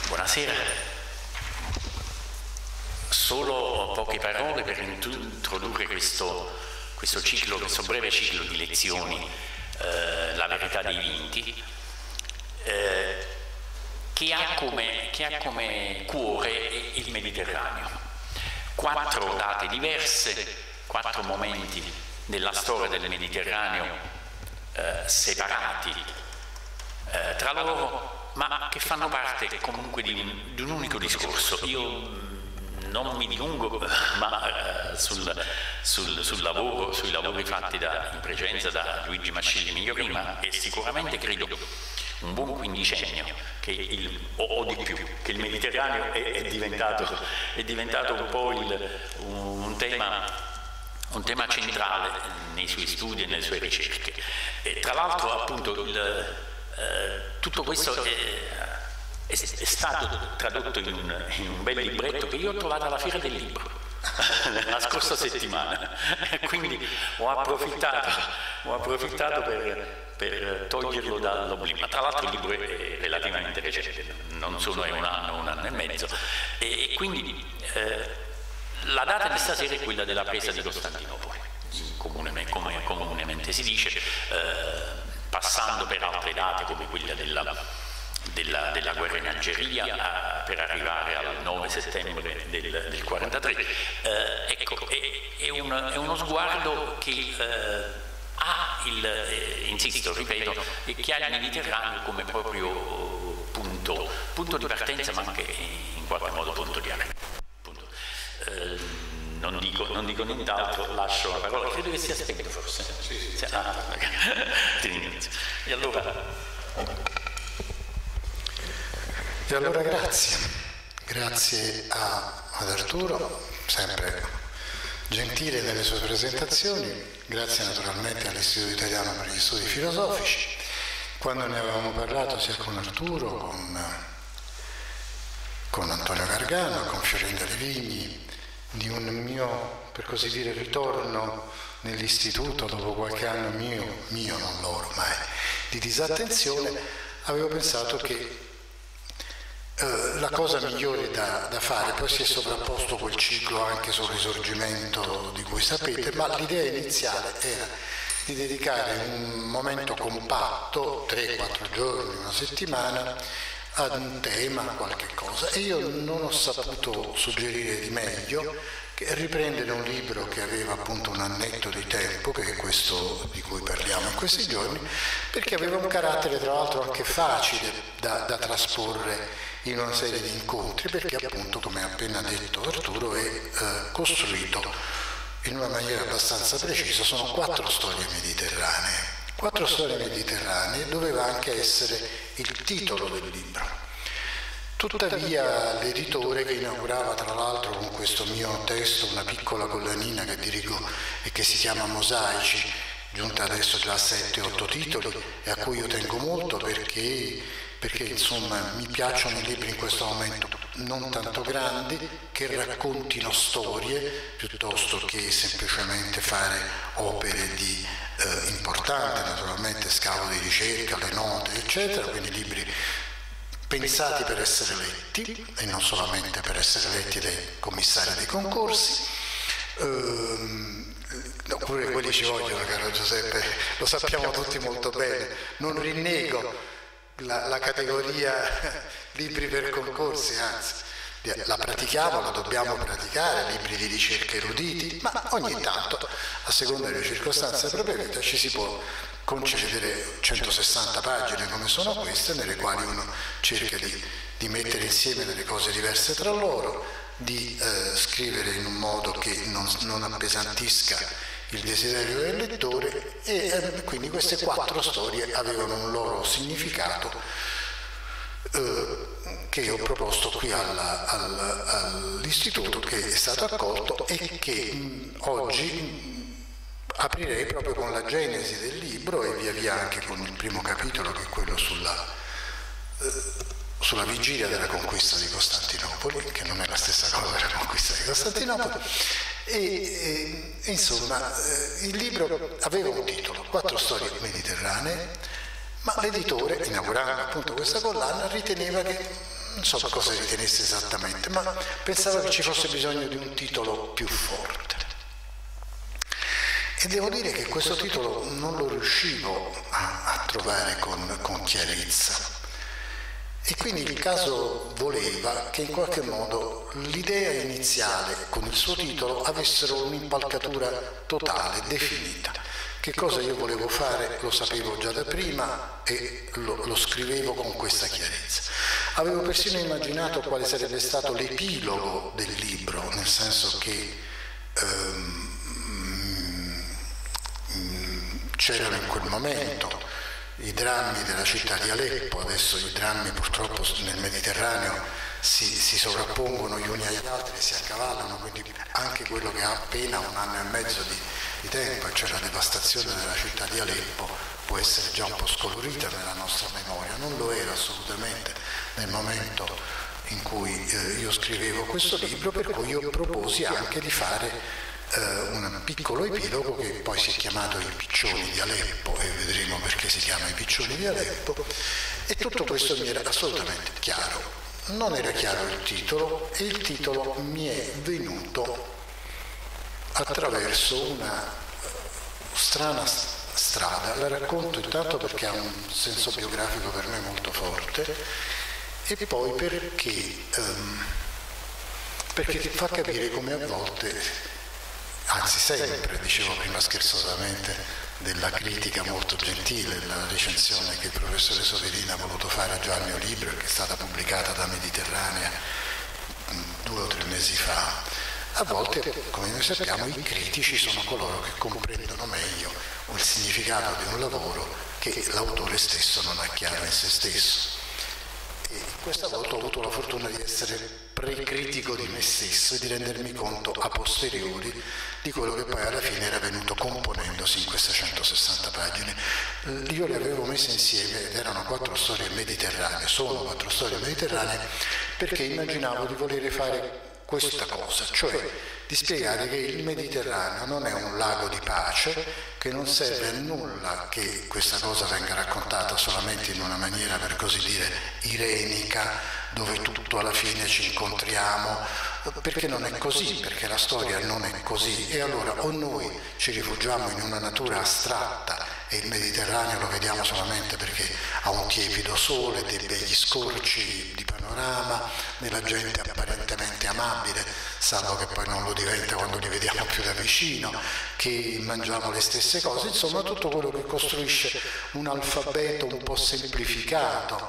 Buonasera. Solo poche parole per introdurre questo ciclo, questo breve ciclo di lezioni, La verità dei vinti, che ha come cuore il Mediterraneo. 4 date diverse, 4 momenti della storia del Mediterraneo separati tra loro, ma che fanno parte comunque di un unico discorso. Io non mi dilungo sui lavori fatti in precedenza da Luigi Mascelli Migliorima, e sicuramente credo un buon quindicennio o di più che il Mediterraneo è diventato un po' un tema centrale nei suoi studi e nelle sue ricerche. E tra l'altro, appunto, tutto questo è stato tradotto in un bel libretto che io ho trovato alla Fiera del Libro la scorsa settimana, quindi ho approfittato per toglierlo dall'oblio. Tra l'altro il libro è relativamente recente, non solo è un anno e mezzo, e quindi la data di stasera è quella della presa di Costantinopoli, come comunemente si dice, passando per altre date come quella della guerra in Algeria, per arrivare al 9 settembre del 43. Ecco, è uno sguardo che insisto, ripeto, che ha il Mediterraneo come proprio punto di partenza, ma anche in qualche modo punto di arrivo. Non dico nient'altro, lascio la parola. Credo che sia spento, forse. Sì. Ti ringrazio. E allora grazie ad Arturo, sempre gentile nelle sue presentazioni, grazie naturalmente all'Istituto Italiano per gli Studi Filosofici. Quando ne avevamo parlato sia con Arturo, con Antonio Gargano, con Fiorinda Livigni, di un mio, per così dire, ritorno nell'istituto dopo qualche anno mio, non loro mai, di disattenzione, avevo pensato che la cosa migliore da fare, poi si è sovrapposto quel ciclo anche sul Risorgimento di cui sapete, ma l'idea iniziale era di dedicare un momento compatto, 3-4 giorni, una settimana, ad un tema, qualche cosa, e io non ho saputo suggerire di meglio che riprendere un libro che aveva appunto un annetto di tempo, che è questo di cui parliamo in questi giorni, perché aveva un carattere tra l'altro anche facile da trasporre in una serie di incontri, perché appunto, come ha appena detto Arturo, è costruito in una maniera abbastanza precisa. Sono 4 storie mediterranee. 4 storie mediterranee doveva anche essere il titolo del libro. Tuttavia l'editore, che inaugurava tra l'altro con questo mio testo una piccola collanina che dirigo e che si chiama Mosaici, giunta adesso già a 7-8 titoli, e a cui io tengo molto perché insomma mi piacciono i libri in questo momento non tanto grandi, che raccontino storie piuttosto che semplicemente fare opere di importante, naturalmente scavo di ricerca, le note eccetera, quindi libri pensati per essere letti e non solamente per essere letti dai commissari dei concorsi. Pure quelli ci vogliono, caro Giuseppe, lo sappiamo tutti molto bene. Non rinnego la categoria libri per concorsi, anzi la pratichiamo, la dobbiamo praticare, libri di ricerca eruditi, ma ogni tanto, a seconda delle circostanze della propria vita, ci si può concedere 160 pagine come sono queste, nelle quali uno cerca di mettere insieme delle cose diverse tra loro, di scrivere in un modo che non appesantisca il desiderio del lettore, e quindi queste 4 storie avevano un loro significato che ho proposto qui all'istituto, che è stato accolto e che oggi aprirei proprio con la genesi del libro e via via anche con il primo capitolo, che è quello sulla vigilia della conquista di Costantinopoli, che non è la stessa cosa della conquista di Costantinopoli. Insomma, il libro aveva un titolo, 4 storie mediterranee, ma l'editore, inaugurando appunto questa collana, riteneva che non so cosa ritenesse esattamente, ma pensava che ci fosse bisogno di un titolo più forte. E devo dire che questo titolo non lo riuscivo a trovare con chiarezza. E quindi il caso voleva che in qualche modo l'idea iniziale con il suo titolo avessero un'impalcatura totale, definita. Che cosa io volevo fare lo sapevo già da prima e lo scrivevo con questa chiarezza. Avevo persino immaginato quale sarebbe stato l'epilogo del libro, nel senso che c'erano in quel momento i drammi della città di Aleppo, adesso i drammi purtroppo nel Mediterraneo si sovrappongono gli uni agli altri e si accavallano, quindi anche quello che ha appena 1 anno e mezzo di tempo, cioè la devastazione della città di Aleppo, può essere già un po' scolorita nella nostra memoria. Non lo era assolutamente nel momento in cui io scrivevo questo libro, per cui io proposi anche di fare un piccolo epilogo che poi si è chiamato I Piccioni di Aleppo, e vedremo perché si chiama I Piccioni di Aleppo, e tutto questo mi era assolutamente chiaro. Non era chiaro il titolo, e il titolo mi è venuto attraverso una strana strada. La racconto intanto perché ha un senso biografico per me molto forte, e poi perché ti fa capire come a volte, anzi sempre, dicevo prima scherzosamente, della critica molto gentile, la recensione che il professore Soverini ha voluto fare già al mio libro, che è stata pubblicata da Mediterranea 2 o 3 mesi fa. A volte, come noi sappiamo, i critici sono coloro che comprendono meglio il significato di un lavoro che l'autore stesso non ha chiaro in se stesso. E questa volta ho avuto la fortuna di essere precritico di me stesso e di rendermi conto a posteriori di quello che poi alla fine era venuto componendosi in queste 160 pagine. Io le avevo messe insieme ed erano 4 storie mediterranee, sono 4 storie mediterranee, perché immaginavo di volere fare questa cosa, cioè di spiegare che il Mediterraneo non è un lago di pace, che non serve a nulla che questa cosa venga raccontata solamente in una maniera, per così dire, irenica, dove tutto alla fine ci incontriamo, perché non è così, perché la storia non è così. E allora o noi ci rifugiamo in una natura astratta e il Mediterraneo lo vediamo solamente perché ha un tiepido sole, dei begli scorci di panorama, della gente apparentemente amabile, salvo che poi non lo diventa quando li vediamo più da vicino, che mangiamo le stesse cose, insomma tutto quello che costruisce un alfabeto un po' semplificato,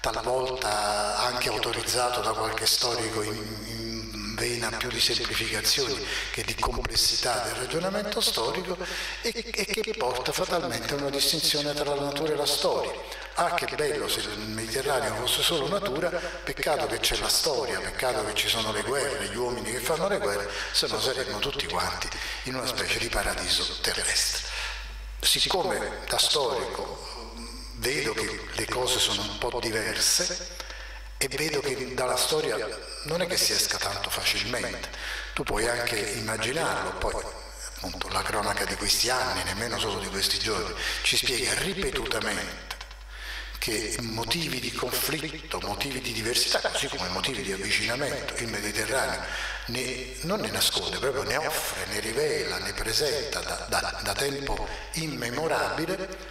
talvolta anche autorizzato da qualche storico in vena più di semplificazioni che di complessità del ragionamento storico, e che porta fatalmente a una distinzione tra la natura e la storia. Ah, che bello se il Mediterraneo fosse solo natura, peccato che c'è la storia, peccato che ci sono le guerre, gli uomini che fanno le guerre, se no saremmo tutti quanti in una specie di paradiso terrestre. Siccome da storico vedo che le cose sono un po' diverse, e vedo che dalla storia non è che si esca tanto facilmente, tu puoi anche immaginarlo, poi appunto la cronaca di questi anni, nemmeno solo di questi giorni, ci spiega ripetutamente che motivi di conflitto, motivi di diversità, così come motivi di avvicinamento, il Mediterraneo non ne nasconde, proprio ne offre, ne rivela, ne presenta da tempo immemorabile,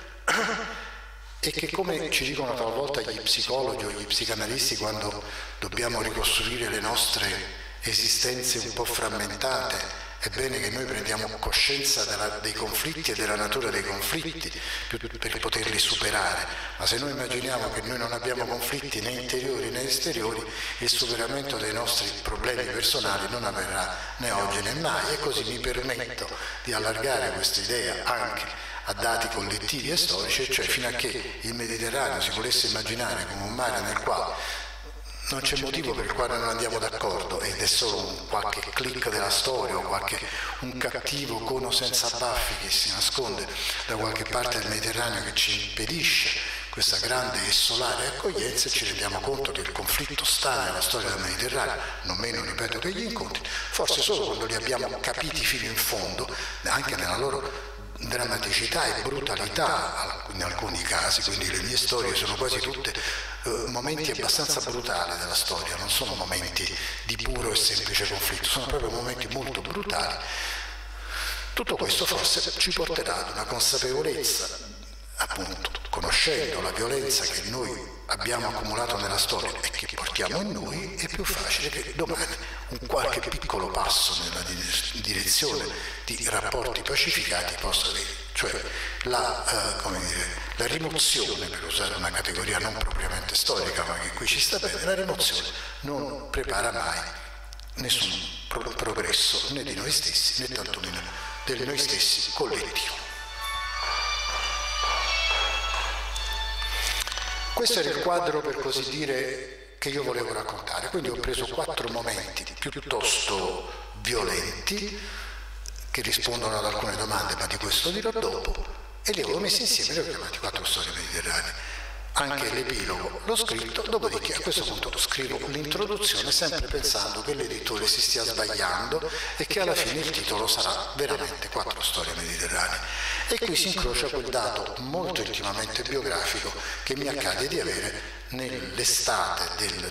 e che, come ci dicono talvolta gli psicologi o gli psicanalisti quando dobbiamo ricostruire le nostre esistenze un po' frammentate, è bene che noi prendiamo coscienza dei conflitti e della natura dei conflitti per poterli superare, ma se noi immaginiamo che noi non abbiamo conflitti né interiori né esteriori, il superamento dei nostri problemi personali non avverrà né oggi né mai. E così mi permetto di allargare questa idea anche a dati collettivi e storici, cioè fino a che il Mediterraneo si volesse immaginare come un mare nel quale non c'è motivo per il quale non andiamo d'accordo ed è solo qualche click della storia o un cattivo con o senza baffi che si nasconde da qualche parte del Mediterraneo che ci impedisce questa grande e solare accoglienza, e ci rendiamo conto che il conflitto sta nella storia del Mediterraneo, non meno, ripeto, che gli incontri, forse solo quando li abbiamo capiti fino in fondo, anche nella loro drammaticità e brutalità, in alcuni casi, quindi le mie storie sono quasi tutte momenti abbastanza brutali della storia, non sono momenti di puro e semplice conflitto, sono proprio momenti molto brutali. Tutto questo forse ci porterà ad una consapevolezza, appunto, conoscendo la violenza che noi abbiamo accumulato nella storia e che portiamo in noi, è più facile che domani un qualche piccolo passo nella direzione di rapporti pacificati possa avere, cioè la rimozione, per usare una categoria non propriamente storica ma che qui ci sta bene, la rimozione non prepara mai nessun progresso né di noi stessi né tantomeno del noi stessi collettivo. Questo era il quadro, per così dire, che io volevo raccontare, quindi ho preso 4 momenti piuttosto violenti che rispondono ad alcune domande, ma di questo dirò dopo, e li avevo messi insieme e li ho chiamati 4 storie mediterranee. Anche l'epilogo l'ho scritto, dopodiché a questo punto scrivo l'introduzione sempre pensando che l'editore si stia sbagliando e che alla fine il titolo sarà veramente 4 storie mediterranee. E qui si incrocia quel dato molto intimamente biografico che mi accade di avere nell'estate del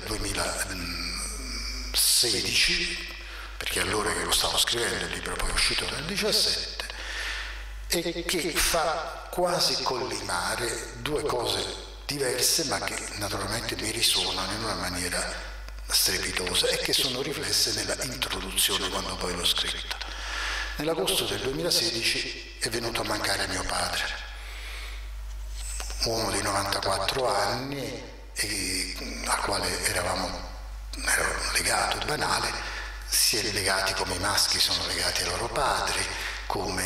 2016, perché allora che lo stavo scrivendo, il libro poi è uscito nel 2017, e che fa quasi collimare 2 cose diverse ma che naturalmente mi risuonano in una maniera strepitosa e che sono riflesse nella introduzione quando poi l'ho scritta. Nell'agosto del 2016 è venuto a mancare mio padre, uomo di 94 anni al quale ero legato, è banale, si è legati come i maschi sono legati ai loro padri, con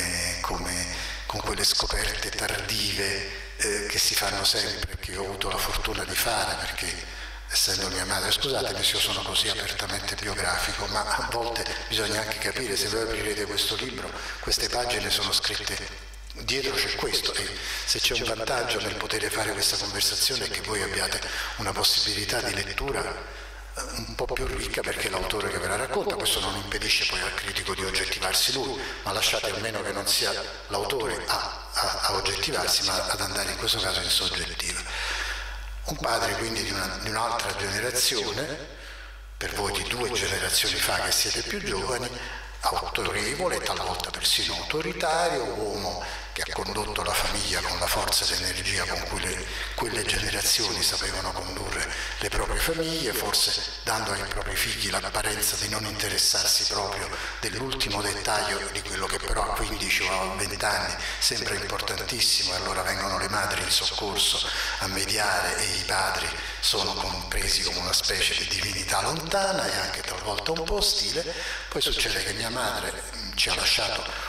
quelle scoperte tardive che si fanno sempre, che ho avuto la fortuna di fare, perché essendo mia madre, scusatemi se io sono così apertamente biografico, ma a volte bisogna anche capire, se voi aprirete questo libro, queste pagine sono scritte, dietro c'è questo, e se c'è un vantaggio nel poter fare questa conversazione è che voi abbiate una possibilità di lettura un po' più ricca, perché l'autore che ve la racconta, questo non impedisce poi al critico di oggettivarsi lui, ma lasciate almeno che non sia l'autore a oggettivarsi, ma ad andare in questo caso in soggettiva. Un padre quindi di un'altra generazione, per voi di 2 generazioni fa che siete più giovani, autorevole, talvolta persino autoritario, uomo che ha condotto la famiglia con la forza ed energia con cui quelle generazioni sapevano condurre le proprie famiglie, forse dando ai propri figli l'apparenza di non interessarsi proprio dell'ultimo dettaglio di quello che però a 15 o a 20 anni sembra importantissimo, e allora vengono le madri in soccorso a mediare e i padri sono compresi come una specie di divinità lontana e anche talvolta un po' ostile. Poi succede che mia madre ci ha lasciato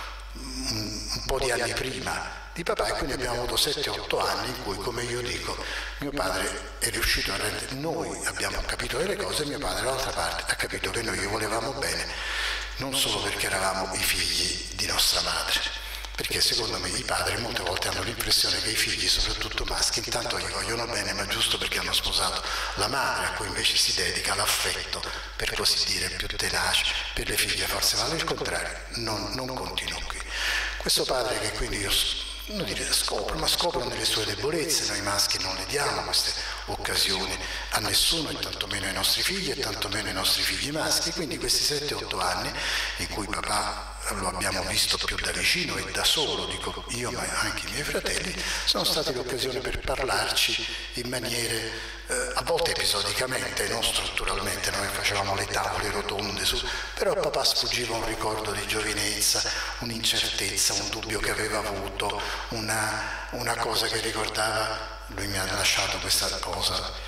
un po' di anni prima di papà, e quindi abbiamo avuto 7-8 anni in cui, come io dico, mio padre è riuscito a rendere, noi abbiamo capito delle cose, mio padre dall'altra parte ha capito che noi gli volevamo bene, non solo perché eravamo i figli di nostra madre, perché secondo me i padri molte volte hanno l'impressione che i figli, soprattutto maschi, intanto gli vogliono bene, ma giusto perché hanno sposato la madre, a cui invece si dedica l'affetto, per così dire, più tenace. Per le figlie forse vale il contrario, non continuo qui. Questo padre che quindi io non dire scopro, ma scopro nelle sue debolezze, noi maschi non le diamo queste occasioni a nessuno, e tantomeno ai nostri figli, e tantomeno ai nostri figli maschi, quindi questi 7-8 anni in cui papà lo abbiamo visto più da vicino e da solo, dico io ma anche i miei fratelli, sono state l'occasione per parlarci in maniere a volte episodicamente, non strutturalmente, noi facevamo le tavole rotonde però a papà sfuggiva un ricordo di giovinezza, un'incertezza, un dubbio che aveva avuto, una cosa che ricordava, lui mi ha lasciato questa cosa,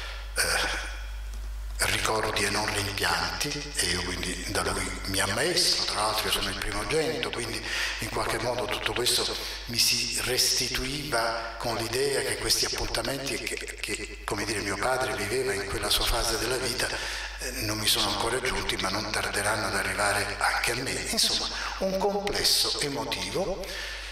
ricordi e non rimpianti, e io quindi da lui mi ammaestro, tra l'altro io sono il primogenito, quindi in qualche modo tutto questo mi si restituiva con l'idea che questi appuntamenti che come dire mio padre viveva in quella sua fase della vita non mi sono ancora giunti, ma non tarderanno ad arrivare anche a me. Insomma, un complesso emotivo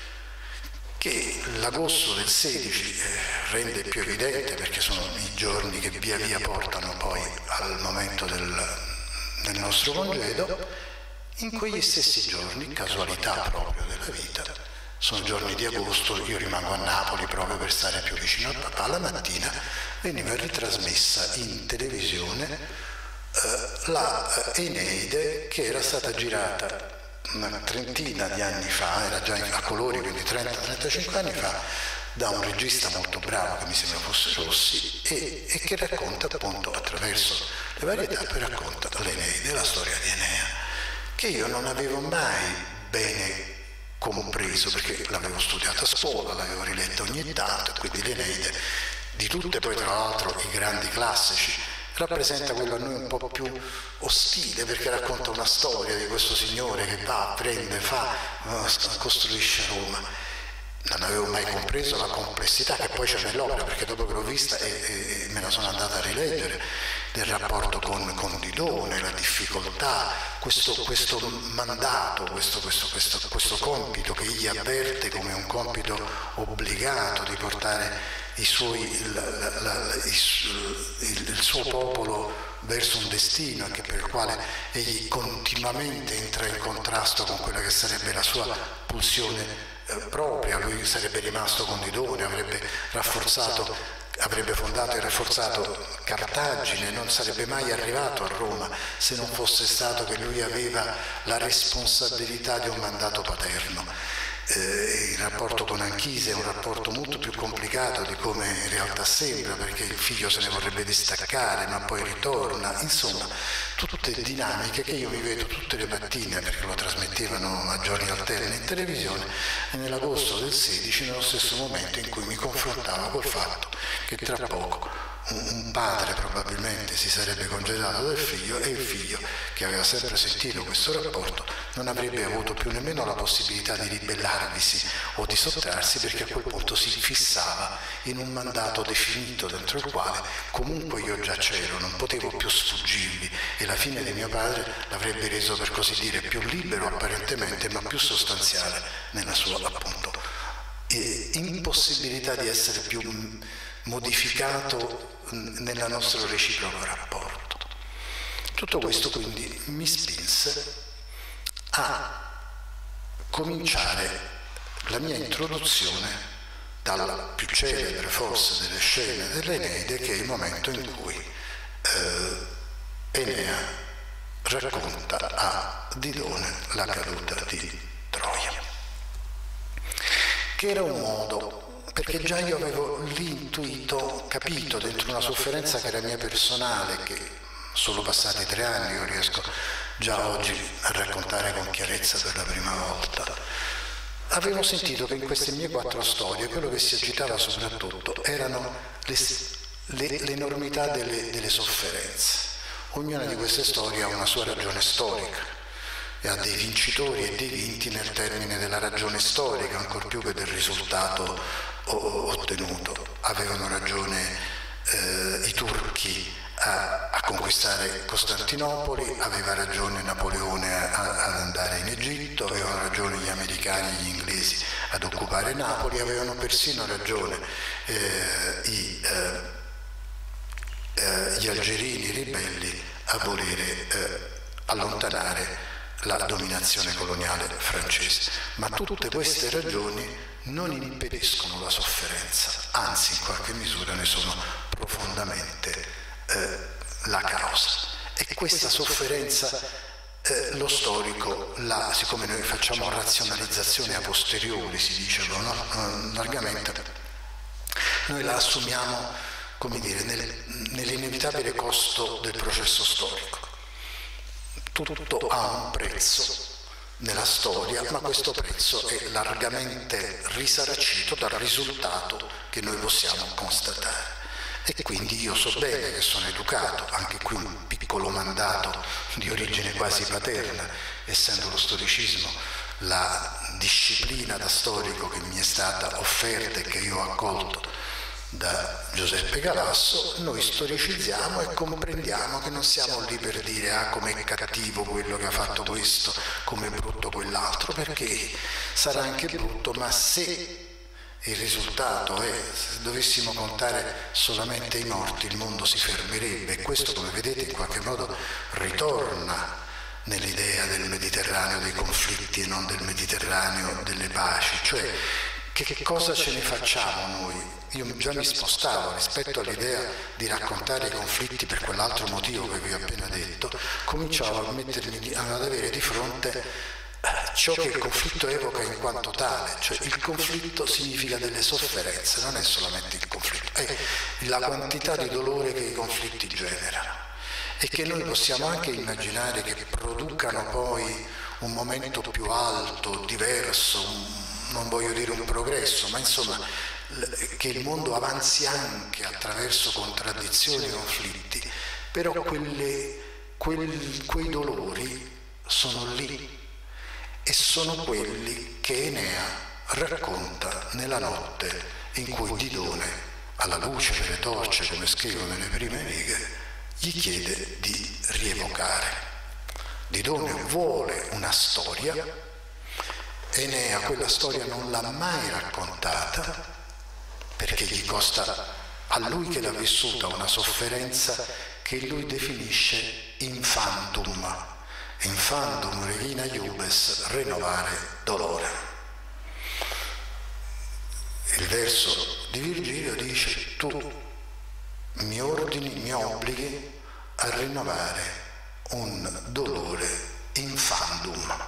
che l'agosto del 16 rende più evidente, perché sono i giorni che via via portano poi al momento del nostro congedo. In quegli stessi giorni, casualità proprio della vita, sono giorni di agosto, io rimango a Napoli proprio per stare più vicino al papà, la mattina veniva ritrasmessa in televisione la Eneide, che era stata girata una trentina di anni fa, era già a colori, quindi 30-35 anni fa, da un regista molto bravo che mi sembra fosse Rossi, e che racconta appunto attraverso le varie tappe, racconta l'Eneide, la storia di Enea, che io non avevo mai bene compreso, perché l'avevo studiata a scuola, l'avevo riletta ogni tanto, e quindi l'Eneide, di tutte poi tra l'altro i grandi classici, rappresenta quello a noi un po' più ostile, perché racconta una storia di questo signore che va, prende, costruisce Roma. Non avevo mai compreso la complessità che poi c'è nell'opera, perché dopo che l'ho vista e me la sono andata a rileggere, del rapporto con Didone, la difficoltà, questo mandato, questo compito che egli avverte come un compito obbligato di portare il suo popolo verso un destino, anche per il quale egli continuamente entra in contrasto con quella che sarebbe la sua pulsione propria. Lui sarebbe rimasto con Didone, avrebbe fondato e rafforzato Cartagine, non sarebbe mai arrivato a Roma se non fosse stato che lui aveva la responsabilità di un mandato paterno. Il rapporto con Anchise è un rapporto molto più complicato di come in realtà sembra, perché il figlio se ne vorrebbe distaccare ma poi ritorna, insomma tutte dinamiche che io mi vedo tutte le mattine, perché lo trasmettevano a giorni alterni in televisione, e nell'agosto del 16, nello stesso momento in cui mi confrontavo col fatto che tra poco un padre probabilmente si sarebbe congedato dal figlio, e il figlio, che aveva sempre sentito questo rapporto, non avrebbe avuto più nemmeno la possibilità di ribellarvisi o di sottrarsi, perché a quel punto si fissava in un mandato definito dentro il quale comunque io già c'ero, non potevo più sfuggirvi, e la fine di mio padre l'avrebbe reso, per così dire, più libero apparentemente, ma più sostanziale nella sua appunto impossibilità di essere più modificato nel nostro reciproco rapporto. Tutto questo quindi mi spinse a cominciare la mia introduzione dalla più celebre forse delle scene dell'Eneide, che è il momento in cui Enea racconta a Didone la caduta di Troia, che era un modo, perché già io avevo lì intuito, capito dentro una sofferenza che era mia personale, che solo passati 3 anni io riesco già oggi a raccontare con chiarezza per la prima volta. Avevo sentito che in queste mie 4 storie quello che si agitava soprattutto erano l'enormità delle sofferenze. Ognuna di queste storie ha una sua ragione storica e ha dei vincitori e dei vinti nel termine della ragione storica, ancor più che del risultato ottenuto. Avevano ragione i turchi a conquistare Costantinopoli, aveva ragione Napoleone ad andare in Egitto, avevano ragione gli americani e gli inglesi ad occupare Napoli, avevano persino ragione gli algerini ribelli a volere allontanare la dominazione coloniale francese. Ma tutte queste ragioni non impediscono la sofferenza, anzi in qualche misura ne sono profondamente la causa. E questa sofferenza lo storico, siccome noi facciamo razionalizzazione a posteriori, si dice largamente, noi la assumiamo, come dire, nell'inevitabile costo del processo storico. Tutto ha un prezzo nella storia, ma questo prezzo è largamente risarcito dal risultato che noi possiamo constatare. E quindi io so bene che sono educato, anche qui un piccolo mandato di origine quasi paterna, essendo lo storicismo la disciplina da storico che mi è stata offerta e che io ho accolto da Giuseppe Galasso. Noi storicizziamo e comprendiamo che non siamo lì per dire com'è cattivo quello che ha fatto questo, com'è brutto quell'altro, perché sarà anche brutto, ma se il risultato è, se dovessimo contare solamente i morti, il mondo si fermerebbe, e questo, come vedete, in qualche modo ritorna nell'idea del Mediterraneo dei conflitti e non del Mediterraneo delle paci, cioè che cosa ce ne facciamo noi? Io già mi spostavo rispetto all'idea di raccontare i conflitti per quell'altro motivo che vi ho appena detto, cominciavo ad avere di fronte ciò che il conflitto evoca in quanto tale, cioè il conflitto significa delle sofferenze, non è solamente il conflitto, è la quantità di dolore che i conflitti generano e che noi possiamo anche immaginare che producano poi un momento più alto, diverso, non voglio dire un progresso, ma insomma che il mondo avanzi anche attraverso contraddizioni e conflitti, però quei dolori sono lì e sono quelli che Enea racconta nella notte in cui Didone, alla luce delle torce, come scrivo nelle prime righe, gli chiede di rievocare. Didone vuole una storia, Enea quella storia non l'ha mai raccontata perché gli costa a lui che l'ha vissuta una sofferenza che lui definisce infantum. Infandum regina iubes, rinnovare dolore. Il verso di Virgilio dice: tu mi ordini, mi obblighi a rinnovare un dolore infandum.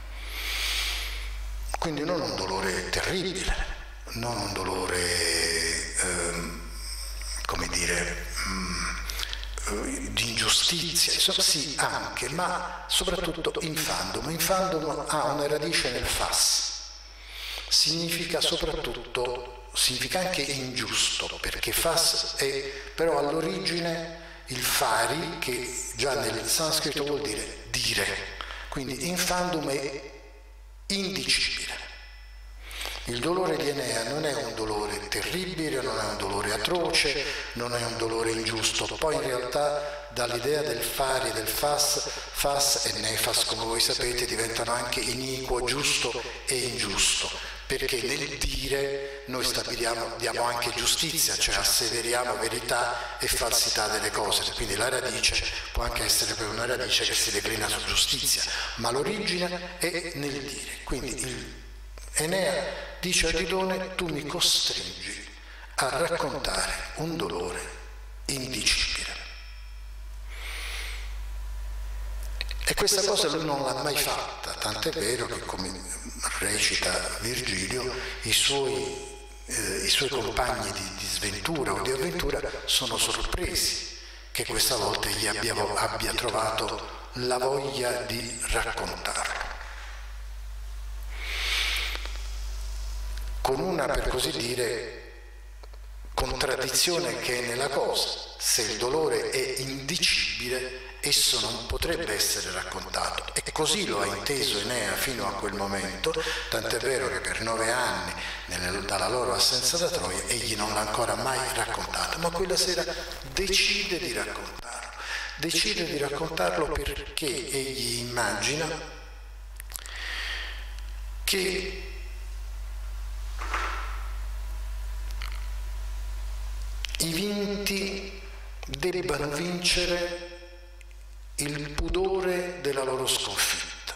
Quindi non un dolore terribile, non un dolore, come dire, di ingiustizia, sì anche, ma soprattutto infandum. Infandum ha una radice nel fas, significa anche ingiusto, perché fas è però all'origine il fari, che già nel sanscrito vuol dire dire, quindi infandum è indicibile. Il dolore di Enea non è un dolore terribile, non è un dolore atroce, non è un dolore ingiusto. Poi in realtà dall'idea del fari, del fas e nefas, come voi sapete, diventano anche iniquo, giusto e ingiusto, perché nel dire noi diamo anche giustizia, cioè asseveriamo verità e falsità delle cose. Quindi la radice può anche essere per una radice che si declina su giustizia, ma l'origine è nel dire. Quindi Enea dice a Didone: tu mi costringi a raccontare un dolore indicibile. E questa cosa lui non l'ha mai fatta, tant'è vero che, come recita Virgilio, i suoi compagni di sventura o di avventura sono sorpresi che questa volta egli abbia trovato la voglia di raccontarlo. Con una, per così dire, contraddizione che è nella cosa: se il dolore è indicibile, esso non potrebbe essere raccontato. E così lo ha inteso Enea fino a quel momento, tant'è vero che per 9 anni, dalla loro assenza da Troia, egli non l'ha ancora mai raccontato, ma quella sera decide di raccontarlo. Decide di raccontarlo perché egli immagina che i vinti debbano vincere il pudore della loro sconfitta.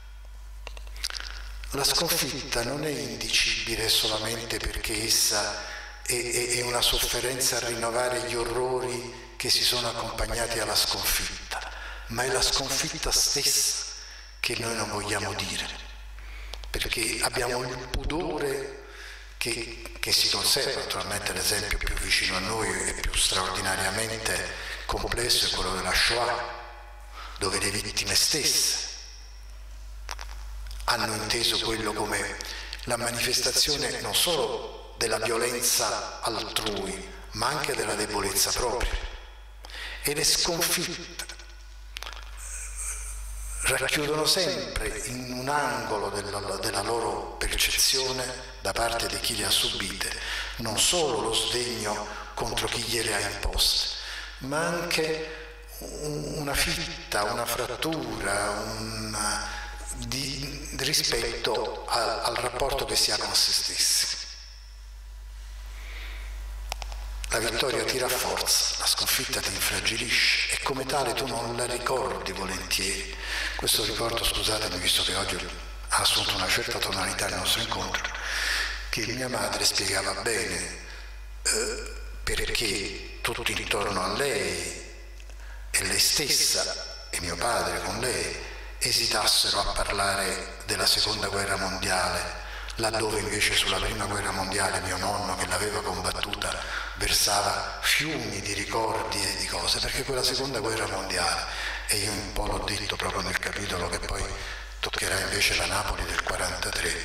La sconfitta non è indicibile solamente perché essa è una sofferenza a rinnovare gli orrori che si sono accompagnati alla sconfitta, ma è la sconfitta stessa che noi non vogliamo dire, perché abbiamo il pudore che si conserva. Naturalmente l'esempio più vicino a noi e più straordinariamente complesso è quello della Shoah, dove le vittime stesse hanno inteso quello come la manifestazione non solo della violenza altrui, ma anche della debolezza propria. E le sconfitte racchiudono sempre in un angolo della loro percezione, da parte di chi le ha subite, non solo lo sdegno contro chi gliele ha imposte, ma anche una fitta, una frattura, rispetto al rapporto che si ha con se stessi. La vittoria ti rafforza, la sconfitta ti infragilisce e come tale tu non la ricordi volentieri. Questo ricordo, scusatemi, visto che oggi ha assunto una certa tonalità il nostro incontro, che mia madre spiegava bene perché tutti intorno a lei e lei stessa e mio padre con lei esitassero a parlare della seconda guerra mondiale, laddove invece sulla prima guerra mondiale mio nonno, che l'aveva combattuta, versava fiumi di ricordi e di cose, perché quella seconda guerra mondiale, e io un po' l'ho detto proprio nel capitolo che poi toccherà invece la Napoli del 43,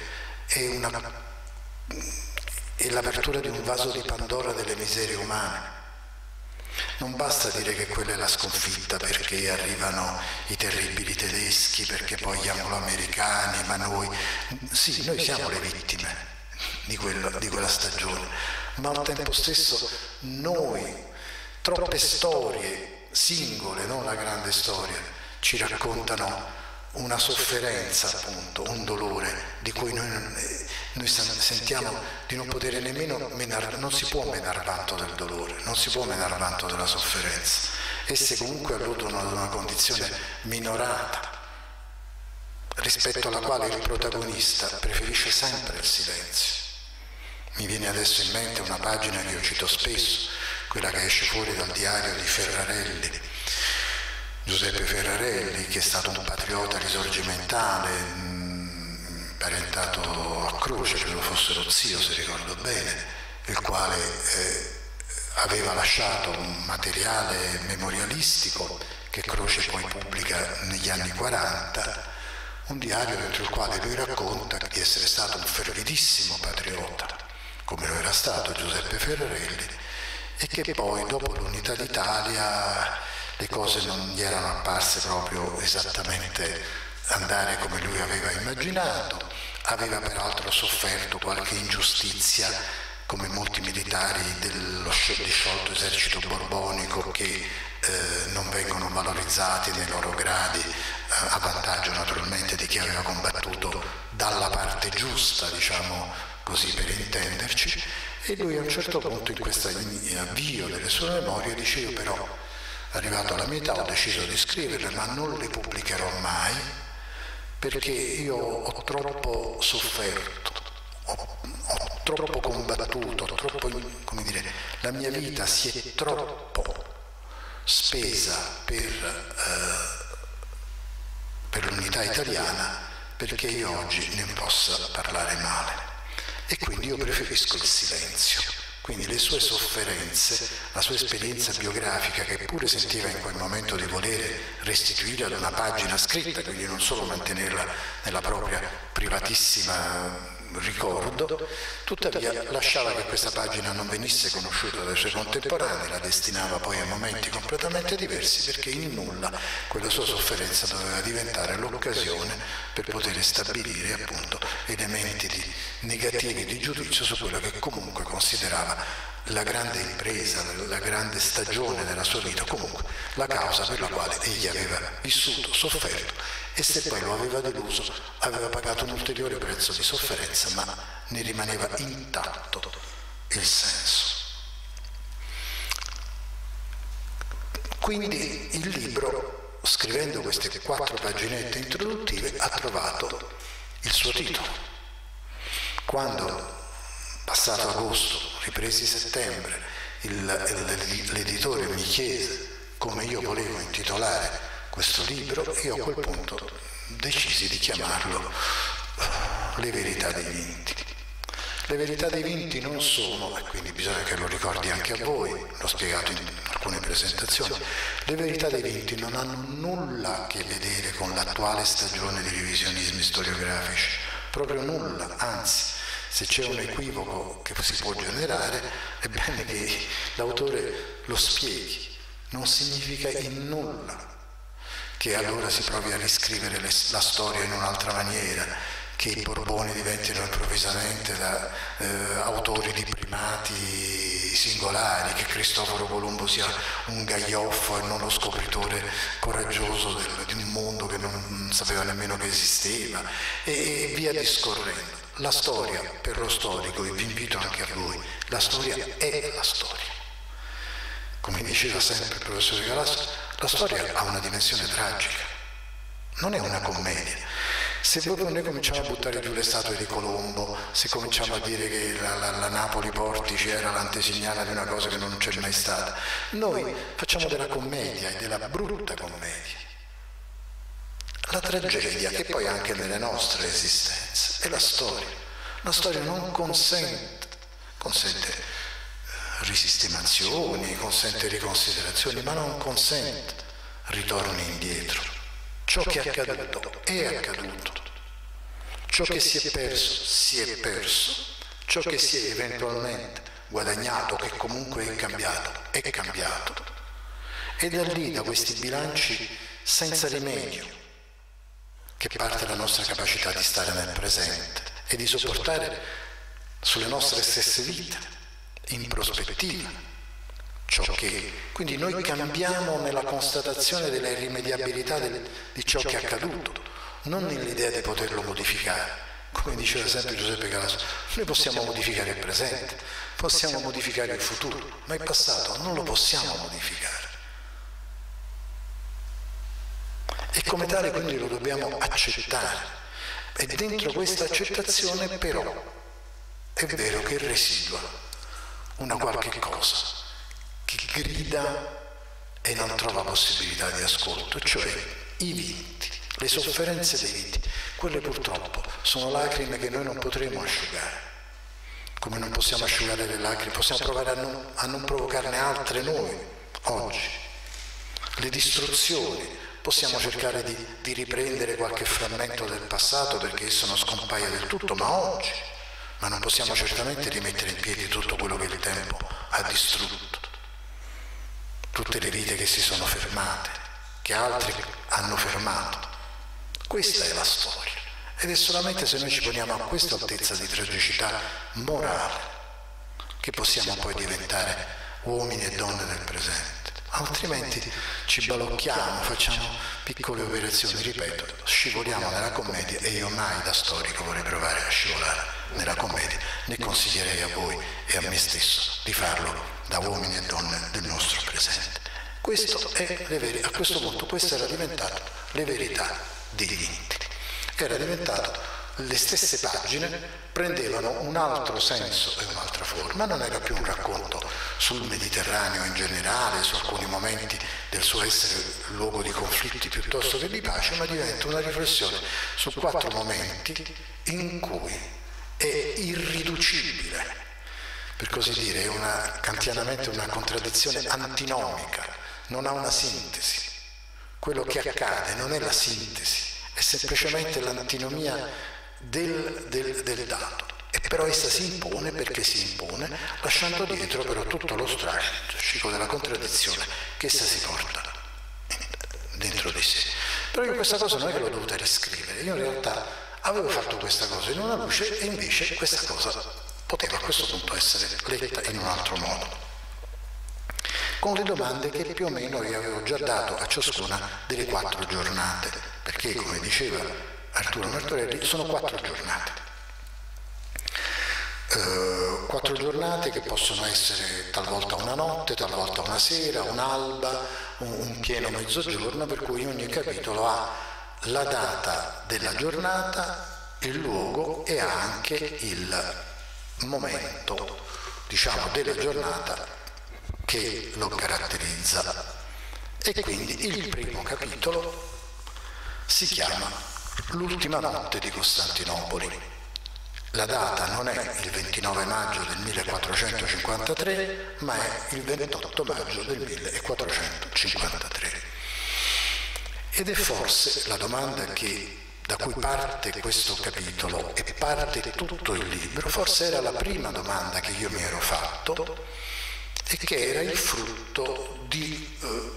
è l'apertura di un vaso di Pandora delle miserie umane. Non basta dire che quella è la sconfitta perché arrivano i terribili tedeschi, perché poi gli anglo-americani, ma noi siamo le vittime di quella stagione, ma al tempo stesso noi, troppe storie singole, non la grande storia, ci raccontano una sofferenza, appunto, un dolore di cui noi sentiamo di non poter nemmeno non si può menar vanto del dolore, non si può menar vanto della sofferenza. Esse comunque alludono ad una condizione minorata, rispetto alla quale il protagonista preferisce sempre il silenzio. Mi viene adesso in mente una pagina che io cito spesso, quella che esce fuori dal diario di Ferrarelli, Giuseppe Ferrarelli, che è stato un patriota risorgimentale, parentato a Croce, credo fosse lo zio, se ricordo bene, il quale aveva lasciato un materiale memorialistico che Croce poi pubblica negli anni 40, un diario dentro il quale lui racconta di essere stato un fervidissimo patriota, come lo era stato Giuseppe Ferrarelli, e che poi dopo l'unità d'Italia le cose non gli erano apparse proprio esattamente andare come lui aveva immaginato, aveva peraltro sofferto qualche ingiustizia come molti militari del sciolto esercito borbonico che non vengono valorizzati nei loro gradi, a vantaggio naturalmente di chi aveva combattuto dalla parte giusta, diciamo così per intenderci, e lui a un certo punto in questo avvio delle sue memorie dice: io però, arrivato alla mia età, ho deciso di scriverle, ma non le pubblicherò mai, perché io ho troppo sofferto, ho troppo combattuto, come dire, la mia vita si è troppo spesa per l'unità italiana perché io oggi ne possa parlare male, e quindi io preferisco il silenzio. Quindi le sue sofferenze, la sua esperienza biografica, che pure sentiva in quel momento di volere restituire ad una pagina scritta, quindi non solo mantenerla nella propria privatissima ricordo, tuttavia lasciava che questa pagina non venisse conosciuta dai suoi contemporanei, la destinava poi a momenti completamente diversi, perché in nulla quella sua sofferenza doveva diventare l'occasione per poter stabilire appunto elementi negativi di giudizio su quello che comunque considerava la grande impresa, la grande stagione della sua vita, comunque la causa per la quale egli aveva vissuto, sofferto, e se poi lo aveva deluso aveva pagato un ulteriore prezzo di sofferenza, ma ne rimaneva intatto il senso. Quindi il libro, scrivendo queste 4 paginette introduttive, ha trovato il suo titolo. Quando, passato agosto, ripresi settembre, l'editore mi chiese come io volevo intitolare questo libro, io a quel punto decisi di chiamarlo Le verità dei vinti. Le verità dei vinti non sono, e quindi bisogna che lo ricordi anche a voi, l'ho spiegato in alcune presentazioni, le verità dei vinti non hanno nulla a che vedere con l'attuale stagione di revisionismi storiografici, proprio nulla, anzi, se c'è un equivoco che si può generare, è bene che l'autore lo spieghi. Non significa in nulla che allora si provi a riscrivere la storia in un'altra maniera, che i Borboni diventino improvvisamente autori di primati singolari, che Cristoforo Colombo sia un gaioffo e non lo scopritore coraggioso di un mondo che non sapeva nemmeno che esisteva, e via discorrendo. La storia, per lo storico, e vi invito anche a voi, la storia è la storia. diceva sempre il professore Galasso, la storia ha una dimensione tragica, non è una commedia. Se proprio noi cominciamo a buttare giù le statue di Colombo, se cominciamo a dire che la Napoli Portici era l'antesignana di una cosa che non c'è mai stata, noi facciamo della commedia e della brutta commedia. La tragedia, che poi anche nelle nostre esistenze, è la storia. La storia non consente risistemazioni, consente riconsiderazioni, ma non consente ritorni indietro. Ciò che è accaduto è accaduto, ciò che si è perso, ciò che si è eventualmente guadagnato, che comunque è cambiato, e da lì, da questi bilanci senza rimedio, che parte la nostra capacità di stare nel presente e di sopportare sulle nostre stesse vite, in prospettiva, ciò che, quindi noi cambiamo nella constatazione della irrimediabilità di ciò che è accaduto, non nell'idea di poterlo modificare. Come diceva sempre Giuseppe Galasso, noi possiamo modificare il presente, possiamo modificare il futuro, ma il passato non lo possiamo modificare. E come tale quindi lo dobbiamo accettare. E dentro questa accettazione però è vero che residua una qualche cosa che grida e non trova possibilità di ascolto, cioè i vinti, le sofferenze dei vinti. Quelle purtroppo sono lacrime che noi non potremo asciugare, come non possiamo asciugare le lacrime, possiamo provare a non provocarne altre noi oggi. Le distruzioni, possiamo cercare di riprendere qualche frammento del passato perché esso non scompaia del tutto, ma oggi, ma non possiamo certamente rimettere in piedi tutto quello che il tempo ha distrutto. Tutte le vite che si sono fermate, che altri hanno fermato. Questa è la storia. Ed è solamente se noi ci poniamo a questa altezza di tragicità morale che possiamo poi diventare uomini e donne del presente. Altrimenti ci balocchiamo, facciamo piccole operazioni, ripeto, scivoliamo nella commedia e io mai da storico vorrei provare a scivolare nella commedia, ne consiglierei a voi e a me stesso di farlo da uomini e donne del nostro presente. Questo è a questo punto questo era diventato le verità dei vinti. Era diventato, le stesse pagine prendevano un altro senso e un'altra forma, non era più un racconto sul Mediterraneo in generale, su alcuni momenti del suo essere luogo di conflitti piuttosto che di pace, ma diventa una riflessione su 4 momenti in cui è irriducibile, per così dire, è kantianamente una contraddizione antinomica, non ha una sintesi. Quello che accade non è la sintesi, è semplicemente l'antinomia del dato, e però essa si impone perché si impone, lasciando dietro però tutto lo strascico della contraddizione che essa si porta dentro di sé. Però io questa cosa non è che l'ho dovuta riscrivere, io in realtà avevo fatto questa cosa in una luce e invece questa cosa poteva a questo punto essere letta in un altro modo, con le domande che più o meno io avevo già dato a ciascuna delle 4 giornate, perché come diceva Arturo Martorelli sono 4 giornate. 4 giornate che possono essere talvolta una notte, talvolta una sera, un'alba, un pieno mezzogiorno, per cui ogni capitolo ha la data della giornata, il luogo e anche il momento, diciamo, della giornata che lo caratterizza. E quindi il primo capitolo si chiama L'ultima notte di Costantinopoli. La data non è il 29 maggio del 1453, ma è il 28 maggio del 1453. Ed è forse la domanda da cui parte questo capitolo e parte tutto il libro, forse era la prima domanda che io mi ero fatto e che era il frutto di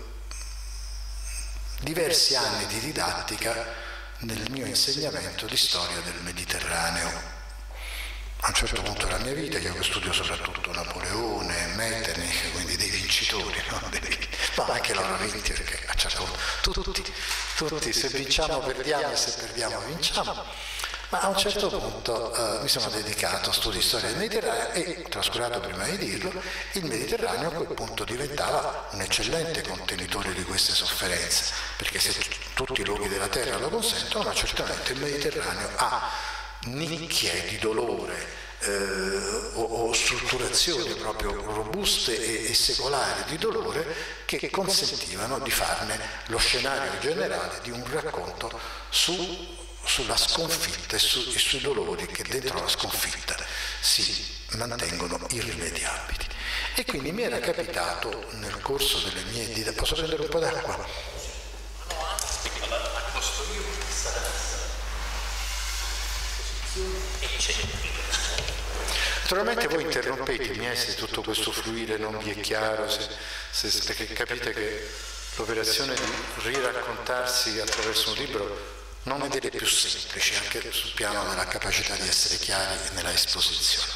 diversi anni di didattica nel mio insegnamento di storia del Mediterraneo. A un certo punto della mia vita io studio soprattutto Napoleone, Metternich, quindi dei vincitori, no? Ma anche loro vinti, perché a un certo punto tutti, se vinciamo perdiamo e se perdiamo vinciamo. Ma a un certo punto mi sono dedicato a studi di storia del Mediterraneo e, trascurato prima di dirlo, il Mediterraneo a quel punto diventava un eccellente contenitore di queste sofferenze, perché se tutti i luoghi della terra lo consentono, ma certamente il Mediterraneo ha nicchie di dolore o strutturazioni proprio robuste e secolari di dolore che consentivano di farne lo scenario generale di un racconto sulla sconfitta e sui dolori che dentro la sconfitta si mantengono irrimediabili. E quindi mi era capitato nel corso delle mie dita, posso prendere un po' d'acqua? Naturalmente voi interrompetemi se tutto questo fluire non vi è chiaro, perché capite che l'operazione di riraccontarsi attraverso un libro non è delle più semplici, anche sul piano della capacità di essere chiari nella esposizione.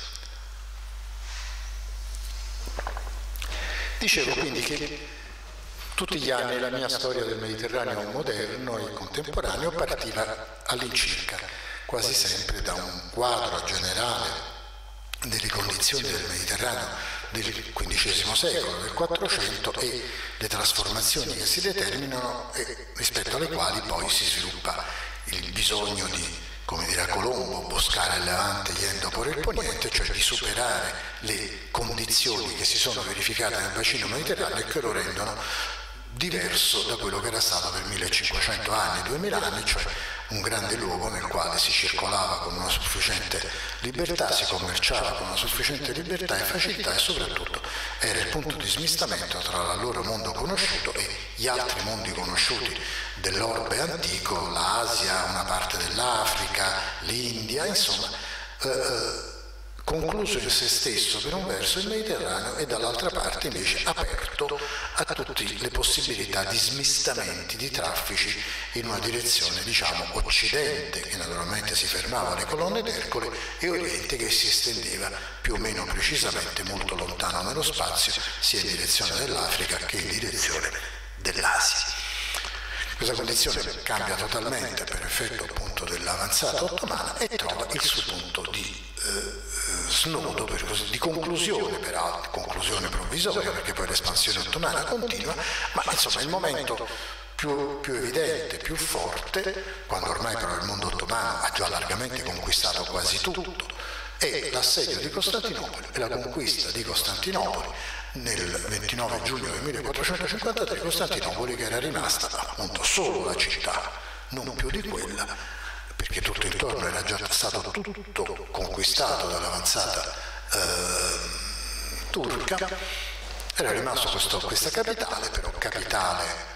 Dicevo quindi che tutti gli anni la mia storia del Mediterraneo moderno e contemporaneo partiva all'incirca, quasi sempre da un quadro generale delle condizioni del Mediterraneo del XV secolo, del 400 e le trasformazioni che si determinano e rispetto alle quali poi si sviluppa il bisogno di, come dirà Colombo, buscare il Levante yendo por il Poniente, cioè di superare le condizioni che si sono verificate nel bacino mediterraneo e che lo rendono diverso da quello che era stato per 1500 anni, 2000 anni, cioè un grande luogo nel quale si circolava con una sufficiente libertà, si commerciava con una sufficiente libertà e facilità e soprattutto era il punto di smistamento tra l'allora mondo conosciuto e gli altri mondi conosciuti dell'orbe antico, l'Asia, una parte dell'Africa, l'India, insomma, concluso in se stesso per un verso il Mediterraneo e dall'altra parte invece aperto a tutte le possibilità di smistamenti, di traffici in una direzione, diciamo, occidente, che naturalmente si fermava alle colonne d'Ercole, e oriente che si estendeva più o meno precisamente molto lontano nello spazio, sia in direzione dell'Africa che in direzione dell'Asia. Questa condizione cambia totalmente per effetto appunto dell'avanzata ottomana e trova il suo punto di snodo, di conclusione, peraltro conclusione provvisoria, perché poi l'espansione ottomana continua, ma insomma il momento più evidente, più forte, quando ormai però il mondo ottomano ha già largamente conquistato quasi tutto, è l'assedio di Costantinopoli e la conquista di Costantinopoli nel 29 giugno del 1453, Costantinopoli che era rimasta appunto solo la città, non più di quella, perché tutto intorno era già stato tutto conquistato dall'avanzata turca, era rimasto questa capitale, però capitale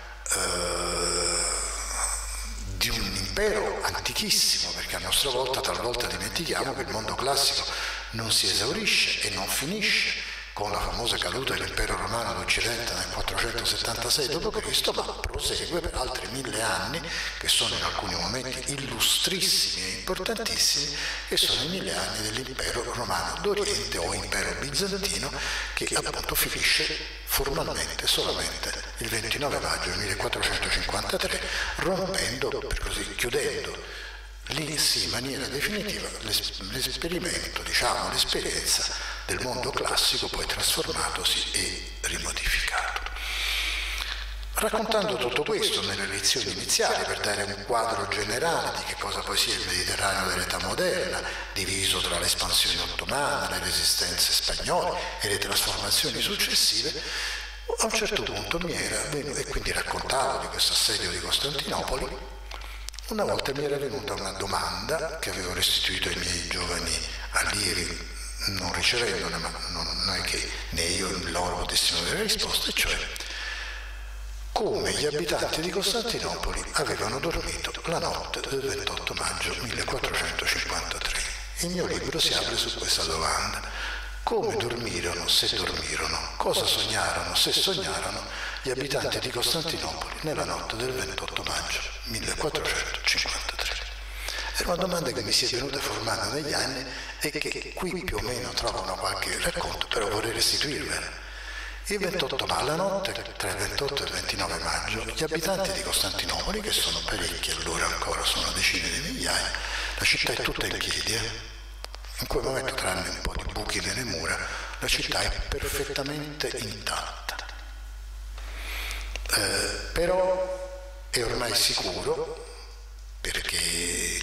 di un impero antichissimo, perché a nostra volta talvolta dimentichiamo che il mondo classico non si esaurisce e non finisce con la famosa caduta dell'impero romano d'Occidente nel 476 d.C., ma prosegue per altri 1000 anni, che sono in alcuni momenti illustrissimi e importantissimi, che sono i 1000 anni dell'impero romano d'Oriente o impero bizantino, che appunto finisce formalmente solamente il 29 maggio 1453, rompendo, per così chiudendo lì sì in maniera definitiva l'esperimento, diciamo l'esperienza del mondo classico poi trasformatosi e rimodificato. Raccontando tutto questo nelle lezioni iniziali per dare un quadro generale di che cosa poi sia il Mediterraneo dell'età moderna, diviso tra l'espansione ottomana, le resistenze spagnole e le trasformazioni successive, a un certo punto e quindi raccontavo di questo assedio di Costantinopoli. Una volta mi era venuta una domanda che avevo restituito ai miei giovani allievi, non ricevendone, ma non è che né io né loro potessimo avere risposte, cioè come gli abitanti di Costantinopoli avevano dormito la notte del 28 maggio 1453. Il mio libro si apre su questa domanda. Come dormirono, se dormirono, cosa sognarono, se sognarono gli abitanti di Costantinopoli nella notte del 28 maggio 1453. Era una domanda che mi si è venuta formando negli anni e che qui più o meno trovano qualche racconto, però vorrei restituirvela. Il 28 maggio, la notte tra il 28 e il 29 maggio, gli abitanti di Costantinopoli, che sono parecchi allora ancora, sono decine di migliaia, La città è tutta in piedi, in quel momento, tranne un po' di buchi nelle mura, la città è perfettamente intatta. Però è ormai sicuro, perché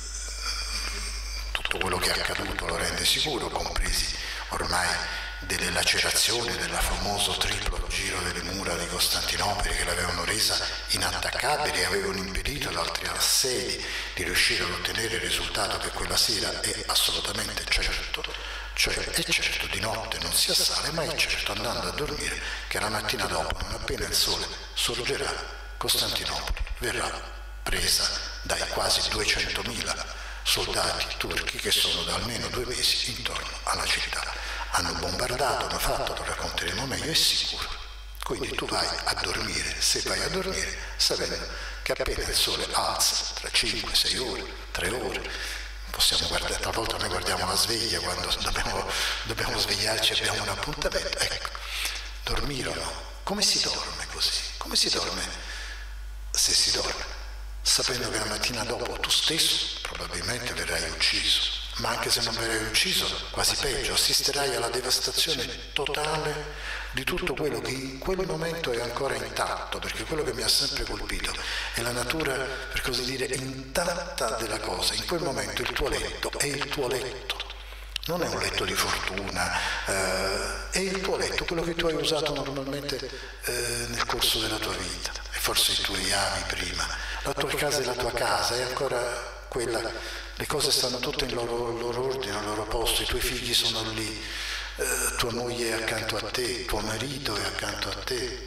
tutto quello che è accaduto lo rende sicuro, compresi ormai delle lacerazioni del famoso triplo giro delle mura di Costantinopoli, che l'avevano resa inattaccabile e avevano impedito ad altri assedi di riuscire ad ottenere il risultato che quella sera è assolutamente certo, cioè è certo di notte non si assale, ma è certo andando a dormire che la mattina dopo, non appena il sole sorgerà, Costantinopoli verrà presa dai quasi 200.000 soldati turchi che sono da almeno 2 mesi intorno alla città. Hanno bombardato, hanno fatto, lo racconteremo meglio, è sicuro. Quindi tu vai a dormire, se vai a dormire, sapendo che appena il sole alza, tra 5, 6 ore, 3 ore, possiamo guardare, talvolta noi guardiamo la sveglia quando dobbiamo svegliarci, abbiamo un appuntamento, ecco, dormirono. Come si dorme così? Come si dorme se si dorme? Sapendo che la mattina dopo tu stesso probabilmente verrai ucciso. Ma anche se non verrai ucciso, quasi peggio, assisterai alla devastazione totale di tutto quello che in quel momento è ancora intatto, perché quello che mi ha sempre colpito è la natura, per così dire, intatta della cosa. In quel momento il tuo letto è il tuo letto, non è un letto di fortuna, è il tuo letto, quello che tu hai usato normalmente nel corso della tua vita, e forse i tuoi ami prima. La tua casa è la tua casa, è ancora quella. Le cose stanno tutte in loro ordine, al loro posto, i tuoi figli sono lì, tua moglie è accanto a te, tuo marito è accanto a te.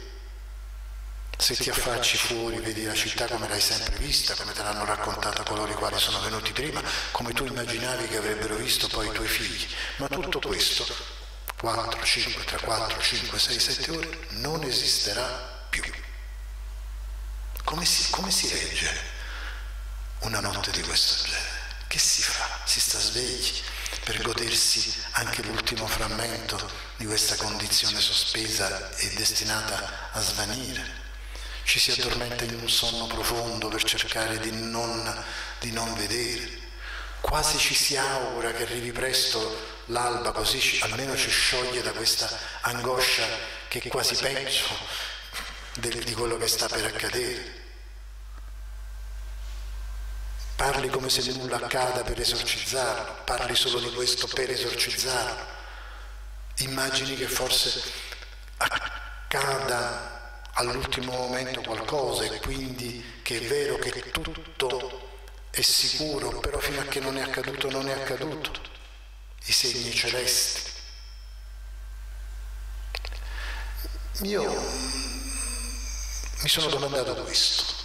Se ti affacci fuori, vedi la città come l'hai sempre vista, come te l'hanno raccontata coloro i quali sono venuti prima, come tu immaginavi che avrebbero visto poi i tuoi figli. Ma tutto questo, 4, 5, tra 4, 5, 6, 7 ore, non esisterà più. Come si regge una notte di questo genere? Che si fa? Si sta svegli per godersi anche l'ultimo frammento di questa condizione sospesa e destinata a svanire. Ci si addormenta in un sonno profondo per cercare di non vedere. Quasi ci si augura che arrivi presto l'alba, così almeno ci scioglie da questa angoscia che è quasi peggio di quello che sta per accadere. Parli come se nulla accada per esorcizzarlo, parli solo di questo per esorcizzarlo. Immagini che forse accada all'ultimo momento qualcosa e quindi che è vero che tutto è sicuro, però fino a che non è accaduto non è accaduto. I segni celesti. Io mi sono domandato questo.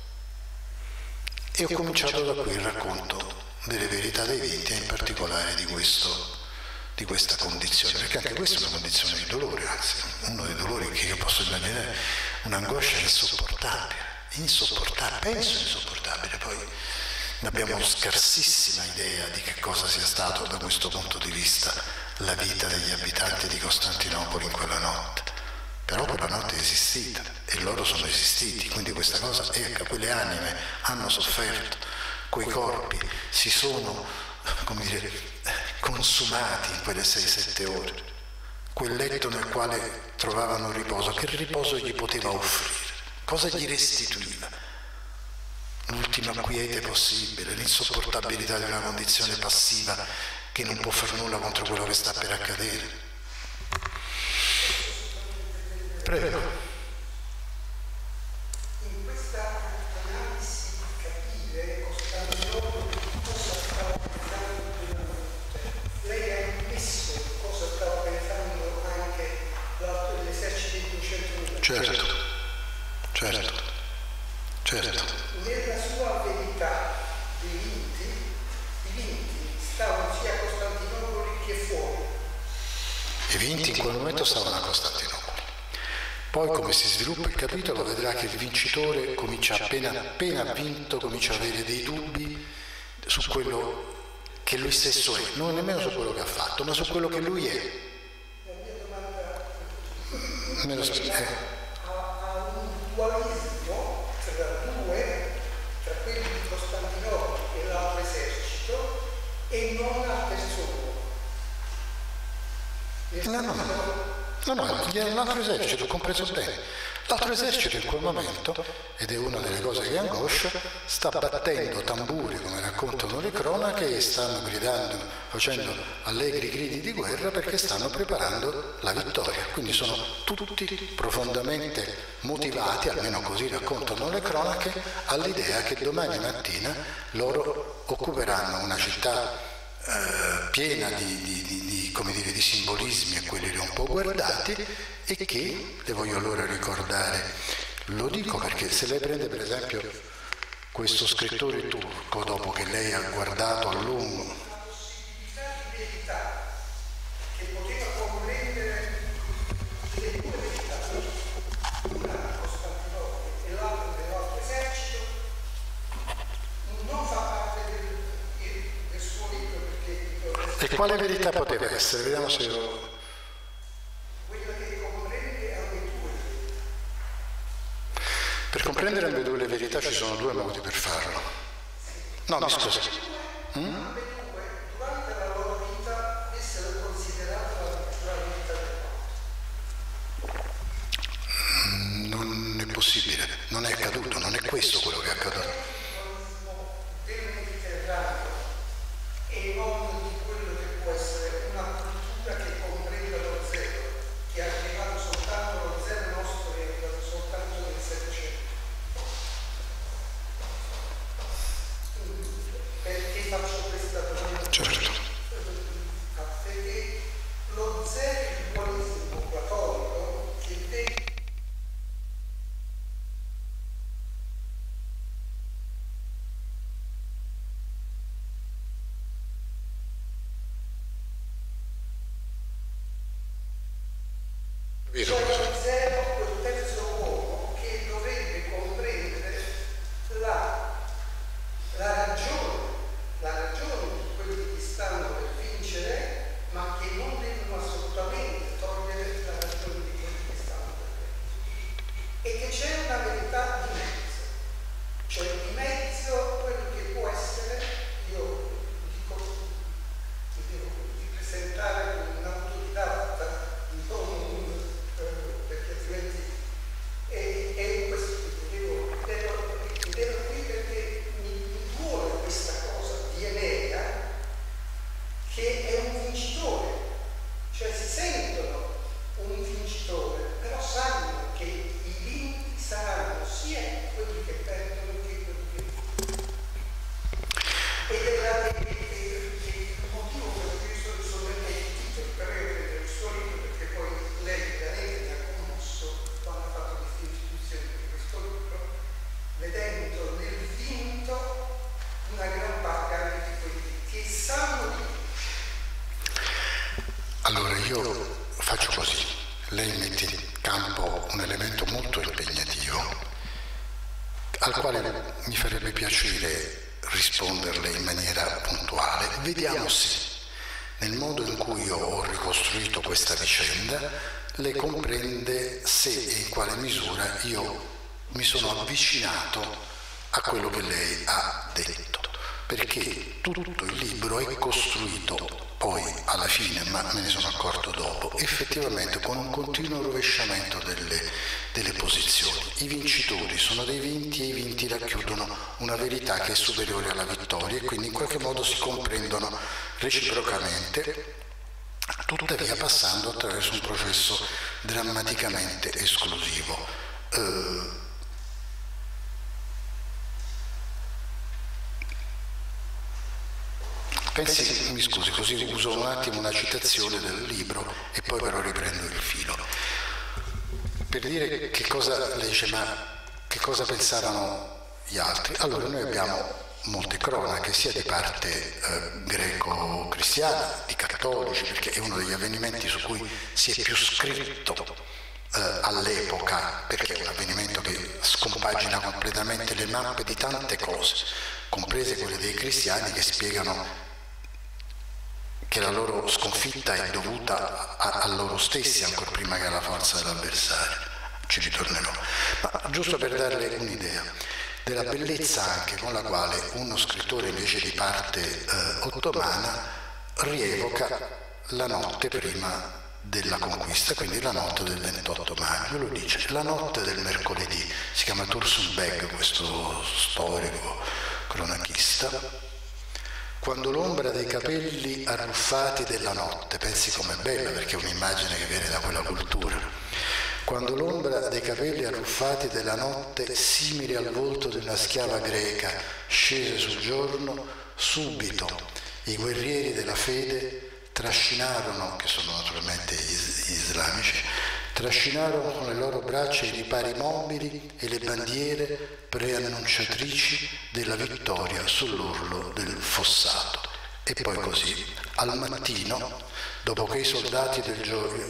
E ho cominciato da qui il racconto delle verità dei venti e in particolare di questa condizione, perché anche questa è una condizione di dolore, anzi uno dei dolori che io posso immaginare, un'angoscia insopportabile, penso insopportabile, poi abbiamo scarsissima idea di che cosa sia stato da questo punto di vista la vita degli abitanti di Costantinopoli in quella notte. Però quella notte è esistita e loro sono esistiti, quindi questa cosa è che quelle anime hanno sofferto, quei corpi si sono, come dire, consumati in quelle 6-7 ore, quel letto nel quale trovavano riposo, che riposo gli poteva offrire, cosa gli restituiva? L'ultima quiete possibile, l'insopportabilità di una condizione passiva che non può far nulla contro quello che sta per accadere. Prego. In questa analisi capire Costantinopoli cosa stava pensando prima di tutto. Lei ha ammesso cosa stava pensando anche l'esercito di 200.000. Certo. Nella sua verità i vinti stavano sia a Costantinopoli che fuori. I vinti in quel momento stavano a Costantinopoli. Poi, come si sviluppa il capitolo, vedrà che il vincitore comincia appena vinto, comincia ad avere dei dubbi su quello che lui stesso è, non nemmeno su quello che ha fatto, ma su quello che lui è. La mia domanda Me lo spiego. ha un dualismo tra quelli di Costantinopoli e l'altro esercito, l'altro esercito, compreso bene. L'altro esercito in quel momento, ed è una delle cose che angoscia, sta battendo tamburi, come raccontano le cronache, e stanno gridando, facendo allegri gridi di guerra perché stanno preparando la vittoria. Quindi sono tutti profondamente motivati, almeno così raccontano le cronache, all'idea che domani mattina loro occuperanno una città piena di simbolismi e quelli li ho un po' guardati, e che le voglio allora ricordare. Lo dico perché se lei prende per esempio questo scrittore turco, dopo che lei ha guardato a lungo, una possibilità di verità che poteva comprendere le due verità, una di Costantinopoli e l'altra dell'altro esercito, non fa parte del suo libro, perché e quale verità poteva essere? Vediamo se lo... Per comprendere ambedue le verità ci sono due modi per farlo. No, mi scusi. ambedue durante la loro vita essero considerate la vita del mondo. Non è possibile, non è accaduto, non è questo quello che è accaduto. Del Mediterraneo e non di quello che può essere una cultura che comprenda lo zero, che è arrivato soltanto lo zero nostro e è arrivato soltanto nel Settecento. Perché faccio questa domanda? Certo. Perché lo zero il dualismo platonico che vede lo zero, quel terzo uomo che dovrebbe comprendere la ragione di quelli che stanno per vincere, ma che non devono assolutamente togliere la ragione di quelli che stanno per vincere. E che c'è una verità di mezzo, cioè di mezzo quello che può essere, io dico, mi devo ripresentare come un autodidatta, perché altrimenti è questo che devo qui perché mi vuole questa cosa di Enea che è un vincitore, cioè si sentono un vincitore, però sanno che i limiti saranno sia quelli che perdono che quelli che vincono. Ed è il motivo per cui io sono mentito per prendere il suo libro, perché poi lei veramente mi ha commosso quando ha fatto questa istituzione di questo libro, vedendo nel vinto una gran parte anche di quelli che sanno di. Allora io faccio così, lei mette in campo un elemento molto impegnativo al quale mi farebbe piacere risponderle in maniera puntuale. Vediamo se nel modo in cui io ho ricostruito questa vicenda lei comprende se e in quale misura io mi sono avvicinato a quello che lei ha detto, perché tutto il libro è costruito poi alla fine, ma me ne sono accorto dopo, effettivamente con un continuo rovesciamento delle posizioni. I vincitori sono dei vinti e i vinti racchiudono una verità che è superiore alla vittoria e quindi in qualche modo si comprendono reciprocamente, tuttavia passando attraverso un processo drammaticamente esclusivo. Pensi, mi scusi, così uso un attimo una citazione del libro e poi però riprendo il filo. Per dire che cosa legge, ma che cosa pensavano gli altri. Allora noi abbiamo molte cronache, sia di parte greco-cristiana, di cattolici, perché è uno degli avvenimenti su cui si è più scritto all'epoca, perché è un avvenimento che scompagina completamente le mappe di tante cose, comprese quelle dei cristiani, che spiegano che la loro sconfitta è dovuta a loro stessi ancora prima che alla forza dell'avversario. Ci ritornerò. Ma giusto per darle un'idea della bellezza anche con la quale uno scrittore invece di parte ottomana rievoca la notte prima della conquista, quindi la notte del 28 maggio, lo dice, la notte del mercoledì, si chiama Tursun Beg, questo storico cronachista, quando l'ombra dei capelli arruffati della notte, pensi com'è bella perché è un'immagine che viene da quella cultura, quando l'ombra dei capelli arruffati della notte, simili al volto di una schiava greca, scese sul giorno, subito i guerrieri della fede trascinarono, che sono naturalmente gli islamici, trascinarono con le loro braccia i ripari mobili e le bandiere preannunciatrici della vittoria sull'orlo del fossato. E poi così, al mattino, dopo che i soldati del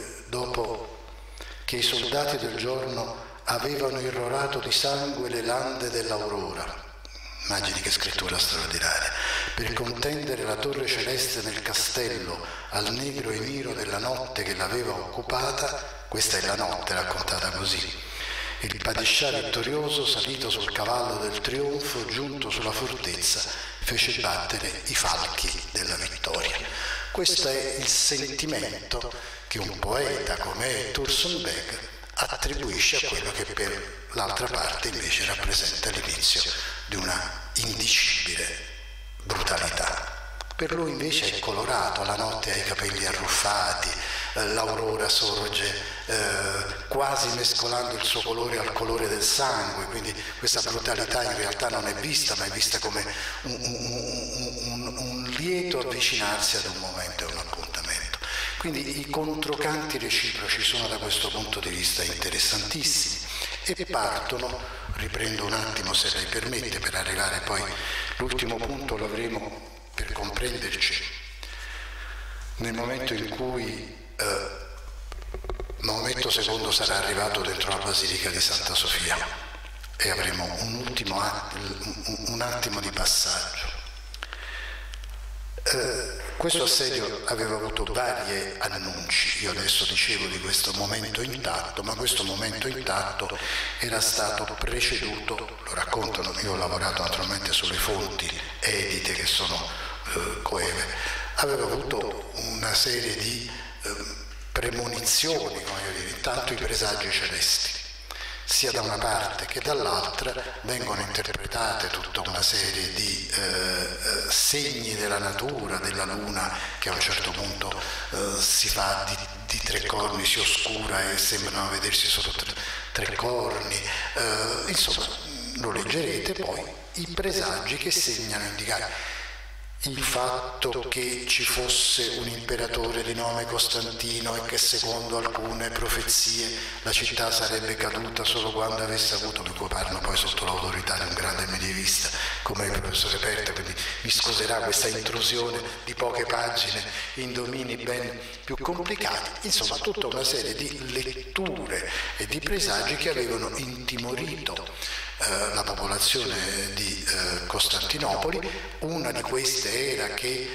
giorno avevano irrorato di sangue le lande dell'aurora, immagini che scrittura straordinaria, per contendere la torre celeste nel castello al negro emiro della notte che l'aveva occupata, questa è la notte raccontata così. Il padiscià vittorioso, salito sul cavallo del trionfo, giunto sulla fortezza, fece battere i falchi della vittoria. Questo è il sentimento che un poeta come Tursun Beg attribuisce a quello che per l'altra parte invece rappresenta l'inizio di una indicibile brutalità. Per lui invece è colorato, la notte ha i capelli arruffati, l'aurora sorge quasi mescolando il suo colore al colore del sangue, quindi questa brutalità in realtà non è vista, ma è vista come un lieto avvicinarsi ad un momento e un appuntamento. Quindi i controcanti reciproci sono da questo punto di vista interessantissimi e partono, riprendo un attimo se lei permette per arrivare poi, l'ultimo punto lo avremo per comprenderci, nel momento in cui Maometto II sarà arrivato dentro la Basilica di Santa Sofia e avremo un attimo di passaggio. Questo assedio aveva avuto vari annunci, io adesso dicevo di questo momento intatto, ma questo momento intatto era stato preceduto, lo raccontano, io ho lavorato naturalmente sulle fonti edite che sono coeve, aveva avuto una serie di premonizioni, voglio dire, intanto i presagi celesti, sia da una parte che dall'altra vengono interpretate tutta una serie di segni della natura, della luna che a un certo punto si fa di tre corni, si oscura e sembrano vedersi solo tre corni, insomma lo leggerete poi, i presagi che segnano, indicare il fatto che ci fosse un imperatore di nome Costantino e che secondo alcune profezie la città sarebbe caduta solo quando avesse avuto, mi parlo poi sotto l'autorità di un grande medievista come il professore Perta, quindi mi scuserà questa intrusione di poche pagine in domini ben più complicati, insomma tutta una serie di letture e di presagi che avevano intimorito la popolazione di Costantinopoli. Una di queste era che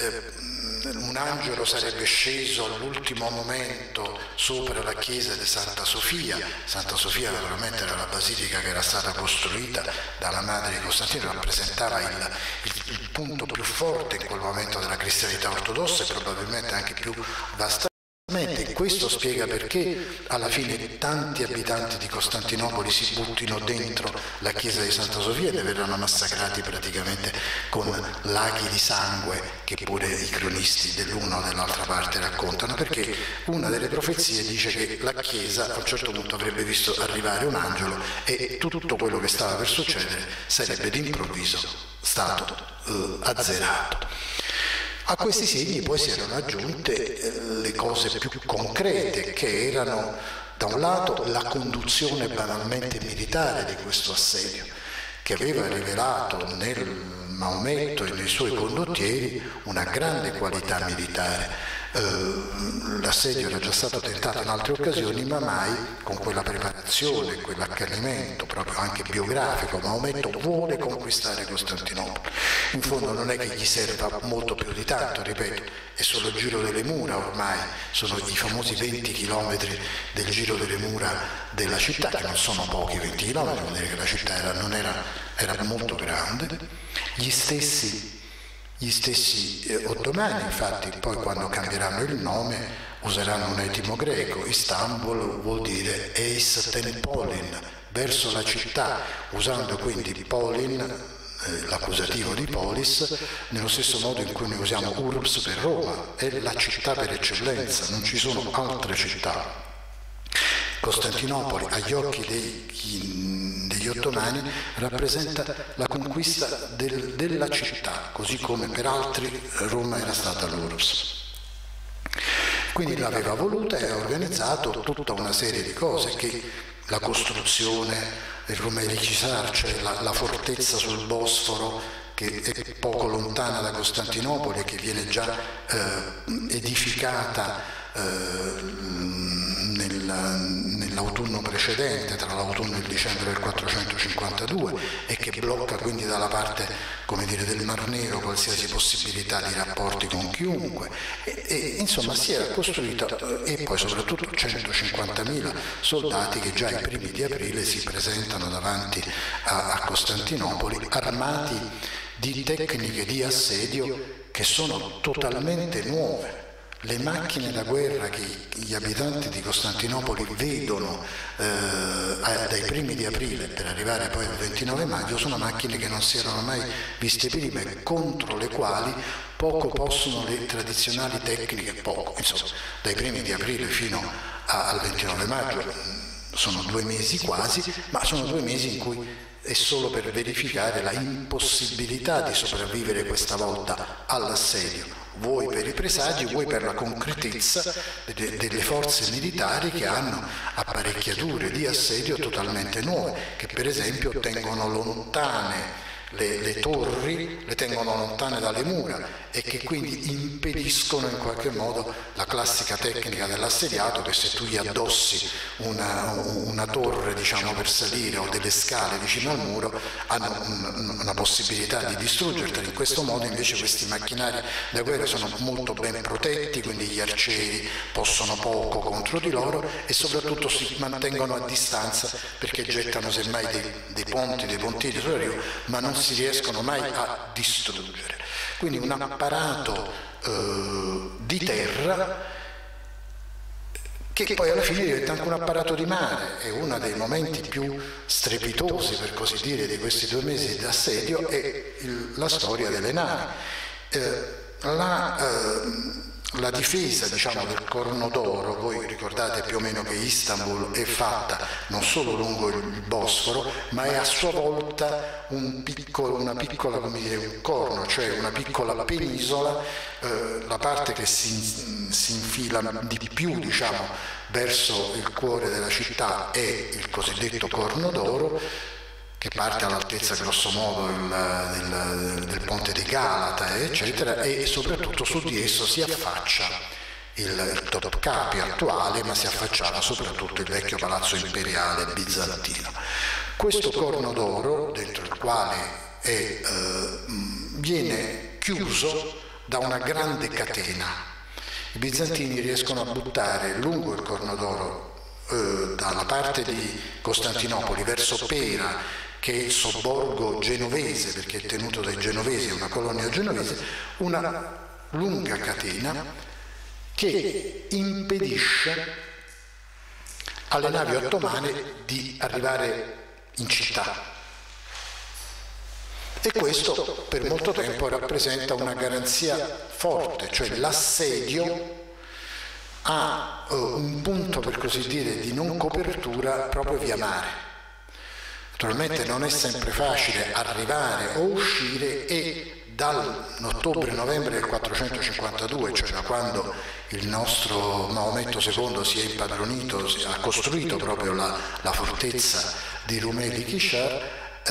un angelo sarebbe sceso all'ultimo momento sopra la chiesa di Santa Sofia. Santa Sofia naturalmente era la basilica che era stata costruita dalla madre di Costantino, rappresentava il punto più forte in quel momento della cristianità ortodossa e probabilmente anche più vasta. Questo spiega perché alla fine tanti abitanti di Costantinopoli si buttino dentro la chiesa di Santa Sofia e ne verranno massacrati praticamente con laghi di sangue che pure i cronisti dell'una o dell'altra parte raccontano, perché una delle profezie dice che la chiesa a un certo punto avrebbe visto arrivare un angelo e tutto quello che stava per succedere sarebbe d'improvviso stato azzerato. A questi segni poi si erano aggiunte le cose più concrete, che erano da un lato la conduzione banalmente militare di questo assedio, che aveva rivelato nel Maometto e nei suoi condottieri una grande qualità militare. L'assedio era già stato tentato in altre occasioni, ma mai con quella preparazione, quell'accanimento proprio anche biografico. Maometto vuole conquistare Costantinopoli, in fondo non è che gli serva molto più di tanto, ripeto, è solo il giro delle mura ormai, sono i famosi 20 chilometri del giro delle mura della città, che non sono pochi 20 chilometri, vuol dire che la città era molto grande. Gli stessi ottomani, infatti, poi quando cambieranno il nome, useranno un etimo greco. Istanbul vuol dire eis ten polin, verso la città, usando quindi polin, l'accusativo di polis, nello stesso modo in cui noi usiamo urbs per Roma, è la città per eccellenza, non ci sono altre città. Costantinopoli agli occhi degli ottomani rappresenta la conquista della città, così come per altri Roma era stata l'urbs. Quindi l'aveva voluta e ha organizzato tutta una serie di cose, che la costruzione del Rumelicisar, cioè la fortezza sul Bosforo, che è poco lontana da Costantinopoli e che viene già edificata nell'autunno precedente, tra l'autunno e il dicembre del 452, e che blocca quindi dalla parte, come dire, del Mar Nero qualsiasi possibilità di rapporti con chiunque, e insomma si era costruita, e poi soprattutto 150.000 soldati che già ai primi di aprile si presentano davanti a Costantinopoli armati di tecniche di assedio che sono totalmente nuove. Le macchine da guerra che gli abitanti di Costantinopoli vedono dai primi di aprile per arrivare poi al 29 maggio sono macchine che non si erano mai viste prima e contro le quali poco possono le tradizionali tecniche, insomma, dai primi di aprile fino al 29 maggio sono 2 mesi quasi, ma sono 2 mesi in cui è solo per verificare la impossibilità di sopravvivere questa volta all'assedio, vuoi per i presagi, vuoi per la concretezza delle forze militari che hanno apparecchiature di assedio totalmente nuove, che per esempio tengono lontane le torri, le tengono lontane dalle mura, e che quindi impediscono in qualche modo la classica tecnica dell'assediato, che se tu gli addossi una torre, diciamo, per salire, o delle scale vicino al muro, hanno una possibilità di distruggerteli. In questo modo invece questi macchinari da guerra sono molto ben protetti, quindi gli arcieri possono poco contro di loro e soprattutto si mantengono a distanza, perché gettano semmai dei pontili sul Rio, ma non si riescono mai a distruggere. Quindi un apparato di terra che poi alla fine diventa anche un apparato di mare. E uno dei momenti più strepitosi, per così dire, di questi 2 mesi di assedio è la storia delle navi. La difesa, diciamo, del Corno d'Oro, voi ricordate più o meno che Istanbul è fatta non solo lungo il Bosforo, ma è a sua volta una piccola, come dire, un corno, cioè una piccola penisola, la parte che si infila di più, diciamo, verso il cuore della città è il cosiddetto Corno d'Oro, che parte all'altezza grossomodo del ponte di Galata, eccetera, e soprattutto su di esso si affaccia il Topkapi attuale, ma si affacciava soprattutto il vecchio palazzo imperiale bizantino. Questo Corno d'Oro, dentro il quale viene chiuso da una grande catena. I bizantini riescono a buttare lungo il Corno d'Oro, dalla parte di Costantinopoli verso Pera, che è il sobborgo genovese, perché è tenuto dai genovesi, è una colonia genovese, una lunga catena che impedisce alle navi ottomane di arrivare in città. E questo per molto tempo rappresenta una garanzia forte, cioè l'assedio ha un punto, per così dire, di non copertura proprio via mare. Naturalmente non è sempre facile arrivare o uscire, e dall'ottobre-novembre del 452, cioè da quando il nostro Maometto II si è impadronito, ha costruito proprio la fortezza di Rumeli-Kishar,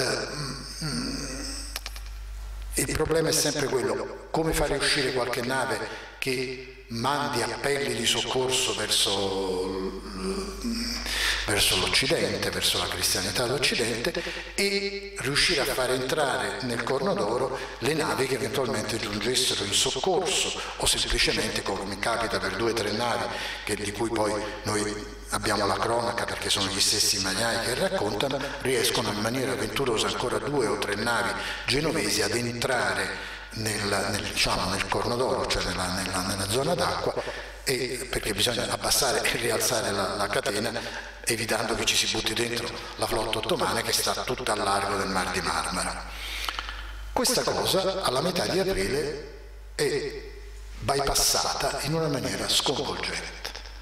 il problema è sempre quello: come fare uscire qualche nave che mandi appelli di soccorso verso l'Occidente, verso la cristianità d'Occidente, e riuscire a far entrare nel Corno d'Oro le navi che eventualmente giungessero in soccorso, o semplicemente, come capita per 2 o 3 navi di cui poi noi abbiamo la cronaca perché sono gli stessi marinai che raccontano, riescono in maniera avventurosa ancora 2 o 3 navi genovesi ad entrare nel Corno d'Oro, cioè nella zona d'acqua, perché bisogna abbassare e rialzare la catena, evitando che ci si butti dentro la flotta ottomana che sta tutta al largo del Mar di Marmara. Questa cosa alla metà di aprile è bypassata in una maniera sconvolgente.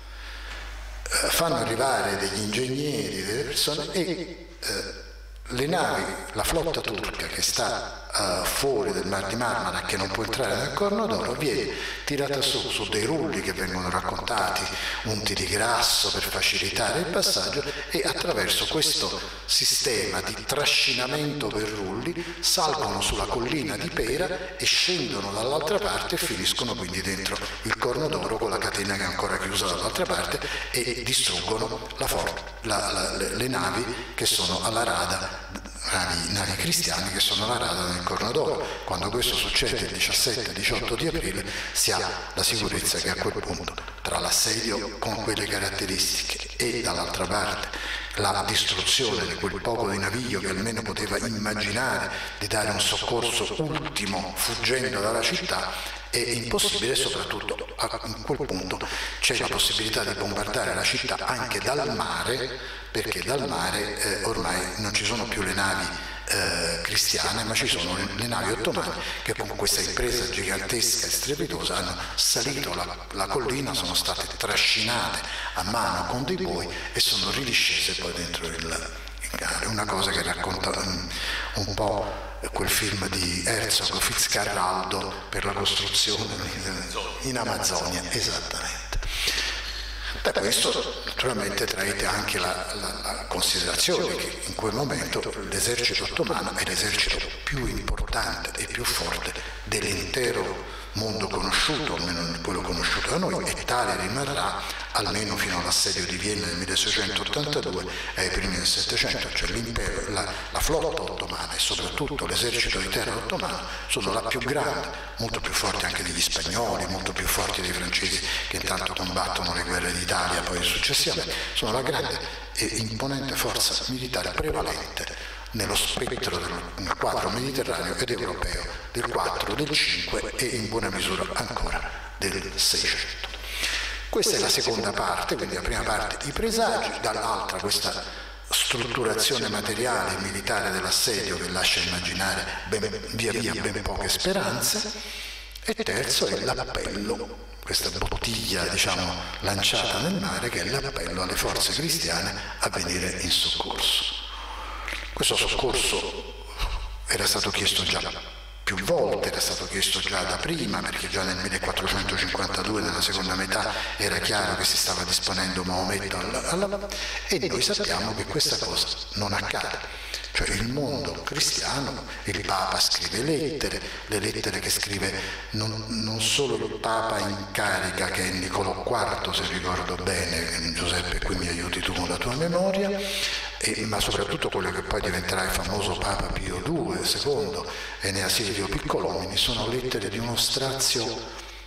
Fanno arrivare degli ingegneri, delle persone, e le navi, la flotta turca che sta fuori del Mar di Marmara, che non può entrare nel Corno d'Oro, viene tirata su dei rulli che vengono raccontati, unti di grasso per facilitare il passaggio, e attraverso questo sistema di trascinamento per rulli salgono sulla collina di Pera e scendono dall'altra parte e finiscono quindi dentro il Corno d'Oro con la catena che è ancora chiusa dall'altra parte, e distruggono le navi che sono alla rada, navi cristiani che sono alla rada nel Corno d'Oro. Quando questo succede il 17-18 di aprile si ha la sicurezza che a quel punto, tra l'assedio con quelle caratteristiche e dall'altra parte la distruzione di quel poco di naviglio che almeno poteva immaginare di dare un soccorso ultimo fuggendo dalla città, è impossibile. Soprattutto in quel punto c'è la possibilità di bombardare la città anche dal mare, perché dal mare ormai non ci sono più le navi cristiane, ma ci sono le navi ottomane che con questa impresa gigantesca e strepitosa hanno salito la collina, sono state trascinate a mano con dei buoi e sono ridiscese poi dentro il canale. Una cosa che racconta un po' quel film di Herzog, Fitzcarraldo, per la costruzione in Amazzonia, esattamente. Da questo naturalmente traete anche la considerazione che in quel momento l'esercito ottomano è l'esercito più importante e più forte dell'intero mondo conosciuto, almeno quello conosciuto da noi, e tale rimarrà almeno fino all'assedio di Vienna nel 1682 e ai primi del Settecento. Cioè l'impero, la flotta ottomana e soprattutto l'esercito di terra ottomano sono la più grande, molto più forte anche degli spagnoli, molto più forti dei francesi che intanto combattono le guerre d'Italia poi successivamente, sono la grande e imponente forza militare prevalente nello spettro del quadro mediterraneo ed europeo del 4, del 5 e in buona misura ancora del 600. Questa è la seconda parte, quindi la prima parte i presagi, dall'altra questa strutturazione materiale e militare dell'assedio che lascia immaginare via via ben poche speranze, e terzo è l'appello, questa bottiglia diciamo lanciata nel mare, che è l'appello alle forze cristiane a venire in soccorso. Questo soccorso era stato chiesto già più volte, era stato chiesto già da prima, perché già nel 1452, nella seconda metà, era chiaro che si stava disponendo Maometto e noi sappiamo che questa cosa non accade. Cioè il mondo cristiano, il Papa scrive lettere, le lettere che scrive non solo il Papa in carica, che è Niccolò IV, se ricordo bene, Giuseppe, qui mi aiuti tu con la tua memoria, ma soprattutto quello che poi diventerà il famoso Papa Pio II, Enea Silvio Piccolomini, sono lettere di uno strazio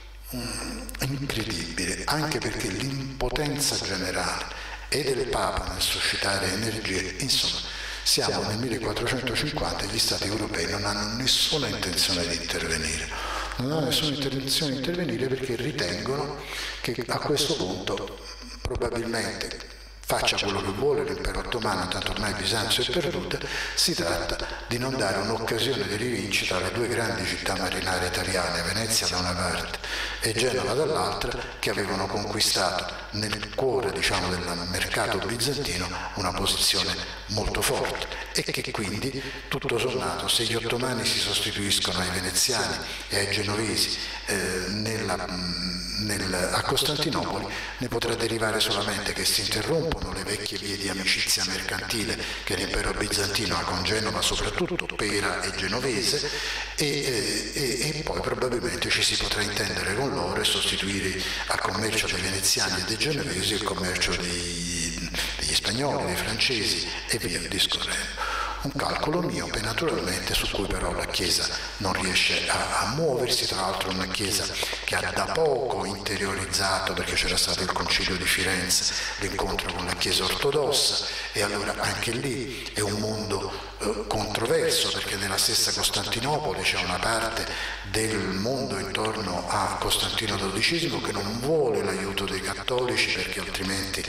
incredibile, anche perché l'impotenza generale e del Papa nel suscitare energie, insomma, siamo nel 1450 e gli Stati europei non hanno nessuna intenzione di intervenire. Non hanno nessuna intenzione di intervenire perché ritengono che a questo punto probabilmente faccia quello che vuole l'impero ottomano, tanto ormai Bisanzio è perduta, si tratta di non dare un'occasione di rivincita alle due grandi città marinare italiane, Venezia da una parte e Genova dall'altra, che avevano conquistato nel cuore diciamo del mercato bizantino una posizione molto forte, e che quindi tutto sommato, se gli ottomani si sostituiscono ai veneziani e ai genovesi a Costantinopoli, ne potrà derivare solamente che si interrompono le vecchie vie di amicizia mercantile che l'impero bizantino ha con Genova, soprattutto Pera e Genovese, e poi probabilmente ci si potrà intendere con loro e sostituire al commercio dei veneziani e dei genovesi il commercio degli spagnoli, dei francesi e via discorrendo. un calcolo miope naturalmente, su cui però la Chiesa non riesce a muoversi. Tra l'altro una Chiesa che ha da poco interiorizzato, perché c'era stato il Concilio di Firenze, l'incontro con la Chiesa ortodossa, e allora anche lì è un mondo controverso, perché nella stessa Costantinopoli c'è una parte del mondo intorno a Costantino XII che non vuole l'aiuto dei cattolici, perché altrimenti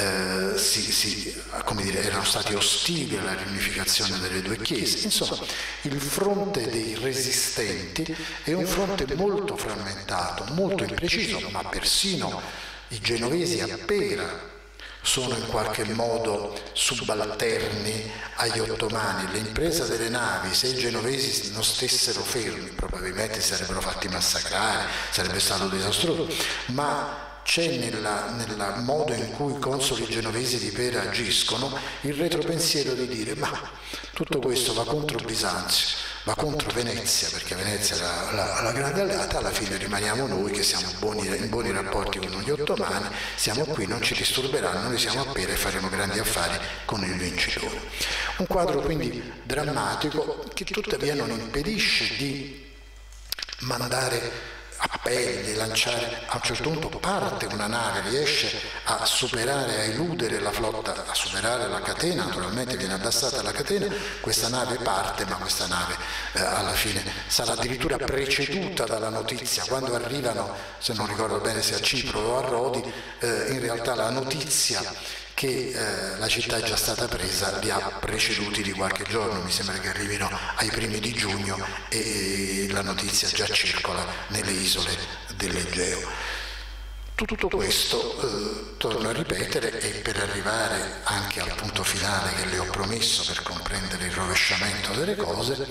erano stati ostili alla riunificazione delle due chiese. Insomma, il fronte dei resistenti è un fronte molto frammentato, molto impreciso, ma persino i genovesi a Pera sono in qualche modo subalterni agli ottomani. L'impresa delle navi, se i genovesi non stessero fermi, probabilmente si sarebbero fatti massacrare, sarebbe stato disastroso, ma c'è nel modo in cui i consoli genovesi di Pera agiscono il retropensiero di dire: ma tutto questo va contro Bisanzio, va contro Venezia, perché Venezia è la grande alleata, alla fine rimaniamo noi che siamo in buoni rapporti con gli ottomani, siamo qui, non ci disturberanno, noi siamo a Pera e faremo grandi affari con il vincitore. Un quadro quindi drammatico, che tuttavia non impedisce di mandare appelli, lanciare. A un certo punto parte una nave, riesce a superare, a eludere la flotta, a superare la catena, naturalmente viene abbassata la catena, questa nave parte, ma questa nave alla fine sarà addirittura preceduta dalla notizia. Quando arrivano, se non ricordo bene se a Cipro o a Rodi, in realtà la notizia che la città è già stata presa li ha preceduti di qualche giorno, mi sembra che arrivino ai primi di giugno, e la notizia già circola nelle isole dell'Egeo. Tutto questo, torno a ripetere, e per arrivare anche al punto finale che le ho promesso per comprendere il rovesciamento delle cose,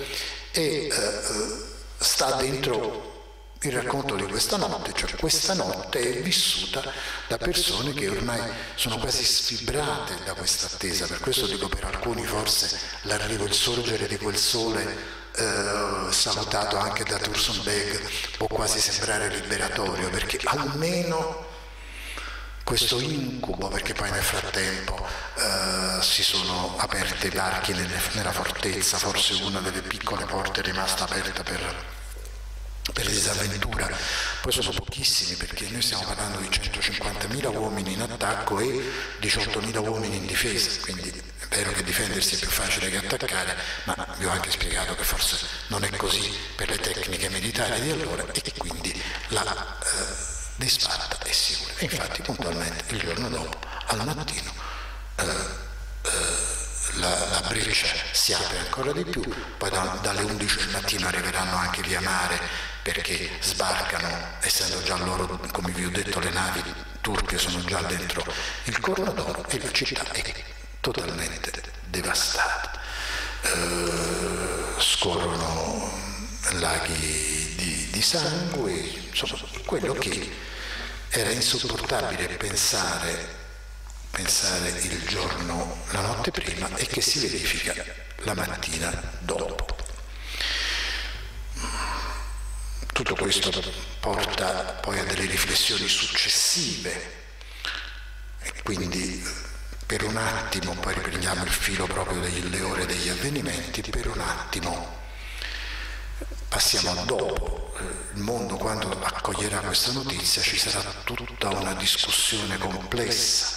sta dentro il racconto di questa notte, cioè questa notte è vissuta da persone che ormai sono quasi sfibrate da questa attesa. Per questo dico, per alcuni forse l'arrivo, il sorgere di quel sole salutato anche da Thurston Beg può quasi sembrare liberatorio, perché almeno questo incubo, perché poi nel frattempo si sono aperte i varchi nella fortezza, forse una delle piccole porte è rimasta aperta per disavventura, poi sono pochissimi, perché noi stiamo parlando di 150.000 uomini in attacco e 18.000 uomini in difesa, quindi è vero che difendersi è più facile che attaccare, ma vi ho anche spiegato che forse non è così per le tecniche militari di allora, e che quindi la disfatta è sicura. E infatti puntualmente il giorno dopo, al mattino, la breccia si apre ancora di più, poi dalle 11 del mattino arriveranno anche via mare, perché sbarcano, essendo già loro, come vi ho detto, le navi turche sono già dentro il Corno d'Oro, e la città è totalmente devastata. Scorrono laghi di sangue, insomma, quello che era insopportabile pensare il giorno, la notte prima, e che si verifica la mattina dopo. Tutto questo porta poi a delle riflessioni successive, e quindi per un attimo, poi riprendiamo il filo proprio delle ore degli avvenimenti, per un attimo passiamo a dopo. Il mondo, quando accoglierà questa notizia, ci sarà tutta una discussione complessa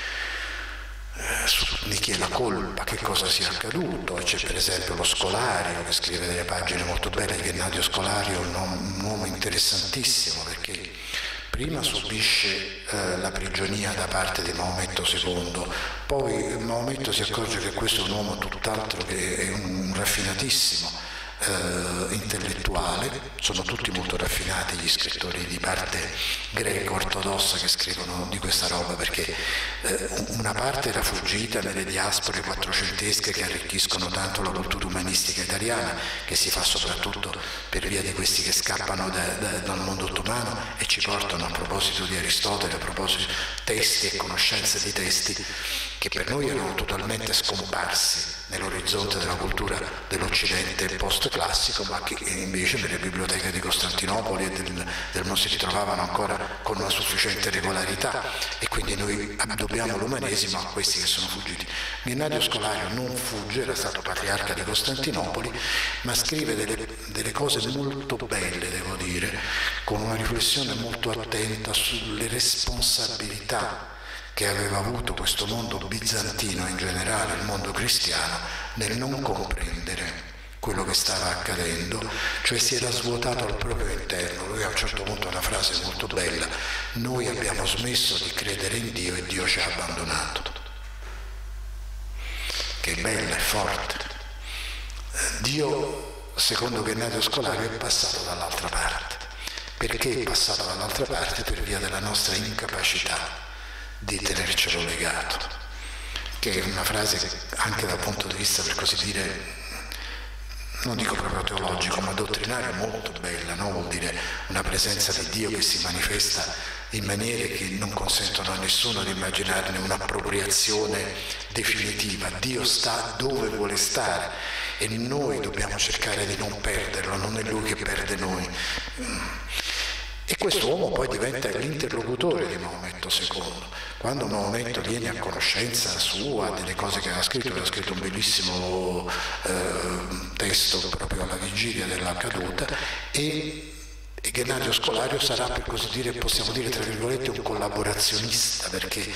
su di chi è la colpa, che cosa sia accaduto. C'è per esempio lo Scolario, che scrive delle pagine molto belle, che Nadio Scolario è un uomo interessantissimo, perché prima subisce la prigionia da parte di Maometto II, poi Maometto si accorge che questo è un uomo tutt'altro, che è un raffinatissimo intellettuale. Sono tutti molto raffinati gli scrittori di parte greco-ortodossa che scrivono di questa roba, perché una parte era fuggita nelle diaspore quattrocentesche che arricchiscono tanto la cultura umanistica italiana, che si fa soprattutto per via di questi che scappano dal mondo ottomano e ci portano, a proposito di Aristotele, a proposito di testi e conoscenze di testi che per noi erano totalmente scomparsi nell'orizzonte della cultura dell'Occidente post classico, ma che invece nelle biblioteche di Costantinopoli e del mondo si ritrovavano ancora con una sufficiente regolarità, e quindi noi dobbiamo l'umanesimo a questi che sono fuggiti. Gennadio Scolario non fugge, era stato patriarca di Costantinopoli, ma scrive delle cose molto belle, devo dire, con una riflessione molto attenta sulle responsabilità che aveva avuto questo mondo bizantino, in generale il mondo cristiano, nel non comprendere quello che stava accadendo, cioè si era svuotato al proprio interno. Lui a un certo punto ha una frase molto bella: noi abbiamo smesso di credere in Dio e Dio ci ha abbandonato. Che è bella, è forte. Dio, secondo Gennadio Scolario, è passato dall'altra parte. Perché è passato dall'altra parte? Per via della nostra incapacità di tenercelo legato, che è una frase che anche dal punto di vista, per così dire, non dico proprio teologico, ma dottrinario, molto bella, no? Vuol dire una presenza di Dio che si manifesta in maniere che non consentono a nessuno di immaginarne un'appropriazione definitiva. Dio sta dove vuole stare e noi dobbiamo cercare di non perderlo, non è Lui che perde noi. E questo uomo poi diventa l'interlocutore di Maometto II. Quando Maometto viene a conoscenza sua delle cose che aveva scritto un bellissimo testo proprio alla vigilia della caduta, e Gennadio Scolario sarà, per così dire, possiamo dire tra virgolette, un collaborazionista, perché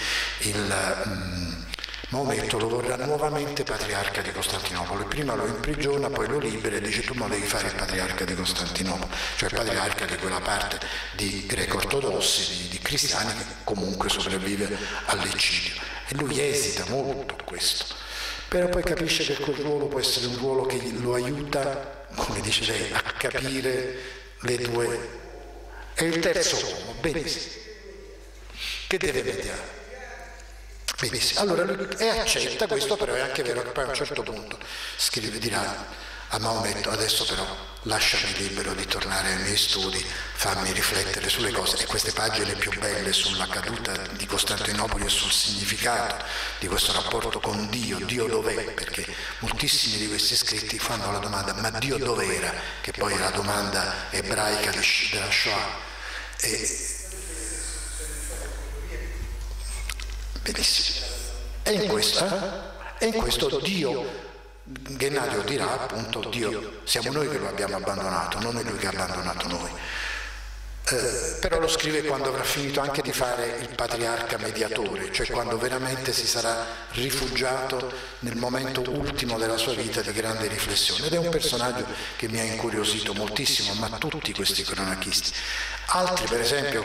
Maometto lo vorrà nuovamente patriarca di Costantinopoli. Prima lo imprigiona, poi lo libera e dice: tu ma devi fare il patriarca di Costantinopoli, cioè patriarca di quella parte di greco-ortodossi, di cristiani che comunque sopravvive all'eccidio. E lui esita molto a questo, però poi capisce che quel ruolo può essere un ruolo che lo aiuta, come dice lei, a capire le due. È il terzo uomo, benissimo, che deve mediare. Benissimo, allora lui accetta questo, però è anche vero che poi a un certo punto scrive, dirà a Maometto: adesso però lasciami libero di tornare ai miei studi, fammi riflettere sulle cose. E queste pagine più belle sulla caduta di Costantinopoli e sul significato di questo rapporto con Dio, Dio dov'è? Perché moltissimi di questi scritti fanno la domanda: ma Dio dov'era? Che poi è la domanda ebraica della Shoah. Benissimo. E in questo Dio, Gennadio dirà appunto: Dio, siamo noi che lo abbiamo abbandonato, non è Lui che ha abbandonato noi. Però lo scrive quando avrà finito anche di fare il patriarca mediatore, cioè quando veramente si sarà rifugiato nel momento ultimo della sua vita di grande riflessione. Ed è un personaggio che mi ha incuriosito moltissimo, ma tutti questi cronachisti. Altri, per esempio,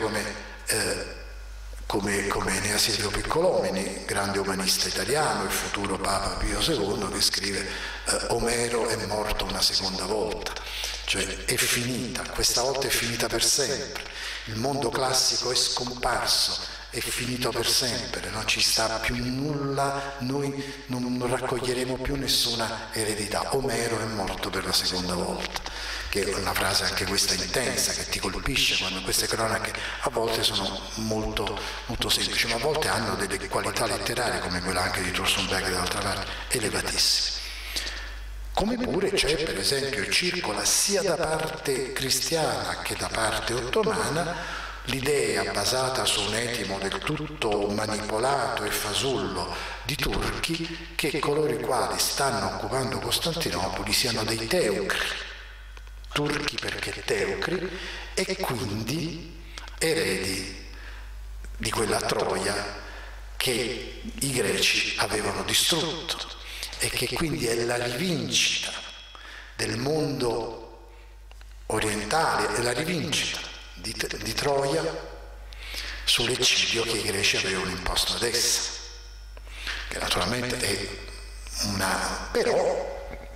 come Enea Silvio Piccolomini, grande umanista italiano, il futuro Papa Pio II, che scrive: Omero è morto una seconda volta, cioè è finita, questa volta è finita per sempre, il mondo classico è scomparso, è finito per sempre, non ci sta più nulla, noi non raccoglieremo più nessuna eredità. Omero è morto per la seconda volta, che è una frase anche questa intensa, che ti colpisce, quando queste cronache a volte sono molto, molto semplici, ma a volte hanno delle qualità letterarie, come quella anche di Thorsten Beck dall'altra parte, elevatissime. Come pure c'è, per esempio, circola sia da parte cristiana che da parte ottomana l'idea, basata su un etimo del tutto manipolato e fasullo di turchi, che coloro i quali stanno occupando Costantinopoli siano dei teucri, turchi perché teucri, e quindi eredi di quella Troia che i greci avevano distrutto, e che quindi è la rivincita del mondo orientale, è la rivincita di Troia sull'eccidio che i greci avevano imposto ad essa, che naturalmente è però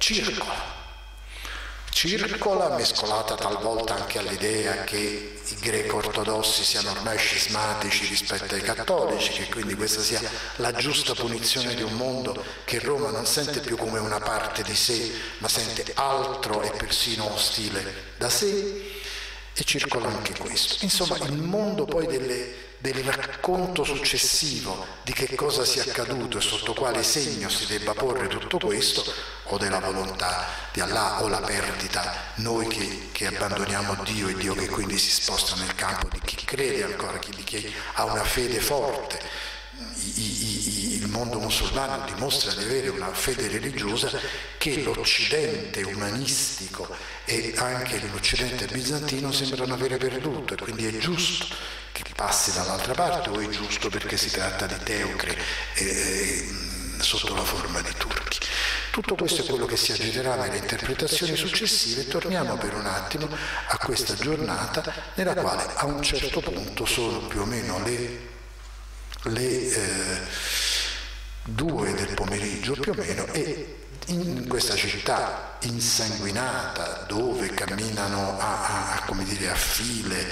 circola mescolata talvolta anche all'idea che i greco-ortodossi siano ormai scismatici rispetto ai cattolici, che quindi questa sia la giusta punizione di un mondo che Roma non sente più come una parte di sé, ma sente altro e persino ostile da sé, e circola anche questo. Insomma, il mondo poi del racconto successivo di che cosa sia accaduto e sotto quale segno si debba porre tutto questo, o della volontà di Allah, o la perdita, noi che abbandoniamo Dio e Dio che quindi si sposta nel campo di chi crede ancora, chi ha una fede forte. Il mondo musulmano dimostra di avere una fede religiosa che l'Occidente umanistico e anche l'Occidente bizantino sembrano avere perduto, e quindi è giusto che passi dall'altra parte, o è giusto perché si tratta di teocre sotto la forma di turchi. Tutto questo è quello che si agiterà nelle interpretazioni successive. Torniamo per un attimo a questa giornata nella quale a un certo punto sono più o meno le 2 del pomeriggio più o meno, e in questa città insanguinata dove camminano come dire, a file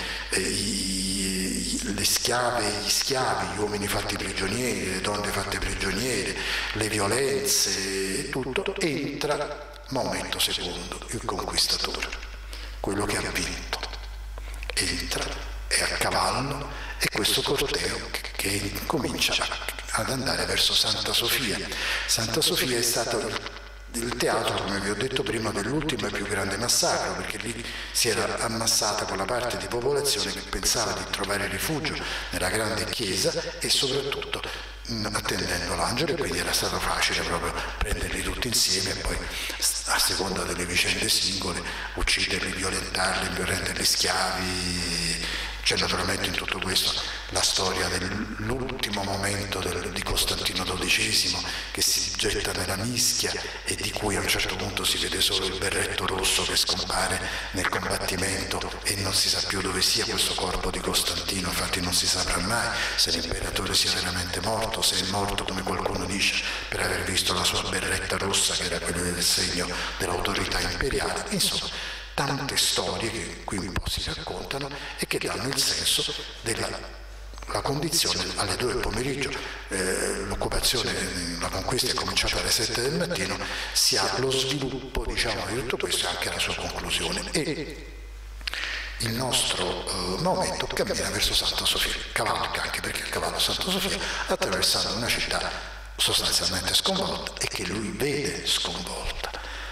le schiave e gli schiavi, gli uomini fatti prigionieri, le donne fatte prigioniere, le violenze e tutto, entra Maometto II, il conquistatore, quello che ha vinto. Entra, è a cavallo, e questo corteo che comincia ad andare verso Santa Sofia. Santa Sofia è stato il teatro, come vi ho detto prima, dell'ultimo e più grande massacro, perché lì si era ammassata quella parte di popolazione che pensava di trovare rifugio nella grande chiesa e soprattutto attendendo l'angelo, e quindi era stato facile proprio prenderli tutti insieme e poi, a seconda delle vicende singole, ucciderli, violentarli, renderli schiavi. C'è naturalmente in tutto questo la storia dell'ultimo momento di Costantino XII, che si getta nella mischia e di cui a un certo punto si vede solo il berretto rosso che scompare nel combattimento e non si sa più dove sia questo corpo di Costantino. Infatti non si saprà mai se l'imperatore sia veramente morto, se è morto, come qualcuno dice, per aver visto la sua berretta rossa, che era quello del segno dell'autorità imperiale. Insomma, tante storie che qui un po' si raccontano e che danno il senso della condizione alle 2 del pomeriggio. L'occupazione, la conquista è cominciata alle 7 del mattino, si ha lo sviluppo, diciamo, di tutto questo e anche la sua conclusione. E il nostro Maometto cammina verso Santa Sofia, cavalca, anche perché il cavallo Santa Sofia, attraversando una città sostanzialmente sconvolta e che lui vede sconvolta.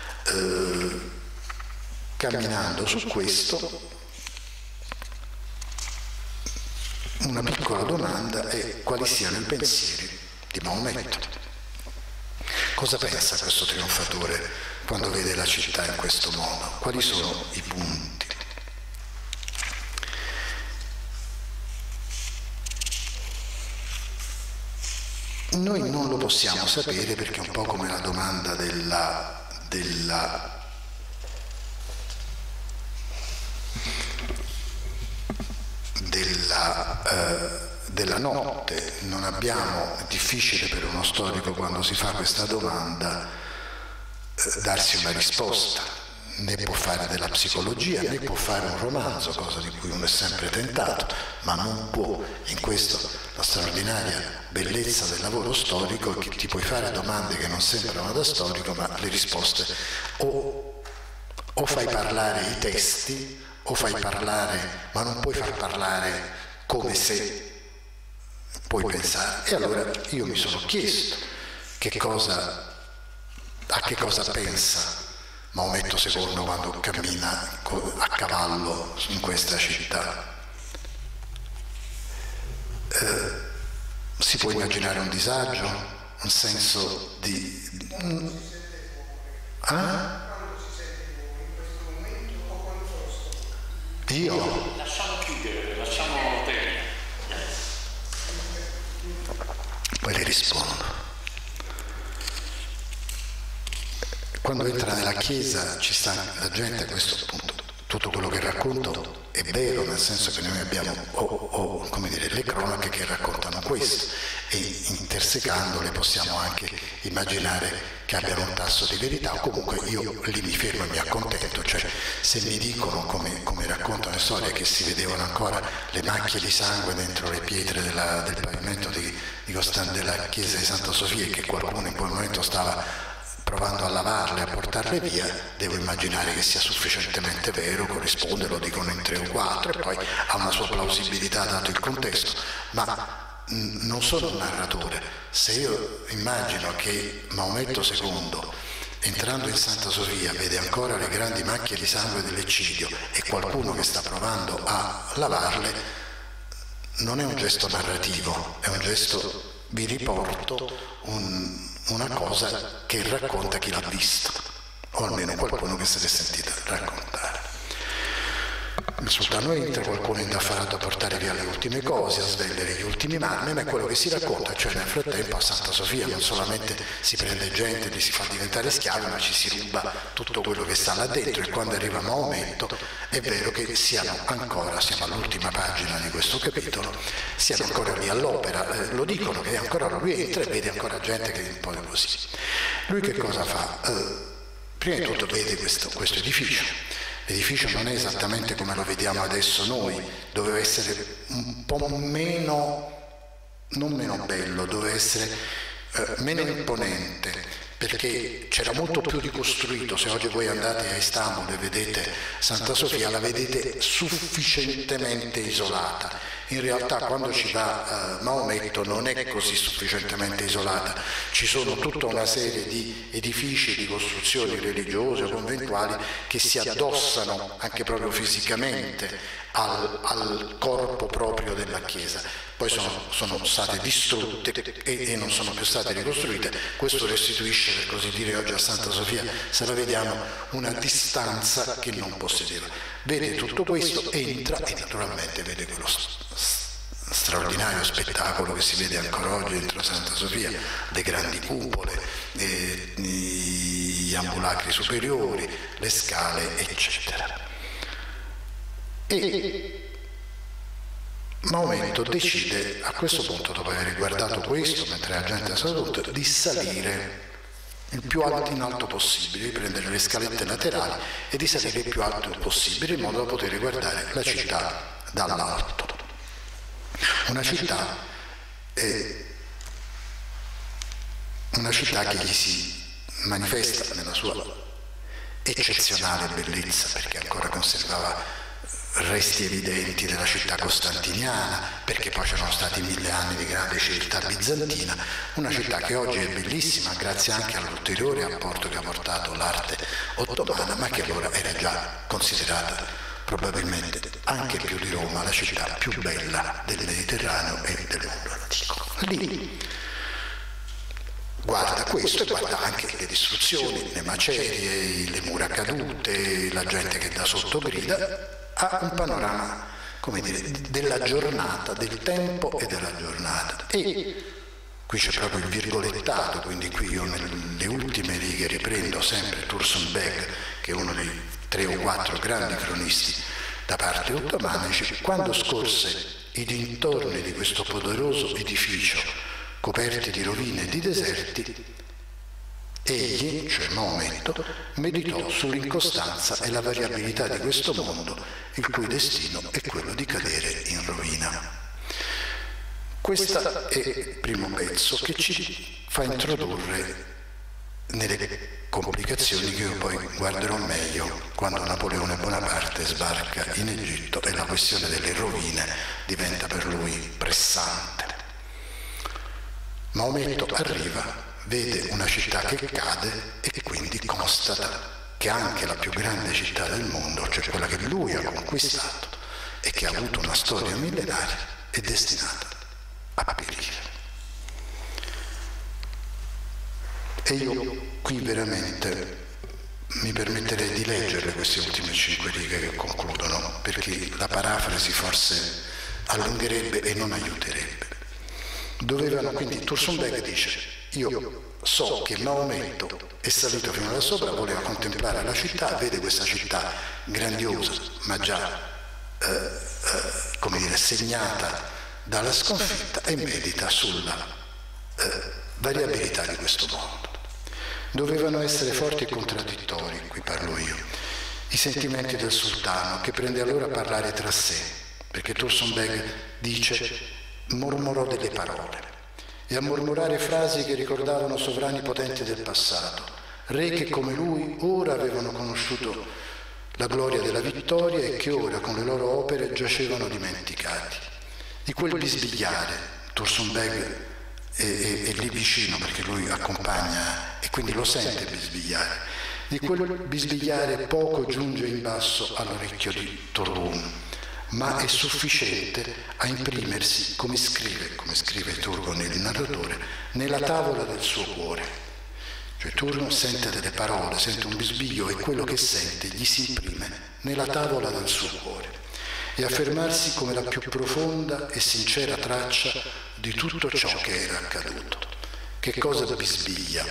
Camminando su questo, una piccola domanda è quali siano i pensieri di Maometto. Cosa pensa questo trionfatore quando vede la città in questo modo? Quali sono i punti? Noi non lo possiamo sapere, perché è un po' come la domanda della notte. Non abbiamo, è difficile per uno storico quando si fa questa domanda darsi una risposta, né può fare della psicologia né può fare un romanzo, cosa di cui uno è sempre tentato, ma non può. In questo la straordinaria bellezza del lavoro storico è che ti puoi fare domande che non sembrano da storico, ma le risposte o fai parlare i testi o fai parlare, ma non puoi far parlare come se puoi pensare. E allora io mi sono chiesto a che cosa pensa Maometto II quando cammina a cavallo in questa città. Si può immaginare un disagio, un senso di... Io? Lasciamo chiudere, lasciamo terminare. Poi le rispondo. Quando entra nella chiesa ci sta la gente, a questo punto tutto quello che racconto è vero, nel senso che noi abbiamo come dire, le cronache che raccontano questo, e intersecandole possiamo anche immaginare che abbiano un tasso di verità, o comunque io lì mi fermo e mi accontento. Cioè, se mi dicono, come raccontano le storie, che si vedevano ancora le macchie di sangue dentro le pietre del pavimento della chiesa di Santa Sofia, e che qualcuno in quel momento stava provando a lavarle, a portarle via, devo immaginare che sia sufficientemente vero, corrisponde, lo dicono in 3 o 4 e poi ha una sua plausibilità dato il contesto, ma non sono un narratore. Se io immagino che Maometto II, entrando in Santa Sofia, vede ancora le grandi macchie di sangue dell'eccidio e qualcuno che sta provando a lavarle, non è un gesto narrativo, è un gesto, vi riporto una cosa che racconta chi l'ha visto, o almeno qualcuno che se l'è sentita raccontare. Il sultano entra, qualcuno è indaffarato a portare via le ultime cose, a svegliare gli ultimi marmi, ma è quello che si racconta, cioè nel frattempo a Santa Sofia non solamente si prende gente, li si fa diventare schiavi, ma ci si ruba tutto quello che sta là dentro, e quando arriva Maometto è vero che siamo all'ultima pagina di questo capitolo, siamo ancora lì all'opera, lo dicono che ancora lui entra e vede ancora gente che è un po' così. Lui che cosa fa? Prima di tutto vede questo edificio. L'edificio non è esattamente come lo vediamo adesso noi, doveva essere un po' meno, non meno bello, doveva essere meno imponente, perché c'era molto più ricostruito. Se oggi voi andate a Istanbul e vedete Santa Sofia, la vedete sufficientemente isolata. In realtà quando ci va Maometto non è così sufficientemente isolata, ci sono tutta una serie di edifici, di costruzioni religiose o conventuali che si addossano anche proprio fisicamente al corpo proprio della Chiesa. Poi sono state distrutte e non sono più state ricostruite. Questo restituisce, per così dire, oggi a Santa Sofia, se la vediamo, una distanza che non possedeva. Vede tutto questo, entra e naturalmente vede quello straordinario spettacolo che si vede ancora oggi dentro Santa Sofia, le grandi cupole, gli ambulacri superiori, le scale, eccetera. E Maometto decide a questo punto, dopo aver guardato questo, mentre la gente saluta, di salire il più alto in alto possibile, di prendere le scalette laterali e di salire il più alto possibile in modo da poter guardare la città dall'alto. Una città che gli si manifesta nella sua eccezionale bellezza, perché ancora conservava resti evidenti della città costantiniana, perché poi c'erano stati 1000 anni di grande civiltà bizantina, una città che oggi è bellissima grazie anche all'ulteriore apporto che ha portato l'arte ottomana, ma che allora era già considerata probabilmente anche più di Roma la città più bella del Mediterraneo e del mondo antico. Lì guarda questo e guarda anche le distruzioni, le macerie, le mura cadute, la gente che da sotto grida. Ha un panorama, come dire, della giornata, del tempo e della giornata. E qui c'è proprio il virgolettato, quindi qui io nelle ultime righe riprendo sempre Tursun Beg, che è uno dei 3 o 4 grandi cronisti da parte ottomana, dice: quando scorse i dintorni di questo poderoso edificio coperti di rovine e di deserti, egli, cioè Maometto, meditò sull'incostanza e la variabilità di questo mondo, il cui destino è quello di cadere in rovina. Questo è il primo pezzo che ci fa introdurre nelle complicazioni che io poi guarderò meglio quando Napoleone Bonaparte sbarca in Egitto e la questione delle rovine diventa per lui pressante. Maometto arriva, vede una città che cade e quindi constata che anche la più grande città del mondo, cioè quella che lui ha conquistato e che ha avuto una storia millenaria, è destinata a perire. E io qui veramente mi permetterei di leggerle queste ultime 5 righe che concludono, perché la parafrasi forse allungherebbe e non aiuterebbe. Dovevano, quindi Tursun Beg dice: io so che Maometto è salito fino da sopra, voleva contemplare la città, vede questa città grandiosa ma già come dire, segnata dalla sconfitta, e medita sulla variabilità di questo mondo. Dovevano essere forti e contraddittori, qui parlo io, i sentimenti del sultano, che prende allora a parlare tra sé, perché Tursun Beg dice: mormorò delle parole, e a mormorare frasi che ricordavano sovrani potenti del passato, re che come lui ora avevano conosciuto la gloria della vittoria e che ora con le loro opere giacevano dimenticati. Di quel bisbigliare, Tursunbeg è lì vicino perché lui accompagna e quindi lo sente bisbigliare, di quel bisbigliare poco giunge in basso all'orecchio di Turgun, ma è sufficiente a imprimersi, come scrive Turgon il narratore, nella tavola del suo cuore. Cioè Turgon sente delle parole, sente un bisbiglio e quello che sente gli si imprime nella tavola del suo cuore e affermarsi come la più profonda e sincera traccia di tutto ciò che era accaduto. Che cosa bisbiglia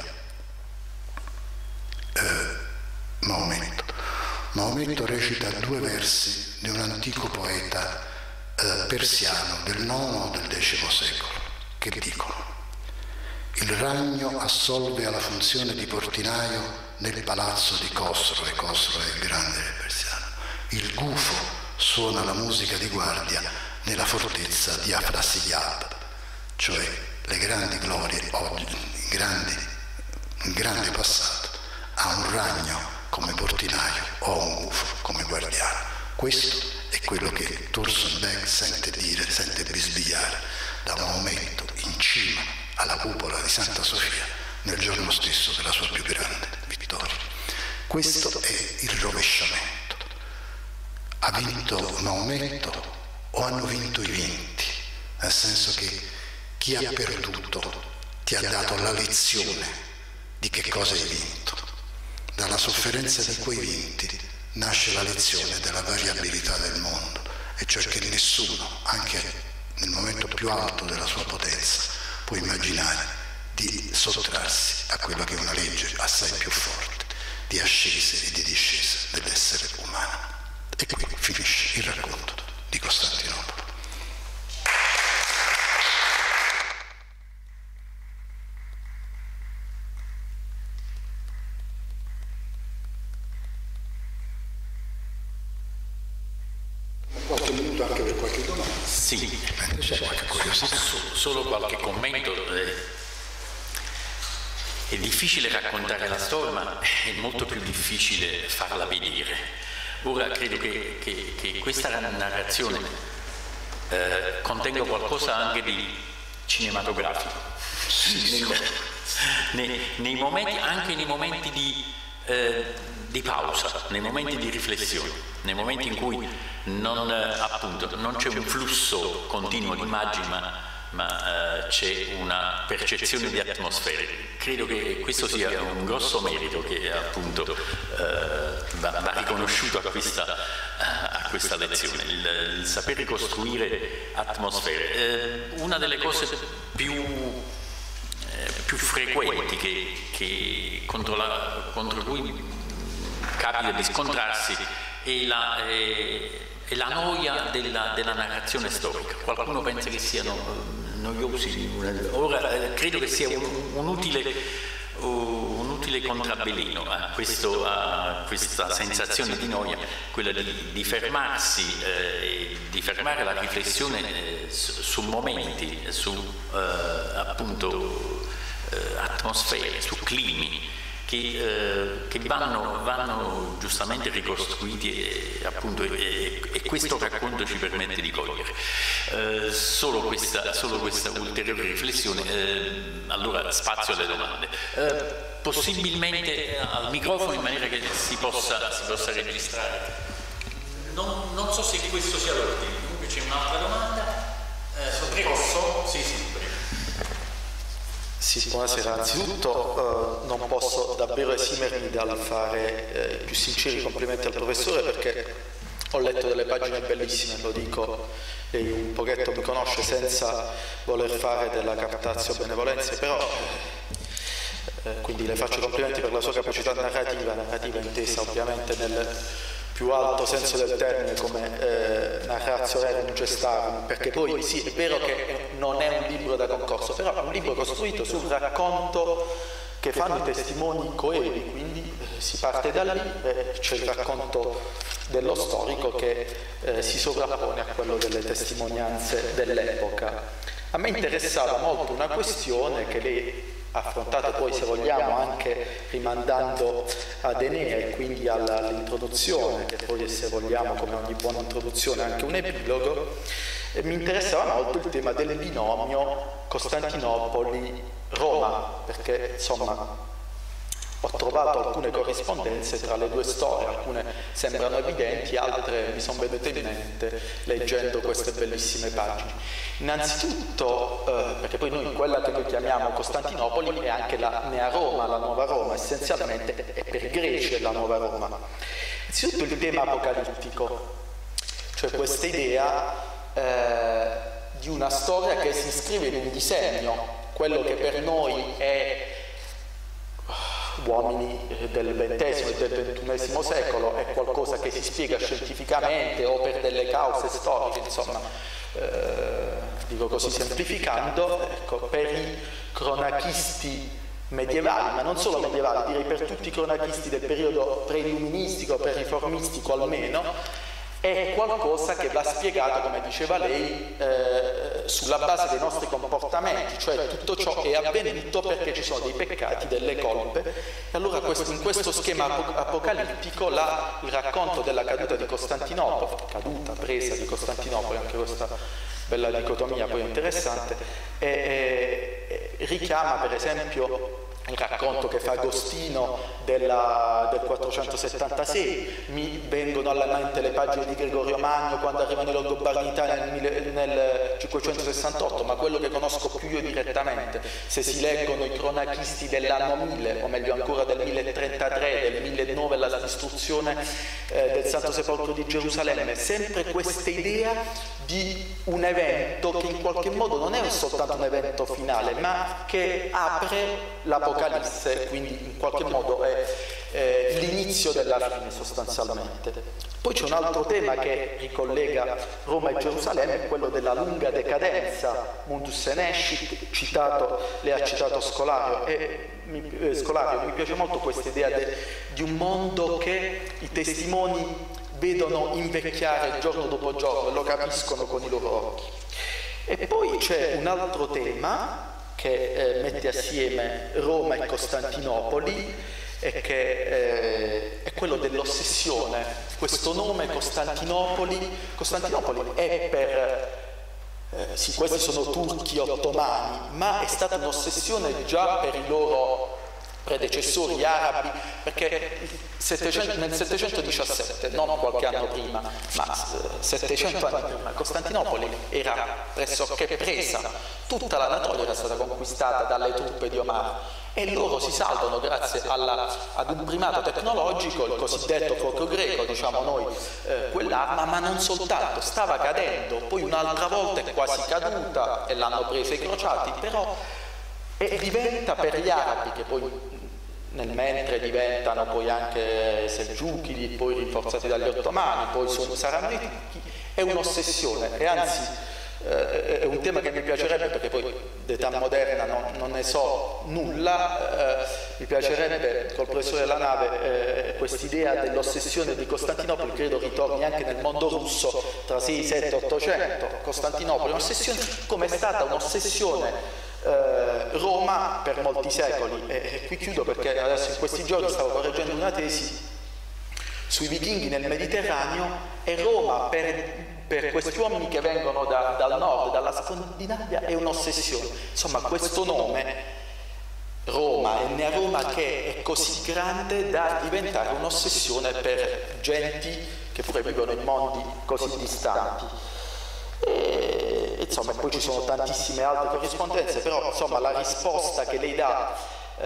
Maometto? Maometto recita 2 versi di un antico poeta persiano del IX o del X secolo che dicono: il ragno assolve alla funzione di portinaio nel palazzo di Khosro, e Khosro è il grande re persiano. Il gufo suona la musica di guardia nella fortezza di Afrasiyab, cioè le grandi glorie oggi, il grande passato, ha un ragno come portinaio o un gufo come guardiano. Questo è quello che Tursunbeg sente dire, sente bisbigliare da Maometto in cima alla cupola di Santa Sofia nel giorno stesso della sua più grande vittoria. Questo è il rovesciamento. Ha vinto Maometto o hanno vinto i vinti? Nel senso che chi ha perduto ti ha dato la lezione di che cosa hai vinto. Dalla sofferenza di quei vinti nasce la lezione della variabilità del mondo, e cioè che nessuno, anche nel momento più alto della sua potenza, può immaginare di sottrarsi a quella che è una legge assai più forte di ascese e di discese dell'essere umano. E qui finisce il racconto di Costantinopoli. Qualche minuto anche per qualche domanda? Sì, C'è qualche curiosità? solo qualche commento. È difficile raccontare la storia, ma è molto più difficile farla vedere. Ora credo che questa narrazione contenga qualcosa anche di cinematografico. Nei momenti, anche nei momenti di pausa, nei momenti di riflessione, nei momenti in cui non c'è un flusso continuo di immagini, ma c'è una percezione di atmosfere. Credo che questo sia un grosso merito che appunto va riconosciuto a questa lezione, il saper ricostruire atmosfere. Una delle cose più frequenti contro cui capita di scontrarsi è la noia della narrazione storica. Qualcuno pensa che siano noiosi. Ora credo che sia un utile contrabbellino a questa sensazione di noia, quella di fermarsi, di fermare la riflessione su momenti, su appunto atmosfere, su climi che vanno giustamente ricostruiti e questo racconto ci permette di cogliere. Solo questa ulteriore riflessione, allora spazio alle domande. Possibilmente al microfono in maniera che si possa registrare. Non so se questo sia l'ordine, comunque c'è un'altra domanda. Posso? Sì, prego. Sì, buonasera. Anzitutto non posso davvero esimermi dal fare i più sinceri complimenti al professore, perché ho letto delle pagine bellissime, lo dico, e un pochetto mi conosce senza voler fare della captatio benevolenza, però quindi le faccio complimenti per la sua capacità narrativa intesa ovviamente nel più alto senso del termine come narratio rerum gestarum, perché poi sì, è vero che non è un libro da concorso, però è un libro costruito sul racconto che fanno i testimoni coevi, quindi si parte da lì, c'è il racconto dello storico che si sovrappone a quello delle testimonianze dell'epoca. A me interessava molto una questione che lei affrontate poi, se vogliamo, anche rimandando ad Enea e quindi all'introduzione, che poi, se vogliamo, come ogni buona introduzione, anche un epilogo. Mi interessava molto il tema del binomio Costantinopoli-Roma, perché insomma ho trovato alcune corrispondenze tra le due storie, alcune sembrano evidenti, altre mi sono venute in mente leggendo queste bellissime pagine. Innanzitutto, perché poi noi quella che noi chiamiamo Costantinopoli è anche la Nea Roma, la Nuova Roma, essenzialmente è per i greci la Nuova Roma. Innanzitutto il tema apocalittico, cioè questa idea di una storia che si iscrive in un disegno, quello che per noi è uomini del XX e del XXI secolo è qualcosa che si spiega scientificamente o per delle cause storiche, insomma, dico così semplificando, ecco, per i cronachisti medievali, ma non solo medievali, direi per tutti i cronachisti del periodo pre-illuministico, pre-riformistico almeno, è qualcosa che va spiegato, come diceva lei, sulla base dei nostri comportamenti, cioè tutto ciò è avvenuto perché ci sono dei peccati, delle colpe, e allora in questo schema apocalittico il racconto della caduta di Costantinopoli, presa di Costantinopoli, anche questa bella dicotomia poi interessante, richiama per esempio il racconto che fa Agostino del 476, mi vengono alla mente le pagine di Gregorio Magno quando arrivano i Longobardi in Italia nel 568, ma quello che conosco più io direttamente, se si leggono i cronachisti dell'anno 1000, o meglio ancora del 1033, del 1009, la distruzione del Santo Sepolcro di Gerusalemme, sempre questa idea di un evento che in qualche modo non è soltanto un evento finale, ma che apre l'Apocalisse, quindi in qualche modo è l'inizio della fine sostanzialmente. Poi c'è un altro tema che ricollega Roma e Gerusalemme, quello della lunga decadenza, mundus senescit, lei ha citato Scolario, mi piace molto questa idea di un mondo che i testimoni vedono invecchiare giorno dopo giorno e lo capiscono con i loro occhi. E poi c'è un altro tema che mette assieme Roma e Costantinopoli e che è quello dell'ossessione. Questo nome Costantinopoli è sì, questi sono turchi ottomani, ma è stata un'ossessione già per i loro predecessori arabi, perché nel 717, non qualche anno prima, ma 700 anni prima, Costantinopoli era pressoché presa, tutta l'Anatolia era stata conquistata dalle truppe di Omar e loro si salvano grazie ad un primato tecnologico, il cosiddetto fuoco greco, diciamo noi, quell'arma, ma non soltanto, stava cadendo, poi un'altra volta è quasi caduta e l'hanno presa i crociati, però e diventa per gli arabi, che poi nel mentre diventano poi anche selgiuchidi, poi rinforzati dagli ottomani, poi saranno i turchi, è un'ossessione, e anzi è un tema che mi piacerebbe, perché poi d'età moderna non ne so nulla, mi piacerebbe col professore della nave quest'idea dell'ossessione di Costantinopoli, credo ritorni anche nel mondo russo tra 6, 7, 800, Costantinopoli, un'ossessione come è stata un'ossessione Roma per molti secoli. E qui chiudo, perché adesso in questi giorni stavo correggendo una tesi sui vichinghi nel Mediterraneo, e Roma per questi uomini che vengono dal nord, dalla Scandinavia, è un'ossessione. Insomma, questo nome Roma è Nea Roma, che è così grande da diventare un'ossessione per genti che pure vivono in mondi così distanti. Insomma, poi ci sono tantissime altre corrispondenze, però insomma la risposta che lei dà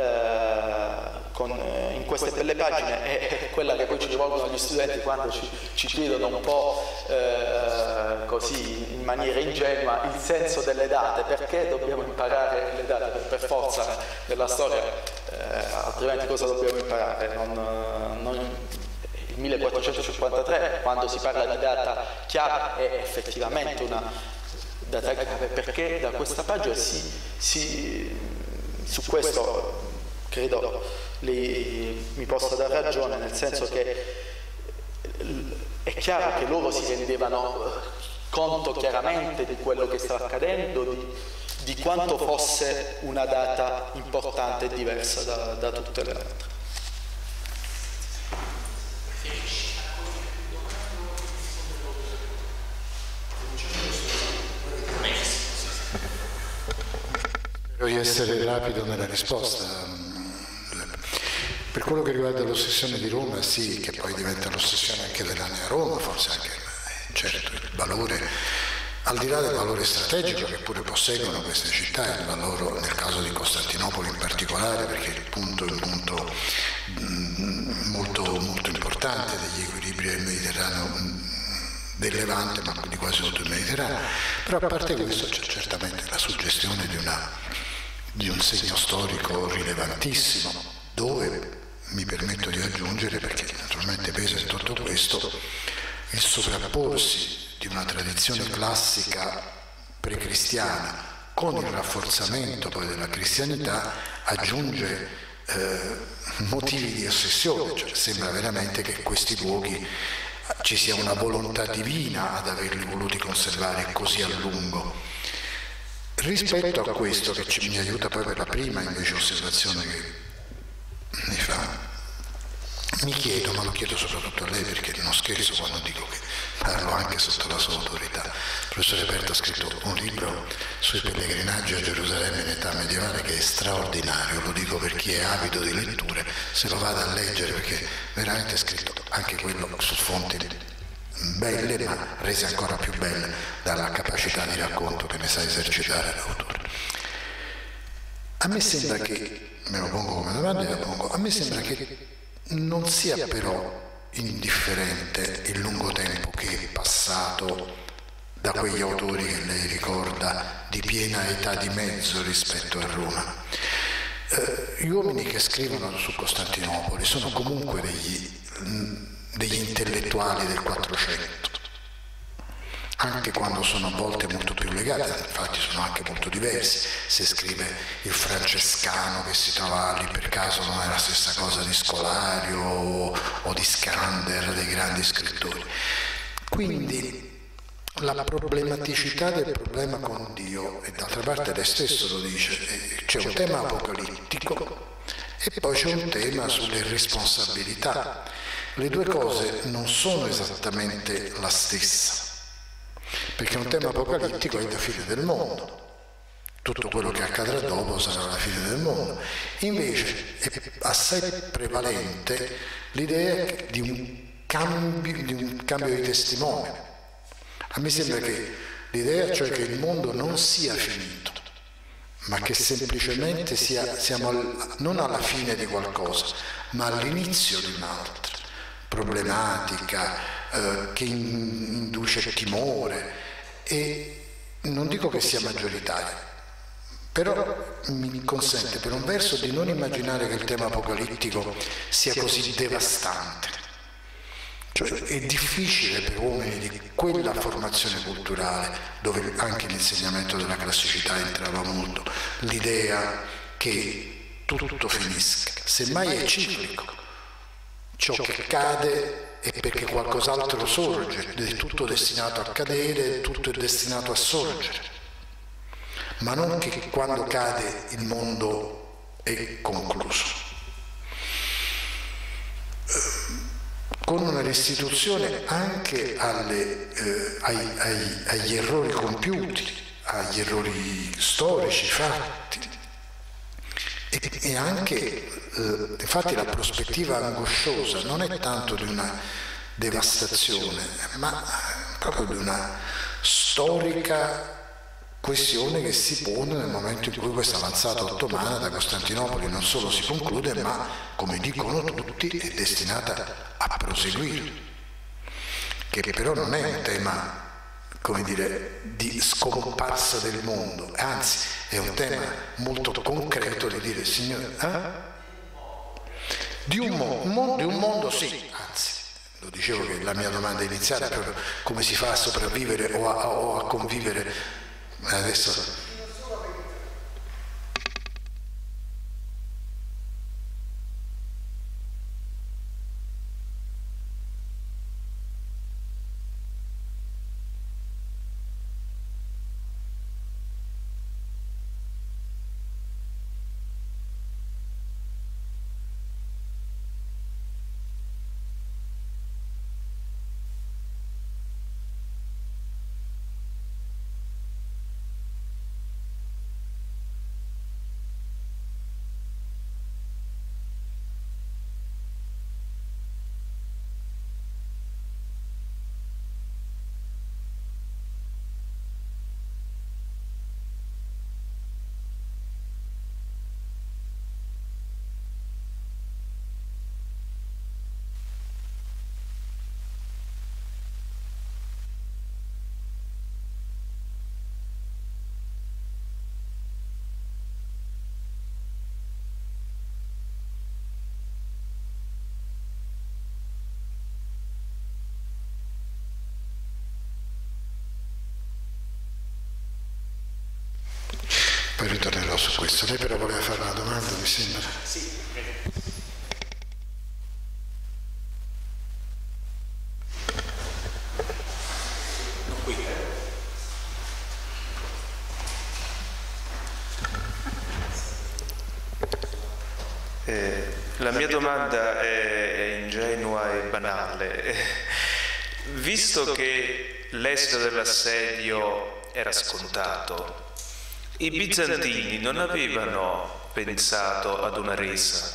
in queste belle pagine è quella che poi ci rivolgono gli studenti quando ci chiedono un po' così in maniera ingenua il senso delle date, perché dobbiamo imparare le date per forza nella storia, altrimenti cosa dobbiamo imparare? Il 1453, quando si parla di data chiave, è effettivamente una data grave, perché da questa pagina su questo credo lei mi possa dare ragione, nel senso che è chiaro che loro si rendevano conto chiaramente di quello che stava accadendo, di quanto fosse una data importante e diversa da tutte le altre. Spero di essere rapido nella risposta. Per quello che riguarda l'ossessione di Roma, sì, che poi diventa l'ossessione anche della Nea Roma, forse anche, certo, il valore, al di là del valore strategico che pure posseggono queste città, il valore nel caso di Costantinopoli in particolare, perché il punto è un punto molto, molto importante degli equilibri del Mediterraneo, del Levante, ma di quasi tutto il Mediterraneo. Però a parte questo c'è certamente la suggestione di un segno storico rilevantissimo, dove mi permetto di aggiungere, perché naturalmente pesa in tutto questo, il sovrapporsi di una tradizione classica precristiana con il rafforzamento poi della cristianità aggiunge motivi di ossessione, cioè sembra veramente che questi luoghi ci sia una volontà divina ad averli voluti conservare così a lungo. Rispetto a questo, che mi aiuta poi per la prima invece osservazione che mi fa, mi chiedo, ma lo chiedo soprattutto a lei perché non scherzo quando dico che parlo anche sotto la sua autorità. Il professore Berto ha scritto un libro sui pellegrinaggi a Gerusalemme in età medievale che è straordinario, lo dico per chi è avido di letture, se lo vada a leggere, perché veramente è scritto anche quello su fonti belle, ma rese ancora più belle dalla capacità di racconto che ne sa esercitare l'autore. A me sembra che, me lo pongo come domanda e la pongo, a me sembra che non sia però indifferente il lungo tempo che è passato da quegli autori che lei ricorda di piena età di mezzo rispetto a Roma. Gli uomini che scrivono su Costantinopoli sono comunque degli intellettuali del 400, anche quando sono a volte molto più legati, infatti sono anche molto diversi. Se scrive il Francescano che si trova lì per caso non è la stessa cosa di Scolario o di Scander, dei grandi scrittori. Quindi la problematicità del problema con Dio, e d'altra parte lei stesso lo dice, c'è un tema apocalittico e poi c'è un tema sulle responsabilità. Le due cose non sono esattamente la stessa, perché un tema apocalittico è la fine del mondo, tutto quello che accadrà dopo sarà la fine del mondo. Invece è assai prevalente l'idea di un cambio di testimone. A me sembra che l'idea, cioè che il mondo non sia finito, ma che semplicemente siamo non alla fine di qualcosa, ma all'inizio di un'altra problematica che induce timore, e non dico che sia maggioritaria, però mi consente per un verso di non immaginare che il tema apocalittico sia così devastante. Cioè, è difficile per uomini di quella formazione culturale, dove anche l'insegnamento della classicità entrava molto, l'idea che tutto finisca, semmai è ciclico. Ciò che cade è perché qualcos'altro sorge, è tutto destinato a cadere, tutto è destinato a sorgere, ma non che quando cade il mondo è concluso. Con una restituzione anche agli errori compiuti, agli errori storici fatti, e anche infatti la prospettiva angosciosa non è tanto di una devastazione, ma proprio di una storica questione che si pone nel momento in cui questa avanzata ottomana da Costantinopoli non solo si conclude, ma, come dicono tutti, è destinata a proseguire, che però non è un tema, come dire, di scomparsa del mondo, anzi è un tema molto concreto di dire, Signore, di un mondo sì, anzi, lo dicevo che la mia domanda iniziale è proprio come si fa a sopravvivere o a convivere adesso. po' su questo. Lei però voleva fare una domanda, mi sembra. Sì. La mia domanda è ingenua e banale. Visto che l'esito dell'assedio era scontato, i bizantini non avevano pensato ad una resa?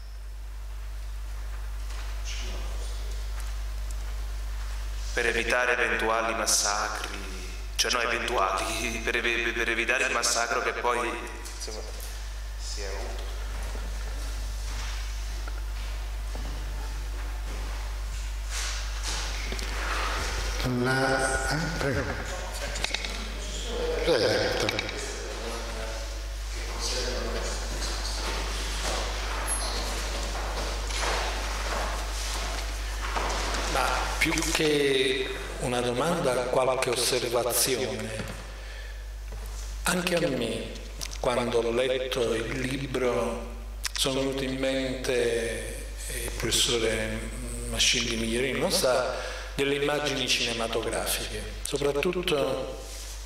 Per evitare eventuali massacri, cioè no eventuali, per evitare il massacro che poi insomma, si è avuto. Prego. Ma più che una domanda, qualche osservazione. Anche a me, quando ho letto il libro, sono venuti in mente, il professore Mascilli Migliorini lo sa, delle immagini cinematografiche, soprattutto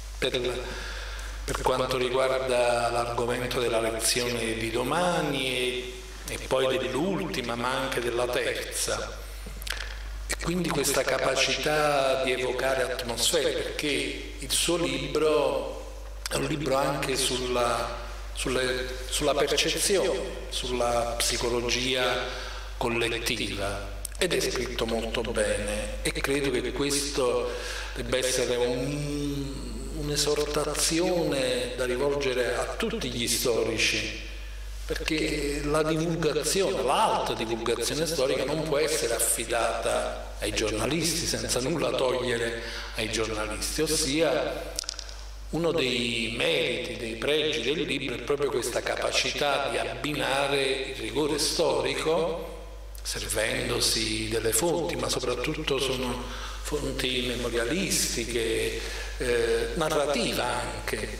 per quanto riguarda l'argomento della lezione di domani e poi dell'ultima, ma anche della terza. E quindi questa capacità di evocare atmosfere, perché il suo libro è un libro anche sulla percezione, sulla psicologia collettiva. Ed è scritto molto bene e credo che questo debba essere un'esortazione da rivolgere a tutti gli storici, perché la divulgazione, l'alta divulgazione storica non può essere affidata ai giornalisti, senza nulla togliere ai giornalisti, ossia uno dei meriti, dei pregi del libro è proprio questa capacità di abbinare il rigore storico servendosi delle fonti, ma soprattutto sono fonti memorialistiche, narrativa anche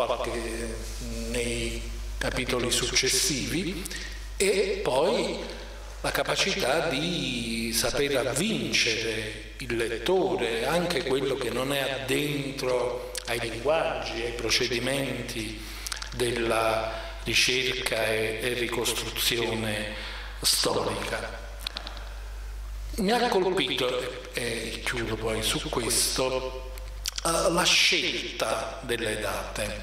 nei capitoli successivi, e poi la capacità di saper avvincere il lettore, anche quello che non è addentro ai linguaggi, ai procedimenti della ricerca e ricostruzione storica. Mi ha colpito, e chiudo poi su questo, la scelta delle date,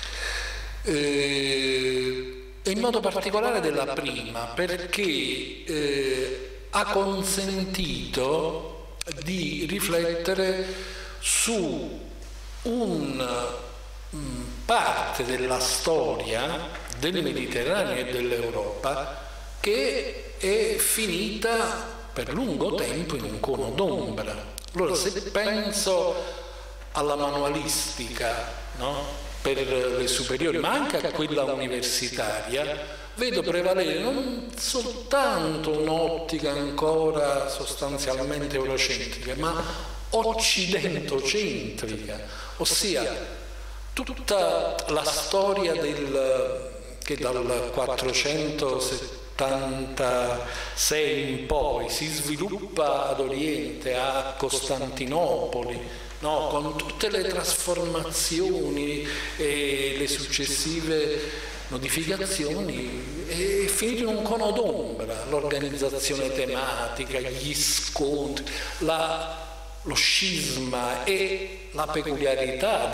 e in modo particolare della prima, perché ha consentito di riflettere su una parte della storia del Mediterraneo e dell'Europa che è finita per lungo tempo in un cono d'ombra. Allora, se penso alla manualistica, no? Per le superiori, ma anche a quella universitaria, vedo prevalere non soltanto un'ottica ancora sostanzialmente eurocentrica, ma occidentocentrica, ossia tutta la storia che dal 476 in poi si sviluppa ad Oriente, a Costantinopoli, no? Con tutte le trasformazioni e le successive modificazioni, è finito in un cono d'ombra, l'organizzazione tematica, gli scontri, lo scisma e la peculiarità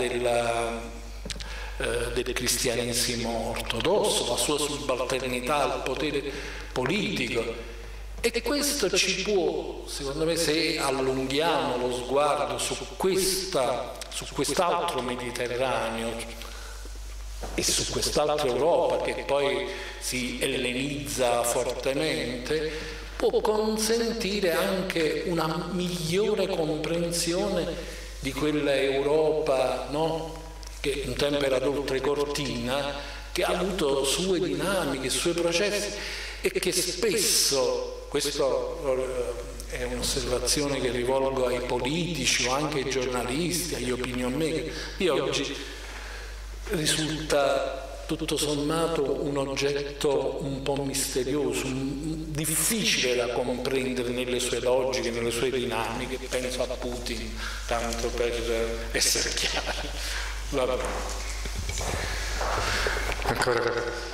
del cristianesimo ortodosso, la sua subalternità al potere politico. E questo ci può, secondo me, se allunghiamo lo sguardo su quest'altro Mediterraneo e su quest'altra Europa che poi si ellenizza fortemente, può consentire anche una migliore comprensione di quella Europa, no? Che un tempo era d'oltre cortina, che ha avuto sue dinamiche, sui processi, e che spesso, questo è un'osservazione che rivolgo ai politici o anche ai giornalisti, agli opinion maker, di oggi, risulta tutto sommato un oggetto un po' misterioso, difficile da comprendere nelle sue logiche, nelle sue dinamiche. Penso a Putin, tanto per essere chiari. Vabbè. Ancora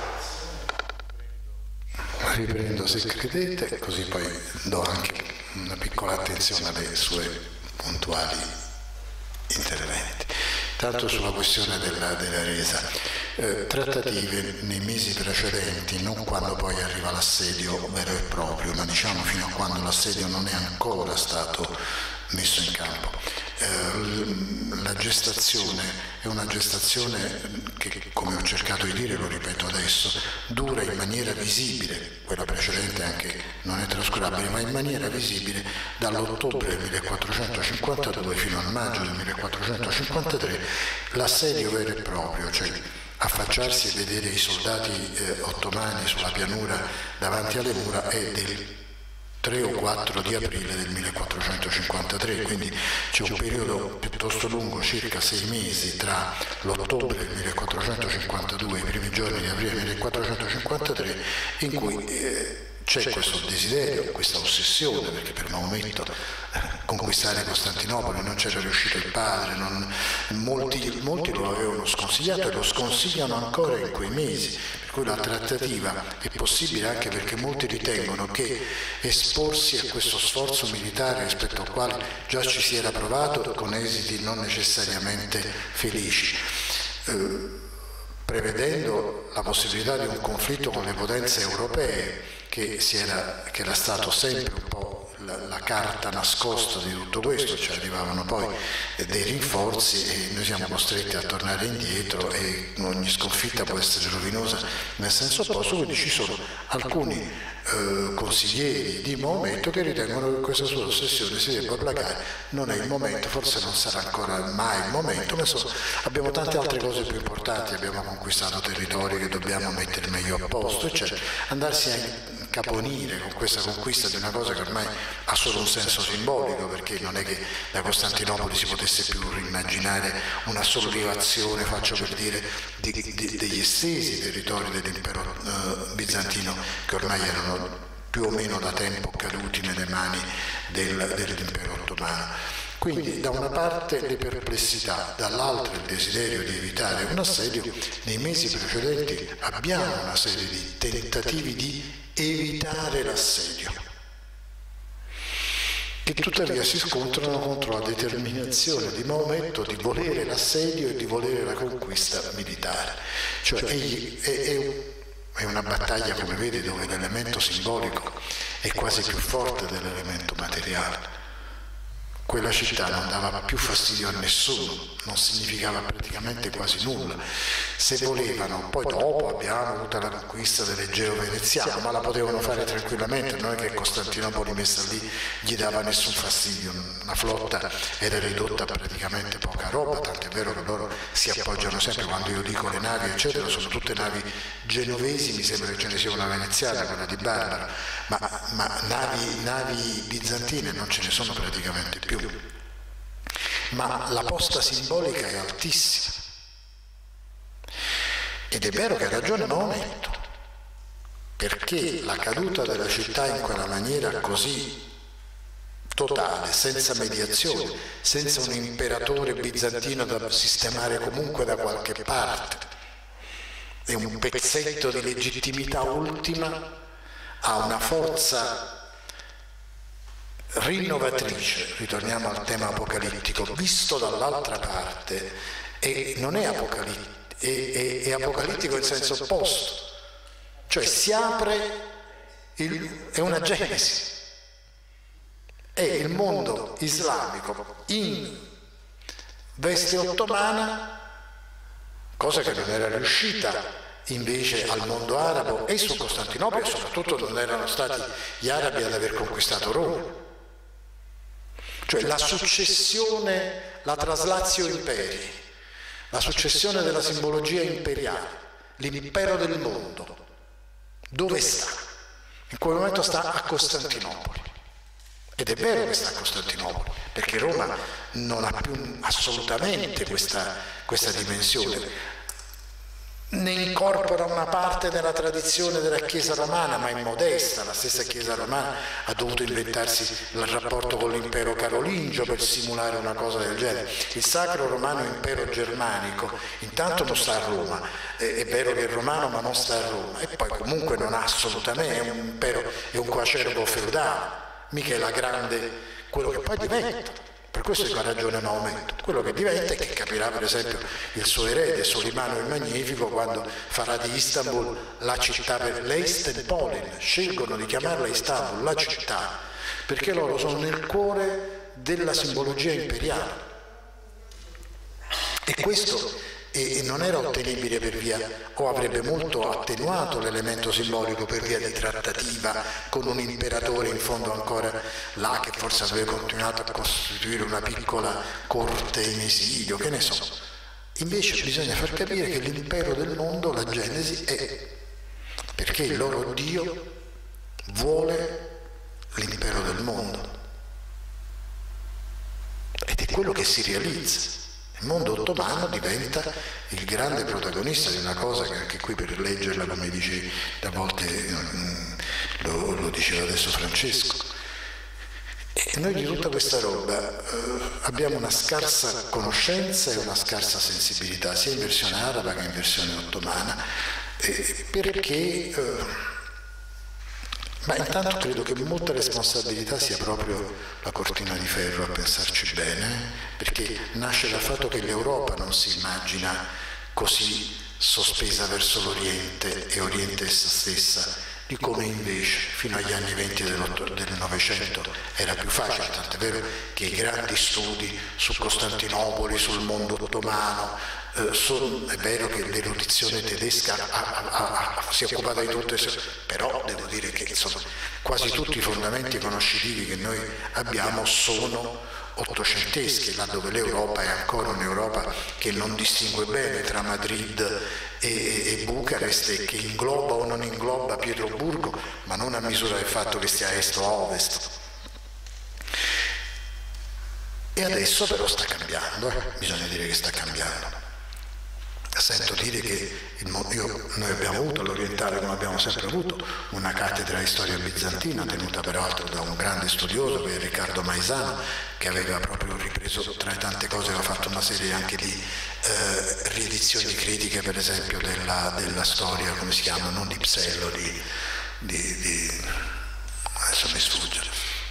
riprendo se credete, così poi do anche una piccola attenzione alle sue puntuali interventi. Tanto sulla questione della resa, trattative nei mesi precedenti, non quando poi arriva l'assedio vero e proprio, ma diciamo fino a quando l'assedio non è ancora stato messo in campo. La gestazione è una gestazione che, come ho cercato di dire, lo ripeto adesso, dura in maniera visibile, quella precedente anche non è trascurabile, ma in maniera visibile dall'ottobre del 1452 fino al maggio del 1453, l'assedio vero e proprio, cioè affacciarsi e vedere i soldati ottomani sulla pianura davanti alle mura, è del 3 o 4 di aprile del 1453, quindi c'è un periodo piuttosto lungo, circa 6 mesi, tra l'ottobre del 1452 e i primi giorni di aprile del 1453, in cui c'è questo desiderio, questa ossessione, perché per Maometto conquistare Costantinopoli non c'era riuscito il padre, molti lo avevano sconsigliato e lo sconsigliano ancora in quei mesi, per cui la trattativa è possibile anche perché molti ritengono che esporsi a questo sforzo militare rispetto al quale già ci si era provato con esiti non necessariamente felici, prevedendo la possibilità di un conflitto con le potenze europee, che era stato sempre un po' la carta nascosta di tutto questo, cioè arrivavano poi dei rinforzi e noi siamo costretti a tornare indietro e ogni sconfitta può essere rovinosa nel senso opposto, quindi ci sono alcuni consiglieri di Maometto che ritengono che questa sua ossessione si debba placare. Non è il momento, forse non sarà ancora mai il momento, ma insomma abbiamo tante altre cose più importanti, abbiamo conquistato territori che dobbiamo mettere meglio a posto, eccetera. Andarsi a incaponire con questa conquista di una cosa che ormai ha solo un senso simbolico, perché non è che da Costantinopoli si potesse più immaginare una sollevazione, faccio per dire, degli estesi territori dell'impero bizantino, che ormai erano più o meno da tempo caduti nelle mani dell'impero ottomano. Quindi da una parte le perplessità, dall'altra il desiderio di evitare un assedio. Nei mesi precedenti abbiamo una serie di tentativi di evitare l'assedio, che tuttavia si scontrano contro la determinazione di Maometto di volere l'assedio e di volere la conquista militare. Cioè è una battaglia, come vedi, dove l'elemento simbolico è quasi più forte dell'elemento materiale. Quella città non dava più fastidio a nessuno, non significava praticamente quasi nulla. Se volevano, poi dopo abbiamo avuto la conquista dell'Egeo veneziano, ma la potevano fare tranquillamente, non è che Costantinopoli messa lì gli dava nessun fastidio. La flotta era ridotta a praticamente poca roba, tant'è vero che loro si appoggiano sempre, quando io dico le navi eccetera, sono tutte navi genovesi, mi sembra che ce ne sia una veneziana, quella di Barbaro, ma navi bizantine non ce ne sono praticamente più. Ma la posta simbolica è altissima, ed è vero che ha ragione Maometto, perché la caduta della città in quella maniera così totale, senza mediazione, senza un imperatore bizantino da sistemare comunque da qualche parte, è un pezzetto di legittimità ultima, ha una forza rinnovatrice, ritorniamo al tema apocalittico, visto dall'altra parte, e non è apocalittico, è apocalittico in senso opposto, cioè si apre, è una genesi, è il mondo islamico in veste ottomana, cosa che non era riuscita invece al mondo arabo e su Costantinopoli, e soprattutto non erano stati gli arabi ad aver conquistato Roma. Cioè la successione, la traslatio imperi, la successione della simbologia imperiale, l'impero del mondo, dove sta? In quel momento sta a Costantinopoli. Ed è vero che sta a Costantinopoli, perché Roma non ha più assolutamente questa dimensione. ne incorpora una parte della tradizione della Chiesa romana, ma è modesta. La stessa Chiesa romana ha dovuto inventarsi il rapporto con l'impero carolingio per simulare una cosa del genere. Il Sacro Romano Impero Germanico intanto non sta a Roma, è vero che è romano ma non sta a Roma, e poi comunque non ha assolutamente, è un impero, è un coacervo feudale, mica è la grande, quello che poi diventa. Per questo il ragione Maometto. Quello che diventa è che capirà per esempio il suo erede Solimano il Magnifico quando farà di Istanbul la città per l'Eistenpolin, scelgono di chiamarla Istanbul, la città, perché loro sono nel cuore della simbologia imperiale. E questo non era ottenibile per via, o avrebbe molto attenuato l'elemento simbolico per via di trattativa con un imperatore in fondo ancora là, che forse aveva continuato a costituire una piccola corte in esilio, che ne so. Invece bisogna far capire che l'impero del mondo, la Genesi, è perché il loro Dio vuole l'impero del mondo, ed è quello che si realizza. Il mondo ottomano diventa il grande protagonista di una cosa che anche qui per leggerla, come dice a volte, lo diceva adesso Francesco. E noi di tutta questa roba abbiamo una scarsa conoscenza e una scarsa sensibilità, sia in versione araba che in versione ottomana, perché... Ma intanto credo che molta responsabilità sia proprio la cortina di ferro, a pensarci bene, perché nasce dal fatto che l'Europa non si immagina così sospesa verso l'Oriente e Oriente essa stessa, di come invece fino agli anni 20 del Novecento era più facile, tant'è vero che i grandi studi su Costantinopoli, sul mondo ottomano, è vero che l'erudizione tedesca si è occupata di tutto, però devo dire che insomma, quasi tutti i fondamenti conoscitivi che noi abbiamo sono ottocenteschi, laddove l'Europa è ancora un'Europa che non distingue bene tra Madrid e Bucarest, e che ingloba o non ingloba Pietroburgo, ma non a misura del fatto che stia a est o a ovest. E adesso però sta cambiando, bisogna dire che sta cambiando. Sento dire che noi abbiamo avuto all'Orientale, come abbiamo sempre avuto, una cattedra di storia bizantina tenuta peraltro da un grande studioso che è Riccardo Maisano, che aveva proprio ripreso, tra le tante cose, aveva fatto una serie anche di riedizioni critiche, per esempio della storia, come si chiama, non di Psello, adesso mi sfugge,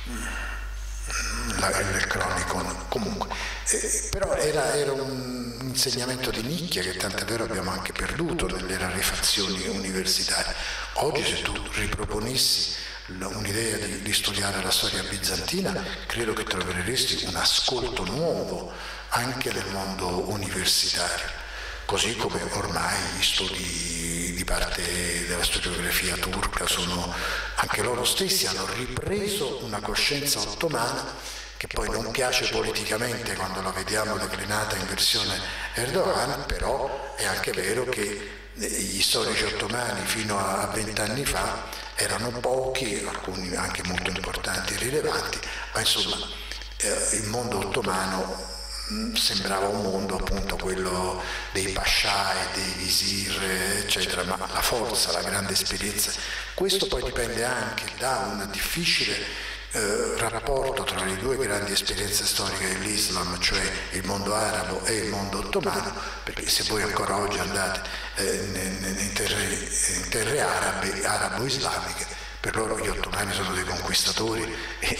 il Chronicon, comunque, però era un insegnamento di nicchia che tant'è vero abbiamo anche perduto nelle rarefazioni universitarie. Oggi se tu riproponessi un'idea di studiare la storia bizantina, credo che troveresti un ascolto nuovo anche nel mondo universitario, così come ormai gli studi di parte della storiografia turca sono, anche loro stessi hanno ripreso una coscienza ottomana che poi non piace politicamente quando la vediamo declinata in versione Erdogan, però è anche vero che gli storici ottomani fino a 20 anni fa erano pochi, alcuni anche molto importanti e rilevanti, ma insomma il mondo ottomano sembrava un mondo appunto quello dei pascià e dei visir eccetera, ma la forza, la grande esperienza, questo poi dipende anche da un difficile rapporto tra le due grandi esperienze storiche dell'Islam, cioè il mondo arabo e il mondo ottomano, perché se voi ancora oggi andate in terre arabo-islamiche, per loro gli ottomani sono dei conquistatori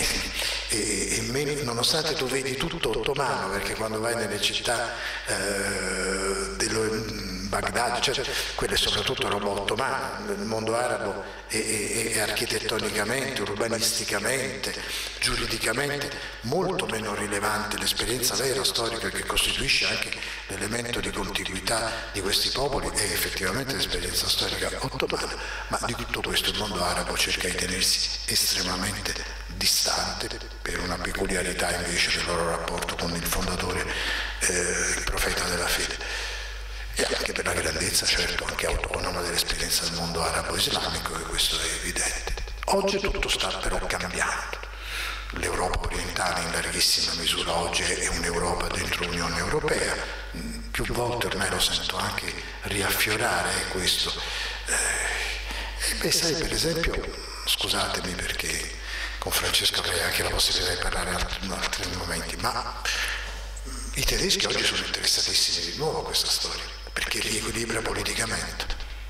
e nonostante tu vedi tutto ottomano, perché quando vai nelle città Baghdad, cioè, quelle soprattutto roba ottomana, il mondo arabo è architettonicamente, urbanisticamente, giuridicamente molto meno rilevante. L'esperienza vera storica che costituisce anche l'elemento di contiguità di questi popoli è effettivamente l'esperienza storica ottomana, ma di tutto questo il mondo arabo cerca di tenersi estremamente distante per una peculiarità invece del loro rapporto con il fondatore, il profeta della fede. E anche per la grandezza, certo, anche autonoma dell'esperienza del mondo arabo-islamico, e questo è evidente. Oggi tutto sta però cambiando. L'Europa orientale in larghissima misura oggi è un'Europa dentro l'Unione Europea, più volte ormai lo sento anche riaffiorare questo. Sai, per esempio, scusatemi perché con Francesco avrei anche la possibilità di parlare in altri momenti, ma i tedeschi oggi sono interessatissimi di nuovo a questa storia, perché riequilibra politicamente.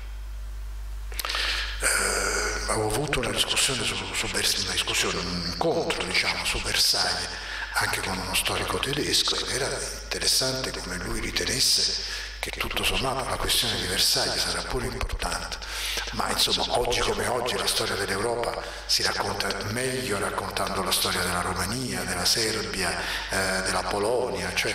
Avevo avuto una discussione un incontro, diciamo, su Versailles, anche con uno storico tedesco, ed era interessante come lui ritenesse che tutto sommato la questione di Versailles sarà pure importante, ma insomma oggi come oggi la storia dell'Europa si racconta meglio raccontando la storia della Romania, della Serbia, della Polonia, cioè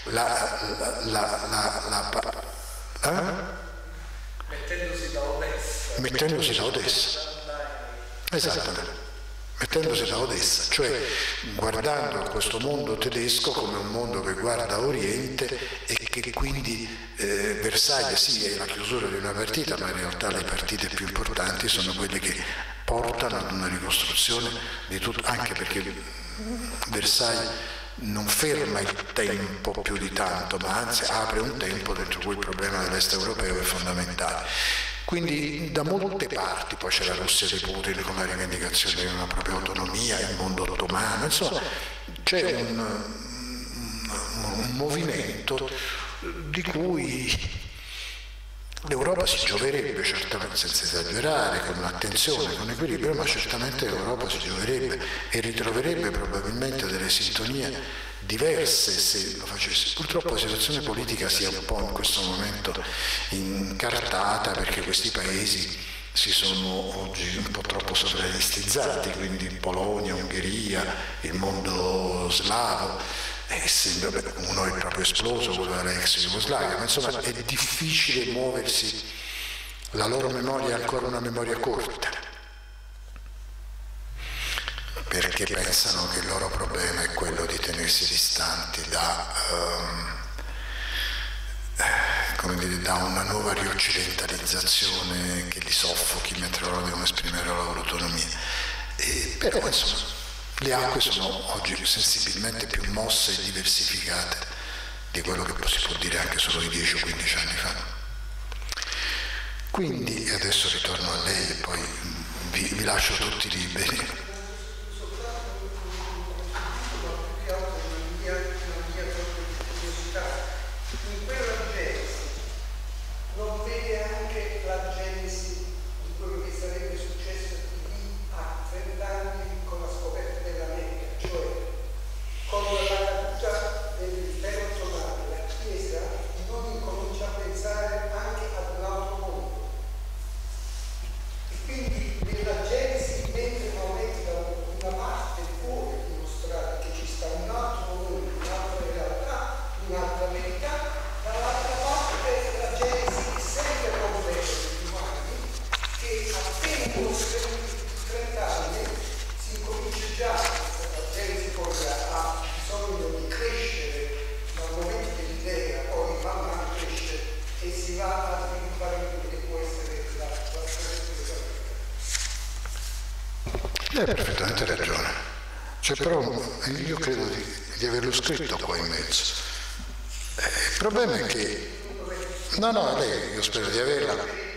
mettendosi da Odessa. Esattamente. Mettendosi da Odessa, cioè guardando a questo mondo tedesco come un mondo che guarda a Oriente e che quindi Versailles sì è la chiusura di una partita, ma in realtà le partite più importanti sono quelle che portano ad una ricostruzione di tutto, anche perché Versailles non ferma il tempo più di tanto, ma anzi apre un tempo dentro cui il problema dell'est europeo è fondamentale. Quindi da molte parti, poi c'è la Russia di Putin con la rivendicazione di una propria autonomia, il mondo ottomano, insomma c'è un movimento di cui l'Europa si gioverebbe, certamente senza esagerare, con attenzione, con equilibrio, ma certamente l'Europa si gioverebbe e ritroverebbe probabilmente delle sintonie diverse se lo facesse. Purtroppo la situazione politica sia un po' in questo momento incartata, perché questi paesi si sono oggi un po' troppo sovranistizzati, quindi Polonia, Ungheria, il mondo slavo, uno è proprio esploso, quello dell'ex Jugoslavia, ma insomma è difficile muoversi, la loro memoria è ancora una memoria corta, perché pensano che il loro problema è quello di tenersi distanti da una nuova rioccidentalizzazione che li soffochi mentre loro devono esprimere la loro autonomia. Però insomma le acque sono oggi sensibilmente più mosse e diversificate di quello che si può dire anche solo di 10 o 15 anni fa. Quindi adesso ritorno a lei e poi vi lascio tutti liberi. Non vede anche la genesi di quello che sarebbe successo di lì a 30 anni con la scoperta dell'America, cioè con la caduta dell'impero ottomano, la Chiesa non incomincia a pensare anche ad un altro mondo. E quindi nella genesi, mentre Maometto da una parte vuole dimostrare che ci sta un altro mondo, un'altra realtà, un'altra verità, dall'altra parte la genesi sempre problema degli umani che appena conoscono 30 anni si incomincia già la genesi poi ha bisogno di crescere dal momento dell'idea, poi man mano cresce e si va a sviluppare quello che può essere la Hai perfettamente ragione, cioè, però io credo di averlo scritto qua in mezzo. Il problema è che lei, io spero di averla.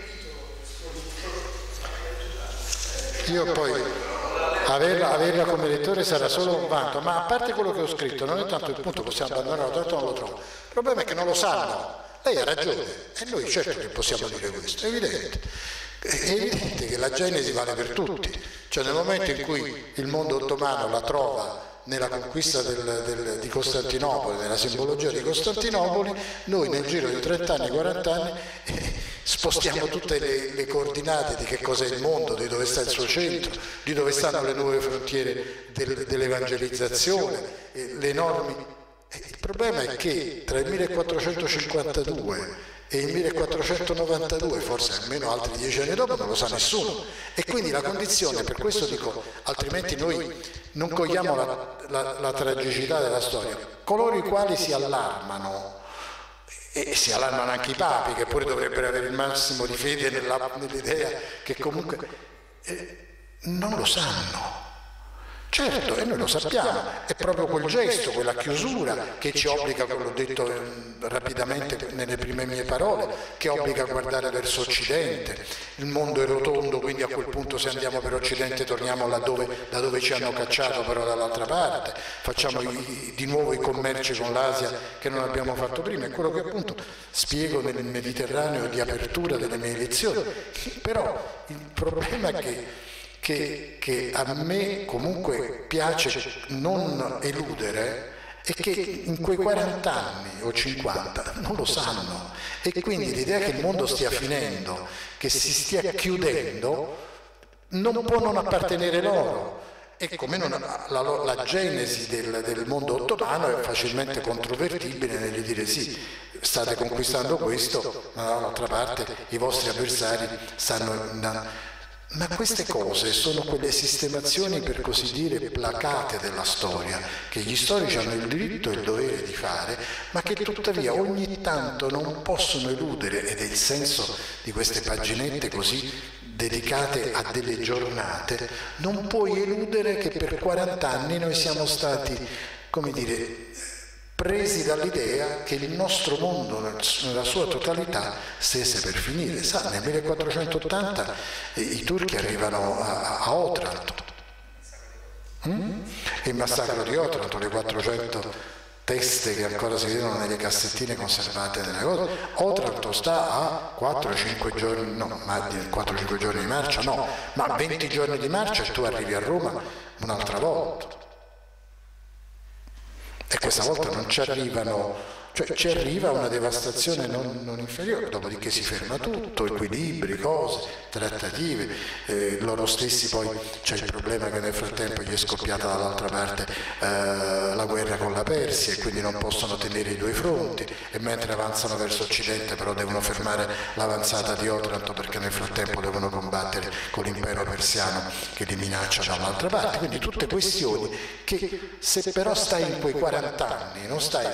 Io poi averla come lettore sarà solo un vanto, ma a parte quello che ho scritto, non è tanto il punto, possiamo abbandonarlo, tanto non lo trovo. Il problema è che non lo sanno. Lei ha ragione, e noi certo che possiamo dire questo, è evidente. È evidente che la genesi vale per tutti, cioè nel momento in cui il mondo ottomano la trova nella conquista di Costantinopoli, nella simbologia di Costantinopoli, noi nel giro di 30 anni, 40 anni spostiamo tutte le coordinate di che cos'è il mondo, di dove sta il suo centro, di dove stanno le nuove frontiere dell'evangelizzazione, le enormi. Il problema è che tra il 1452 e il 1492, forse almeno altri 10 anni dopo, non lo sa nessuno. E quindi la condizione, per questo dico, altrimenti noi non cogliamo la tragicità della storia. Coloro i quali si allarmano, e si allarmano anche i papi, che pure dovrebbero avere il massimo di fede nell'idea che comunque non lo sanno. Certo, e noi lo sappiamo, è proprio quel gesto, quella chiusura che ci obbliga, come l'ho detto rapidamente nelle prime mie parole, che obbliga a guardare verso Occidente. Il mondo è rotondo, quindi a quel punto se andiamo per Occidente torniamo da dove ci hanno cacciato, però dall'altra parte, facciamo di nuovo i commerci con l'Asia che non abbiamo fatto prima, è quello che appunto spiego nel Mediterraneo di apertura delle mie lezioni. Però il problema è che a me comunque piace non eludere è che in quei 40 anni o 50 non lo sanno, e quindi l'idea che il mondo stia finendo, che si stia chiudendo, non può non appartenere loro. E come la genesi del mondo ottomano è facilmente controvertibile nel dire sì, state conquistando questo, ma dall'altra parte i vostri avversari stanno... Ma queste cose sono quelle sistemazioni, per così dire, placate della storia, che gli storici hanno il diritto e il dovere di fare, ma che tuttavia ogni tanto non possono eludere, ed è il senso di queste paginette così dedicate a delle giornate, non puoi eludere che per 40 anni noi siamo stati, come dire, presi dall'idea che il nostro mondo nella sua totalità stesse per finire. Sa, nel 1480 i turchi arrivano a Otranto, e il massacro di Otranto, le 400 teste che ancora si vedono nelle cassettine conservate nella cosa. Otranto sta a 4-5 giorni, no, ma 4-5 giorni di marcia, no, ma 20 giorni di marcia e tu arrivi a Roma un'altra volta. E questa volta non ci arrivano, cioè ci arriva una devastazione non inferiore, dopodiché si ferma tutto, equilibri, cose, trattative, loro stessi poi c'è il problema che nel frattempo gli è scoppiata dall'altra parte la guerra con la Persia, e quindi non possono tenere i due fronti, e mentre avanzano verso Occidente però devono fermare l'avanzata di Otranto, perché nel frattempo devono combattere con l'impero persiano che li minaccia dall'altra parte. Quindi tutte questioni che, se però stai in quei 40 anni, non stai...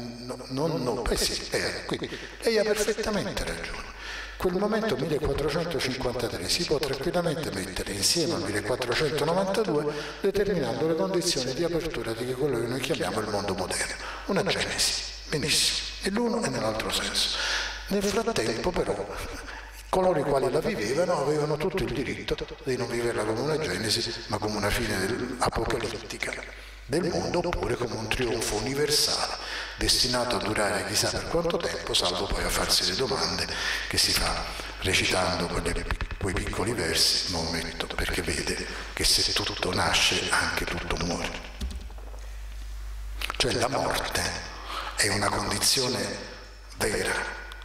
quindi lei ha perfettamente ragione. Quel momento 1453 si può tranquillamente mettere insieme al 1492, determinando le condizioni di apertura di quello che noi chiamiamo il mondo moderno, una genesi, benissimo, e l'uno e nell'altro senso. Nel frattempo però coloro i quali la vivevano avevano tutto il diritto di non viverla come una genesi, ma come una fine apocalittica del mondo, oppure come un trionfo universale destinato a durare chissà per quanto tempo, salvo poi a farsi le domande che si fa recitando quei piccoli versi, non metto, perché vede che se tutto nasce anche tutto muore. Cioè la morte è una condizione vera,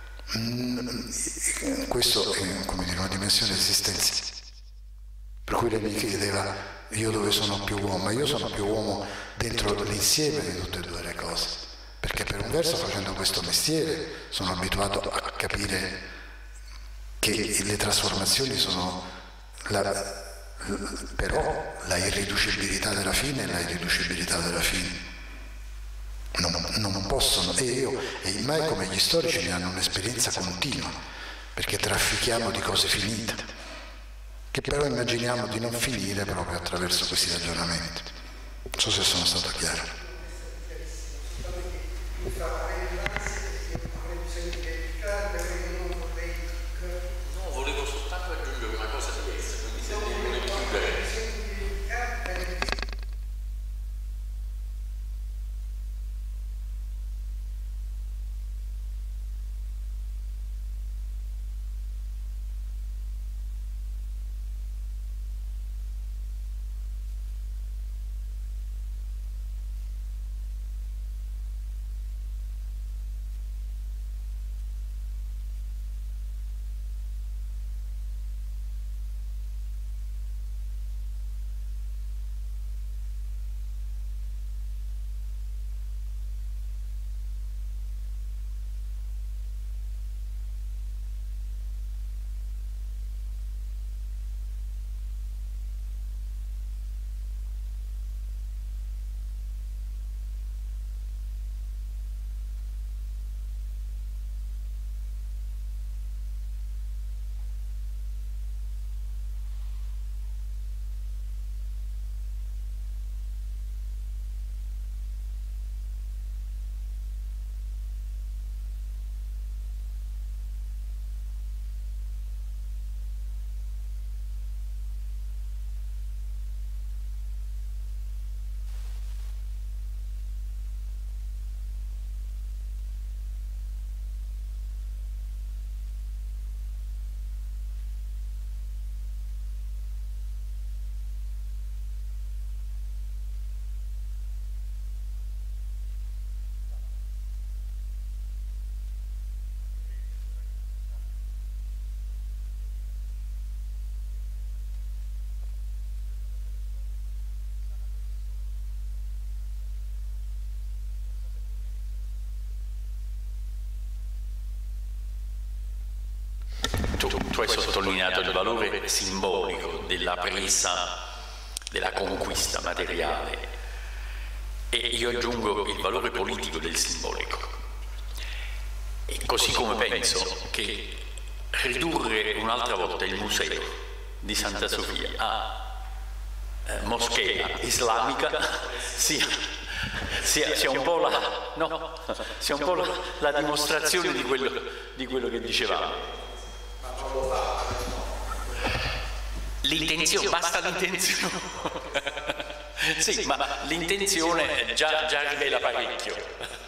questo è, come dire, una dimensione esistenziale. Per cui lei mi chiedeva io dove sono più uomo, ma io sono più uomo dentro l'insieme di tutte e due le cose, perché per un verso facendo questo mestiere sono abituato a capire che le trasformazioni sono però la irriducibilità della fine è la irriducibilità della fine. Non possono, e mai come gli storici ne hanno un'esperienza continua, perché traffichiamo di cose finite, che però immaginiamo di non finire proprio attraverso questi ragionamenti. Non so se sono stato chiaro. No, volevo soltanto aggiungere una cosa diversa, quindi se devo chiudere. tu hai sottolineato il valore simbolico della presa, della conquista materiale, e io aggiungo il valore politico del simbolico. E così come penso che ridurre un'altra volta il museo di Santa Sofia a moschea islamica sia un po' la dimostrazione di quello che dicevamo. L'intenzione, basta l'intenzione. Sì, ma l'intenzione già rivela parecchio.